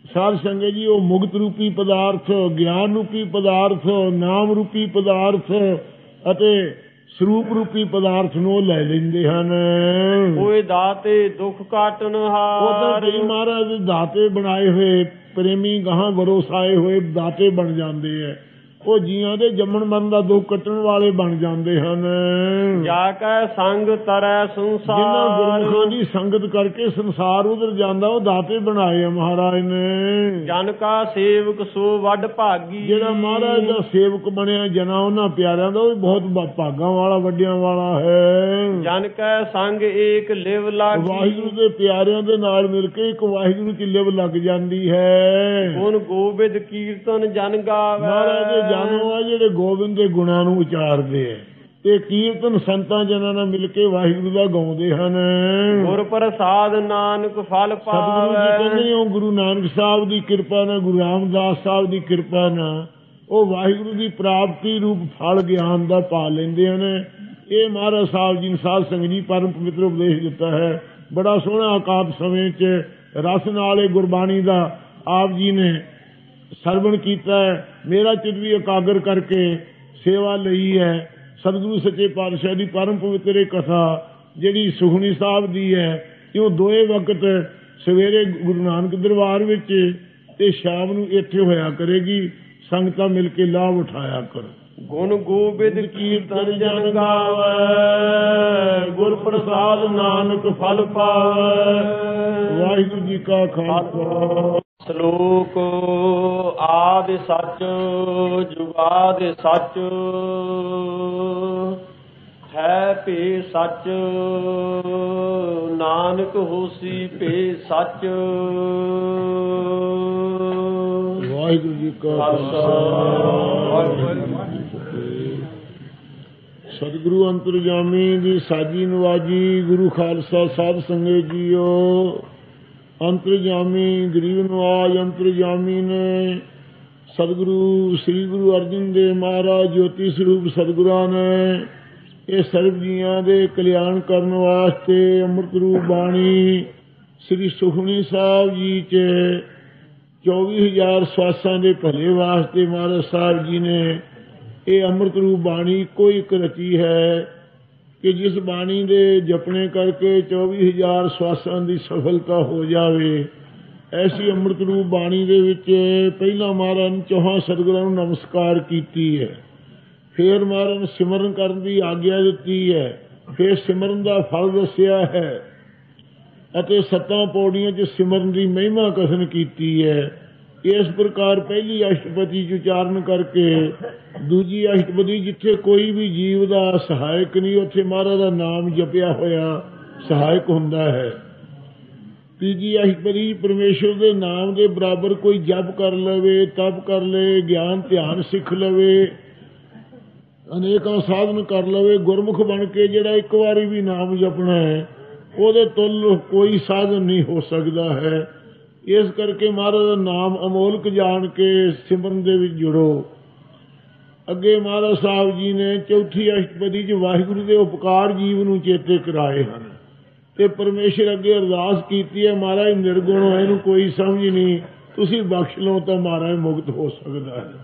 ਸਾਧ ਸੰਗਤ ਜੀ ਉਹ ਮੁਕਤ ਰੂਪੀ ਪਦਾਰਥ, ਗਿਆਨ ਰੂਪੀ ਪਦਾਰਥ, ਨਾਮ ਰੂਪੀ ਪਦਾਰਥ ਅਤੇ ਸਰੂਪ ਰੂਪੀ ਪਦਾਰਥ ਨੂੰ ਲੈ ਲੈਂਦੇ ਹਨ। ਹੋਏ ਦਾਤੇ ਦੁੱਖ ਕਾਟਨ ਉਹ ਤਾਂ ਹਾਰ। ਕਈ ਮਹਾਰਾਜ ਦੇ ਦਾਤੇ ਬਣਾਏ ਹੋਏ ਪ੍ਰੇਮੀ ਗਾਹਾਂ ਵਰੋਸਾਏ ਹੋਏ ਦਾਤੇ ਬਣ ਜਾਂਦੇ ਹੈ। ਉਹ ਜੀਆਂ ਦੇ ਜੰਮਣ ਮਰਨ ਦਾ ਦੁੱਖ ਕੱਟਣ ਵਾਲੇ ਬਣ ਜਾਂਦੇ ਹਨ। ਜਾ ਕੈ ਸੰਗ ਤਰੈ ਜਿਨ੍ਹਾਂ ਸੰਸਾਰ। ਗੁਰਮੁਖਾਂ ਦੀ ਸੰਗਤ ਕਰਕੇ ਸੰਸਾਰ ਉਧਰ ਜਾਂਦਾ ਉਹ ਦਾਤੇ ਬਣਾਏ ਆ ਮਹਾਰਾਜ ਨੇ। ਜਨ ਕਾ ਸੇਵਕ ਸੋ ਵੱਡ ਭਾਗੀ। ਜਿਹੜਾ ਮਹਾਰਾਜ ਦਾ ਸੇਵਕ ਬਣਿਆ ਜਨਾ ਉਹਨਾਂ ਪਿਆਰਿਆਂ ਦਾ ਉਹ ਵੀ ਬਹੁਤ ਭਾਗਾਂ ਵਾਲਾ, ਵੱਡਿਆਂ ਵਾਲਾ ਹੈ। ਜਨ ਕੈ ਸੰਗ ਏਕ ਲਿਵ ਲਾਗੀ। ਵਾਹਿਗੁਰੂ ਦੇ ਪਿਆਰਿਆਂ ਦੇ ਨਾਲ ਮਿਲ ਕੇ ਇੱਕ ਵਾਹਿਗੁਰੂ ਚ ਲਿਵ ਲੱਗ ਜਾਂਦੀ ਹੈ। ਗੁਣ ਗੋਬਿੰਦ ਕੀਰਤਨ ਜਨ ਗਾਵੇ। ਮਹਾਰਾਜ ਦੇ ਜਾਨੋ ਆ ਜਿਹੜੇ ਗੋਬਿੰਦ ਦੇ ਗੁਣਾਂ ਨੂੰ ਉਚਾਰਦੇ ਹੈ ਤੇ ਕੀਰਤਨ ਸੰਤਾਂ ਜਨਾਂ ਨਾਲ ਮਿਲ ਕੇ ਵਾਹਿਗੁਰੂ ਦਾ ਗਾਉਂਦੇ ਹਨ। ਗੁਰ ਪ੍ਰਸਾਦ ਨਾਨਕ ਫਲ ਸਤਿਗੁਰੂ ਜੀ ਕਹਿੰਦੇ ਪਾਵੇ। ਨੇ ਉਹ ਗੁਰੂ ਨਾਨਕ ਸਾਹਿਬ ਦੀ ਕਿਰਪਾ ਨਾਲ, ਗੁਰੂ ਰਾਮਦਾਸ ਸਾਹਿਬ ਦੀ ਕਿਰਪਾ ਨਾਲ ਉਹ ਵਾਹਿਗੁਰੂ ਦੀ ਪ੍ਰਾਪਤੀ ਰੂਪ ਫਲ ਗਿਆਨ ਦਾ ਪਾ ਲੈਂਦੇ ਹਨ। ਇਹ ਮਹਾਰਾਜ ਸਾਹਿਬ ਜੀ ਨੇ ਸਾਧ ਸੰਗਤ ਜੀ ਪਰਮ ਪਵਿੱਤਰ ਉਪਦੇਸ਼ ਦਿੱਤਾ ਹੈ। ਬੜਾ ਸੋਹਣਾ ਆਕਾਤ ਸਮੇਂ 'ਚ ਰਸ ਨਾਲ ਇਹ ਗੁਰਬਾਣੀ ਦਾ ਆਪ ਜੀ ਨੇ ਸਰਵਣ ਕੀਤਾ ਹੈ। ਮੇਰਾ ਚਿੱਤ ਵੀ ਇਕਾਗਰ ਕਰਕੇ ਸੇਵਾ ਲਈ ਹੈ। ਸਤਿਗੁਰੂ ਸੱਚੇ ਪਾਤਸ਼ਾਹ ਦੀ ਪਰਮ ਪਵਿੱਤਰ ਇਹ ਕਥਾ ਜਿਹੜੀ ਸੁਖਮਨੀ ਸਾਹਿਬ ਦੀ ਹੈ ਇਹ ਦੋਏ ਵਕਤ ਸਵੇਰੇ ਗੁਰੂ ਨਾਨਕ ਦਰਬਾਰ ਵਿੱਚ ਤੇ ਸ਼ਾਮ ਨੂੰ ਇੱਥੇ ਹੋਇਆ ਕਰੇਗੀ। ਸੰਗਤਾਂ ਮਿਲ ਕੇ ਲਾਭ ਉਠਾਇਆ ਕਰੋ। ਗੁਣ ਗੋਬਿੰਦ ਕੀਰਤਨ ਜਨ ਗਾਵੇ। ਗੁਰ ਪ੍ਰਸਾਦ ਨਾਨਕ ਫਲ ਪਾਵੇ। ਵਾਹਿਗੁਰੂ ਜੀ ਕਾ ਖਾਲਸਾ। ਸ਼ਲੋਕ ਆਦਿ ਸੱਚ ਜੁਗਾਦਿ ਸੱਚ ਹੈ ਭੇ ਸੱਚ ਨਾਨਕ ਹੋਸੀ ਭੇ ਸੱਚ। ਵਾਹਿਗੁਰੂ ਜੀ ਕਾ ਖਾਲਸਾ। ਸਤਿਗੁਰੂ ਅੰਤਰਜਾਮੀ ਦੀ ਸਾਜੀ ਨਵਾਜੀ ਗੁਰੂ ਖਾਲਸਾ ਸਾਧ ਸੰਗਤ ਜੀਓ। ਅੰਤਰਜਾਮੀ ਗਰੀਬ ਨਵਾਜ ਅੰਤਰਜਾਮੀ ਨੇ ਸਤਿਗੁਰੂ ਸ੍ਰੀ ਗੁਰੂ ਅਰਜਨ ਦੇਵ ਮਹਾਰਾਜ ਜੋਤੀ ਸਰੂਪ ਸਤਿਗੁਰਾਂ ਨੇ ਇਹ ਸਰਬ ਜੀਆਂ ਦੇ ਕਲਿਆਣ ਕਰਨ ਵਾਸਤੇ ਅੰਮ੍ਰਿਤ ਰੂਪ ਬਾਣੀ ਸ੍ਰੀ ਸੁਖਮਨੀ ਸਾਹਿਬ ਜੀ 'ਚ 24,000 ਸਵਾਸਾਂ ਦੇ ਭਲੇ ਵਾਸਤੇ ਮਹਾਰਾਜ ਸਾਹਿਬ ਜੀ ਨੇ ਇਹ ਅੰਮ੍ਰਿਤ ਰੂਪ ਬਾਣੀ ਕੋਈ ਇੱਕ ਰਚੀ ਹੈ ਕਿ ਜਿਸ ਬਾਣੀ ਦੇ ਜਪਣੇ ਕਰਕੇ 24,000 ਸਵਾਸਾਂ ਦੀ ਸਫਲਤਾ ਹੋ ਜਾਵੇ। ਐਸੀ ਅੰਮ੍ਰਿਤ ਰੂਪ ਬਾਣੀ ਦੇ ਵਿੱਚ ਪਹਿਲਾਂ ਮਹਾਰਾਜ ਨੇ ਚੌਹਾਂ ਸਤਿਗੁਰਾਂ ਨੂੰ ਨਮਸਕਾਰ ਕੀਤੀ ਹੈ। ਫਿਰ ਮਹਾਰਾਜ ਨੇ ਸਿਮਰਨ ਕਰਨ ਦੀ ਆਗਿਆ ਦਿੱਤੀ ਹੈ। ਫਿਰ ਸਿਮਰਨ ਦਾ ਫਲ ਦੱਸਿਆ ਹੈ ਅਤੇ 7 ਪੌੜੀਆਂ 'ਚ ਸਿਮਰਨ ਦੀ ਮਹਿਮਾ ਕਥਨ ਕੀਤੀ ਹੈ। ਇਸ ਪ੍ਰਕਾਰ ਪਹਿਲੀ ਅਸ਼ਟਪਦੀ 'ਚ ਉਚਾਰਨ ਕਰਕੇ ਦੂਜੀ ਅਸ਼ਟਪਦੀ ਜਿੱਥੇ ਕੋਈ ਵੀ ਜੀਵ ਦਾ ਸਹਾਇਕ ਨਹੀਂ ਉੱਥੇ ਮਹਾਰਾਜ ਦਾ ਨਾਮ ਜਪਿਆ ਹੋਇਆ ਸਹਾਇਕ ਹੁੰਦਾ ਹੈ। ਤੀਜੀ ਅਸ਼ਟਪਦੀ ਪਰਮੇਸ਼ਰ ਦੇ ਨਾਮ ਦੇ ਬਰਾਬਰ ਕੋਈ ਜਪ ਕਰ ਲਵੇ, ਤਪ ਕਰ ਲਵੇ, ਗਿਆਨ ਧਿਆਨ ਸਿੱਖ ਲਵੇ, ਅਨੇਕਾਂ ਸਾਧਨ ਕਰ ਲਵੇ, ਗੁਰਮੁਖ ਬਣ ਕੇ ਜਿਹੜਾ ਇੱਕ ਵਾਰੀ ਵੀ ਨਾਮ ਜਪਣਾ ਹੈ ਉਹਦੇ ਤੁੱਲ ਕੋਈ ਸਾਧਨ ਨਹੀਂ ਹੋ ਸਕਦਾ ਹੈ। ਇਸ ਕਰਕੇ ਮਹਾਰਾਜ ਦਾ ਨਾਮ ਅਮੋਲਕ ਜਾਣ ਕੇ ਸਿਮਰਨ ਦੇ ਵਿੱਚ ਜੁੜੋ। ਅੱਗੇ ਮਹਾਰਾਜ ਸਾਹਿਬ ਜੀ ਨੇ ਚੌਥੀ ਅਸ਼ਟਪਦੀ 'ਚ ਵਾਹਿਗੁਰੂ ਦੇ ਉਪਕਾਰ ਜੀਵ ਨੂੰ ਚੇਤੇ ਕਰਾਏ ਹਨ ਤੇ ਪਰਮੇਸ਼ਰ ਅੱਗੇ ਅਰਦਾਸ ਕੀਤੀ ਹੈ ਮਹਾਰਾਜ ਨਿਰਗੁਣ ਹੋਏ ਨੂੰ ਕੋਈ ਸਮਝ ਨਹੀਂ, ਤੁਸੀਂ ਬਖਸ਼ ਲਓ ਤਾਂ ਮਹਾਰਾਜ ਮੁਕਤ ਹੋ ਸਕਦਾ ਹੈ।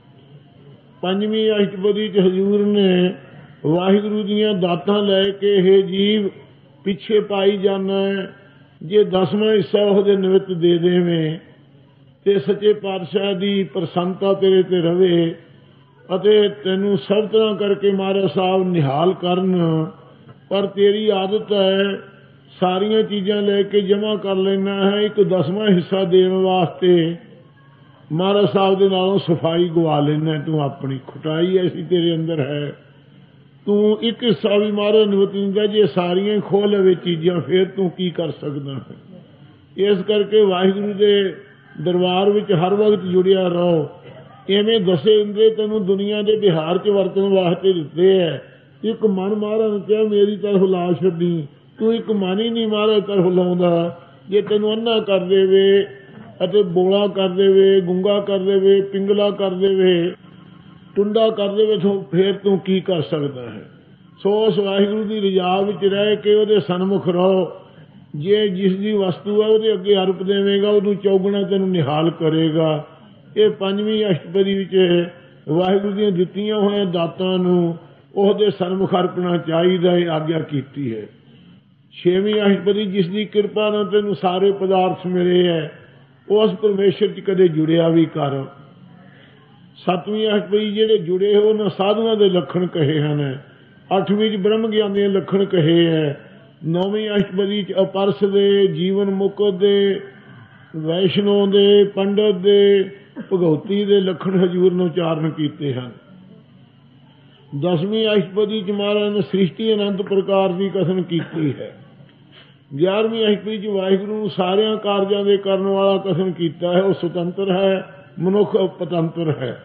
ਪੰਜਵੀਂ ਅਸ਼ਟਪਦੀ 'ਚ ਹਜ਼ੂਰ ਨੇ ਵਾਹਿਗੁਰੂ ਦੀਆਂ ਦਾਤਾਂ ਲੈ ਕੇ ਇਹ ਜੀਵ ਪਿੱਛੇ ਪਾਈ ਜਾਣਾ ਹੈ। ਜੇ 10ਵਾਂ ਹਿੱਸਾ ਉਹਦੇ ਨਿਮਿਤ ਦੇ ਦੇਵੇਂ ਤੇ ਸੱਚੇ ਪਾਤਸ਼ਾਹ ਦੀ ਪ੍ਰਸੰਨਤਾ ਤੇਰੇ ਤੇ ਰਵੇ ਅਤੇ ਤੈਨੂੰ ਸਭ ਤਰ੍ਹਾਂ ਕਰਕੇ ਮਹਾਰਾਜ ਸਾਹਿਬ ਨਿਹਾਲ ਕਰਨ। ਪਰ ਤੇਰੀ ਆਦਤ ਹੈ ਸਾਰੀਆਂ ਚੀਜ਼ਾਂ ਲੈ ਕੇ ਜਮ੍ਹਾਂ ਕਰ ਲੈਣਾ ਹੈ, ਇੱਕ 10ਵਾਂ ਹਿੱਸਾ ਦੇਣ ਵਾਸਤੇ ਮਹਾਰਾਜ ਸਾਹਿਬ ਦੇ ਨਾਲੋਂ ਸਫਾਈ ਗਵਾ ਲੈਣਾ। ਤੂੰ ਆਪਣੀ ਖੁਟਾਈ ਐਸੀ ਤੇਰੇ ਅੰਦਰ ਹੈ, ਤੂੰ ਇੱਕ ਹਿੱਸਾ ਵੀ ਮਹਾਰਾਜ ਨਿਮਿਤ ਦਿੰਦਾ। ਜੇ ਸਾਰੀਆਂ ਖੋਹ ਲਵੇ ਚੀਜ਼ਾਂ ਫਿਰ ਤੂੰ ਕੀ ਕਰ ਸਕਦਾ ਹੈ। ਇਸ ਕਰਕੇ ਵਾਹਿਗੁਰੂ ਦੇ ਦਰਬਾਰ ਵਿੱਚ ਹਰ ਵਕਤ ਜੁੜਿਆ ਰਹੋ। ਇਵੇਂ ਦਸੇ ਇੰਦਰੇ ਤੈਨੂੰ ਦੁਨੀਆ ਦੇ ਬਿਹਾਰ 'ਚ ਵਰਤਣ ਵਾਸਤੇ ਦਿੱਤੇ ਹੈ। ਇੱਕ ਮਨ ਮਹਾਰਾਜ ਨੇ ਕਿਹਾ ਮੇਰੀ ਤਰਫ ਲਾ ਛੱਡੀ, ਤੂੰ ਇੱਕ ਮਨ ਹੀ ਨਹੀਂ ਮਹਾਰਾਜ ਤਰਫ ਲਾਉਂਦਾ। ਜੇ ਤੈਨੂੰ ਅੰਨਾ ਕਰ ਦੇਵੇ ਅਤੇ ਬੋਲਾ ਕਰ ਦੇਵੇ, ਗੁੰਗਾ ਕਰ ਦੇਵੇ, ਪਿੰਗਲਾ ਕਰ ਦੇਵੇ, ਟੁੰਡਾ ਕਰ ਦੇਵੇ ਤਾਂ ਫਿਰ ਤੂੰ ਕੀ ਕਰ ਸਕਦਾ ਹੈ। ਸੋ ਉਸ ਵਾਹਿਗੁਰੂ ਦੀ ਰਜਾ ਵਿੱਚ ਰਹਿ ਕੇ ਉਹਦੇ ਸਨਮੁਖ ਰਹੋ ਜੇ ਜਿਸ ਦੀ ਵਸਤੂ ਹੈ ਉਹਦੇ ਅੱਗੇ ਅਰਪ ਦੇਵੇਗਾ ਉਹਨੂੰ ਚੌਗੁਣਾ ਤੈਨੂੰ ਨਿਹਾਲ ਕਰੇਗਾ। ਇਹ ਪੰਜਵੀਂ ਅਸ਼ਟਪਦੀ ਵਿੱਚ ਵਾਹਿਗੁਰੂ ਦੀਆਂ ਦਿੱਤੀਆਂ ਹੋਈਆਂ ਦਾਤਾਂ ਨੂੰ ਉਹਦੇ ਸਨਮੁਖ ਅਰਪਣਾ ਚਾਹੀਦਾ, ਇਹ ਆਗਿਆ ਕੀਤੀ ਹੈ। ਛੇਵੀਂ ਅਸ਼ਟਪਦੀ ਜਿਸ ਦੀ ਕਿਰਪਾ ਨਾਲ ਤੈਨੂੰ ਸਾਰੇ ਪਦਾਰਥ ਮਿਲੇ ਹੈ ਉਸ ਪਰਮੇਸ਼ਰ 'ਚ ਕਦੇ ਜੁੜਿਆ ਵੀ ਕਰ। ਸੱਤਵੀਂ ਅਸ਼ਟਪਦੀ ਜਿਹੜੇ ਜੁੜੇ ਹੋ ਉਹਨਾਂ ਸਾਧੂਆਂ ਦੇ ਲੱਖਣ ਕਹੇ ਹਨ। ਅੱਠਵੀਂ 'ਚ ਬ੍ਰਹਮ ਗਿਆਨ ਦੇ ਲੱਖਣ ਕਹੇ ਹੈ। ਨੌਵੀਂ ਅਸ਼ਟਪਦੀ 'ਚ ਅਪਰਸ ਦੇ, ਜੀਵਨ ਮੁਕਤ ਦੇ, ਵੈਸ਼ਨੋ ਦੇ, ਪੰਡਤ ਦੇ, ਭਗਉਤੀ ਦੇ ਲੱਖਣ ਹਜ਼ੂਰ ਨੇ ਉਚਾਰਨ ਕੀਤੇ ਹਨ। ਦਸਵੀਂ ਅਸ਼ਟਪਦੀ 'ਚ ਮਹਾਰਾਜ ਨੇ ਸ੍ਰਿਸ਼ਟੀ ਅਨੰਤ ਪ੍ਰਕਾਰ ਦੀ ਕਥਨ ਕੀਤੀ ਹੈ। 11ਵੀਂ ਅਸ਼ਟਪਦੀ 'ਚ ਵਾਹਿਗੁਰੂ ਨੂੰ ਸਾਰਿਆਂ ਕਾਰਜਾਂ ਦੇ ਕਰਨ ਵਾਲਾ ਕਥਨ ਕੀਤਾ ਹੈ। ਉਹ ਸੁਤੰਤਰ ਹੈ, ਮਨੁੱਖ ਪਤੰਤਰ ਹੈ।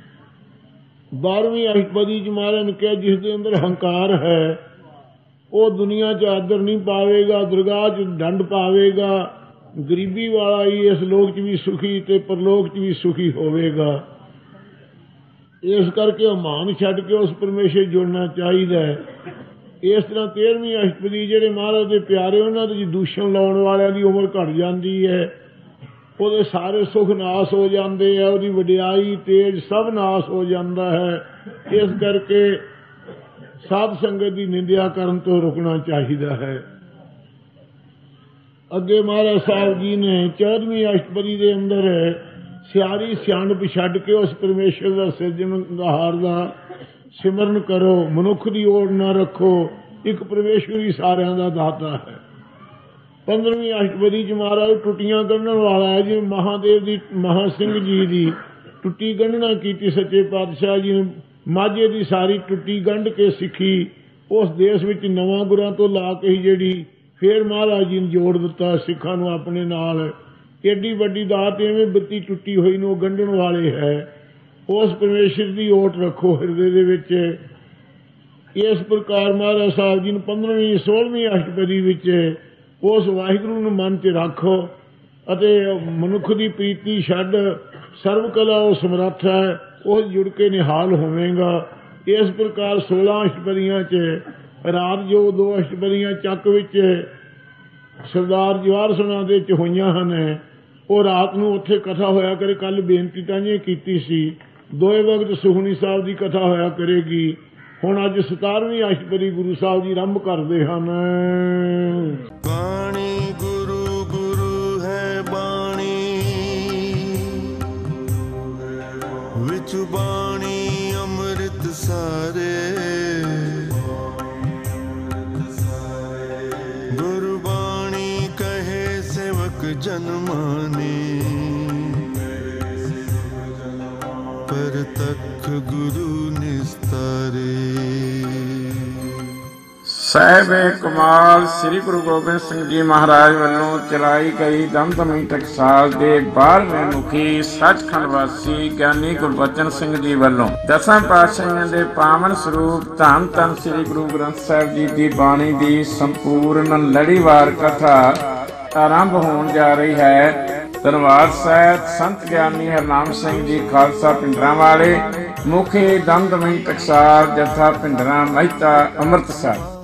12ਵੀਂ ਅਸ਼ਟਪਦੀ 'ਚ ਮਹਾਰਾਜ ਨੇ ਕਿਹਾ ਜਿਸ ਦੇ ਅੰਦਰ ਹੰਕਾਰ ਹੈ ਉਹ ਦੁਨੀਆ 'ਚ ਆਦਰ ਨਹੀਂ ਪਾਵੇਗਾ, ਦਰਗਾਹ 'ਚ ਦੰਡ ਪਾਵੇਗਾ। ਗਰੀਬੀ ਵਾਲਾ ਹੀ ਇਸ ਲੋਕ 'ਚ ਵੀ ਸੁਖੀ ਤੇ ਪਰਲੋਕ 'ਚ ਵੀ ਸੁਖੀ ਹੋਵੇਗਾ। ਇਸ ਕਰਕੇ ਉਹ ਮਾਨ ਛੱਡ ਕੇ ਉਸ ਪਰਮੇਸ਼ਰ ਜੁੜਨਾ ਚਾਹੀਦਾ ਹੈ। ਇਸ ਤਰ੍ਹਾਂ 13ਵੀਂ ਅਸ਼ਟਪਦੀ ਜਿਹੜੇ ਮਹਾਰਾਜ ਦੇ ਪਿਆਰੇ ਉਹਨਾਂ ਦੇ ਦੂਸ਼ਣ ਲਾਉਣ ਵਾਲਿਆਂ ਦੀ ਉਮਰ ਘਟ ਜਾਂਦੀ ਹੈ, ਉਹਦੇ ਸਾਰੇ ਸੁੱਖ ਨਾਸ ਹੋ ਜਾਂਦੇ ਆ, ਉਹਦੀ ਵਡਿਆਈ ਤੇਜ ਸਭ ਨਾਸ ਹੋ ਜਾਂਦਾ ਹੈ। ਇਸ ਕਰਕੇ ਸਾਧ ਸੰਗਤ ਦੀ ਨਿੰਦਿਆ ਕਰਨ ਤੋਂ ਰੁਕਣਾ ਚਾਹੀਦਾ ਹੈ। ਅੱਗੇ ਮਹਾਰਾਜ ਸਾਹਿਬ ਜੀ ਨੇ 14ਵੀਂ ਅਸ਼ਟਪਦੀ ਦੇ ਅੰਦਰ ਸਿਆਰੀ ਸਿਆਣਪ ਛੱਡ ਕੇ ਉਸ ਪਰਮੇਸ਼ਰ ਦਾ ਸਿਰਜਣਹਾਰ ਦਾ ਸਿਮਰਨ ਕਰੋ, ਮਨੁੱਖ ਦੀ ਓੜ ਨਾ ਰੱਖੋ, ਇੱਕ ਪਰਮੇਸ਼ਰ ਹੀ ਸਾਰਿਆਂ ਦਾ ਦਾਤਾ ਹੈ। 15ਵੀਂ ਅਸ਼ਟਪਦੀ 'ਚ ਮਹਾਰਾਜ ਟੁੱਟੀਆਂ ਗੰਢਣ ਵਾਲਾ ਹੈ। ਜਿਵੇਂ ਮਹਾਦੇਵ ਦੀ ਮਹਾ ਸਿੰਘ ਜੀ ਦੀ ਟੁੱਟੀ ਗੰਢਣਾ ਕੀਤੀ ਸੱਚੇ ਪਾਤਸ਼ਾਹ ਜੀ ਨੇ ਮਾਝੇ ਦੀ ਸਾਰੀ ਟੁੱਟੀ ਗੰਢ ਕੇ ਸਿੱਖੀ। ਉਸ ਦੇਸ਼ ਵਿੱਚ ਨਵਾਂ ਗੁਰਾਂ ਤੋਂ ਲਾ ਕੇ ਹੀ ਜਿਹੜੀ ਫੇਰ ਮਹਾਰਾਜ ਜੀ ਨੇ ਜੋੜ ਦਿੱਤਾ ਸਿੱਖਾਂ ਨੂੰ ਆਪਣੇ ਨਾਲ। ਏਡੀ ਵੱਡੀ ਦਾਤ ਐਵੇਂ ਬੱਤੀ ਟੁੱਟੀ ਹੋਈ ਨੂੰ ਗੰਢਣ ਵਾਲੇ ਹੈ। ਉਸ ਪਰਮੇਸ਼ਰ ਦੀ ਓਟ ਰੱਖੋ ਹਿਰਦੇ ਦੇ ਵਿੱਚ। ਇਸ ਪ੍ਰਕਾਰ ਮਹਾਰਾਜ ਸਾਹਿਬ ਜੀ ਨੂੰ 15ਵੀਂ 16ਵੀਂ ਅਸ਼ਟਪਦੀ ਵਿੱਚ ਉਸ ਵਾਹਿਗੁਰੂ ਨੂੰ ਮਨ 'ਚ ਰੱਖੋ ਅਤੇ ਮਨੁੱਖ ਦੀ ਪ੍ਰੀਤੀ ਛੱਡ। ਸਰਵ ਕਲਾ ਉਹ ਸਮਰੱਥ ਹੈ, ਉਹ ਜੁੜ ਕੇ ਨਿਹਾਲ ਹੋਵੇਗਾ। ਇਸ ਪ੍ਰਕਾਰ 16 ਅਸ਼ਟਪਦੀਆਂ 'ਚ ਰਾਤ ਜੋ 2 ਅਸ਼ਟਪਦੀਆਂ ਚੱਕ ਵਿੱਚ ਸਰਦਾਰ ਜਵਾਹਰ ਸਿੰਘਾਂ ਦੇ 'ਚ ਹੋਈਆਂ ਹਨ, ਉਹ ਰਾਤ ਨੂੰ ਉੱਥੇ ਕਥਾ ਹੋਇਆ ਕਰੇ। ਕੱਲ ਬੇਨਤੀ ਤਾਂ ਇਹ ਕੀਤੀ ਸੀ 2 ਵਕਤ ਸੁਖਮਨੀ ਸਾਹਿਬ ਦੀ ਕਥਾ ਹੋਇਆ ਕਰੇਗੀ। ਹੁਣ ਅੱਜ 17ਵੀਂ ਅਸ਼ਟਪਦੀ ਗੁਰੂ ਸਾਹਿਬ ਜੀ ਆਰੰਭ ਕਰਦੇ ਹਨ। ਬਾਣੀ ਗੁਰੂ ਗੁਰੂ ਹੈ ਬਾਣੀ, ਵਿੱਚ ਬਾਣੀ ਅੰਮ੍ਰਿਤ ਸਾਰੇ। ਗੁਰਬਾਣੀ ਕਹੇ ਸੇਵਕ ਜਨ ਮਾਨੇ, ਪਰਤਖ ਗੁਰੂ ਨਿਸਤਾਰੇ। ਸਾਹਿਬ ਕਮਾਲ ਸ੍ਰੀ ਗੁਰੂ ਗੋਬਿੰਦ ਸਿੰਘ ਜੀ ਮਹਾਰਾਜ ਵੱਲੋਂ ਚਲਾਈ ਗਈ ਦਮਦਮੀ ਟਕਸਾਲ ਦੇ 12ਵੇਂ ਮੁਖੀ ਸੱਚਖੰਡ ਵਾਸੀ ਗਿਆਨੀ ਗੁਰਬਚਨ ਸਿੰਘ ਜੀ ਵੱਲੋਂ ਦਸਾਂ ਪਾਤਸ਼ਾਹੀਆਂ ਦੇ ਪਾਵਨ ਸਰੂਪ ਧੰਨ ਧੰਨ ਸ੍ਰੀ ਗੁਰੂ ਗ੍ਰੰਥ ਸਾਹਿਬ ਜੀ ਦੀ ਬਾਣੀ ਦੀ ਸੰਪੂਰਨ ਲੜੀਵਾਰ ਕਥਾ ਆਰੰਭ ਹੋਣ ਜਾ ਰਹੀ ਹੈ। ਧੰਨਵਾਦ ਸਾਹਿਬ ਸੰਤ ਗਿਆਨੀ ਹਰਨਾਮ ਸਿੰਘ ਜੀ ਖਾਲਸਾ ਪਿੰਡਰਾਂ ਵਾਲੇ, ਮੁਖੀ ਦਮਦਮੀ ਟਕਸਾਲ ਜਥਾ ਪਿੰਡਰਾਂ ਮਹਿਤਾ ਅੰਮ੍ਰਿਤਸਰ।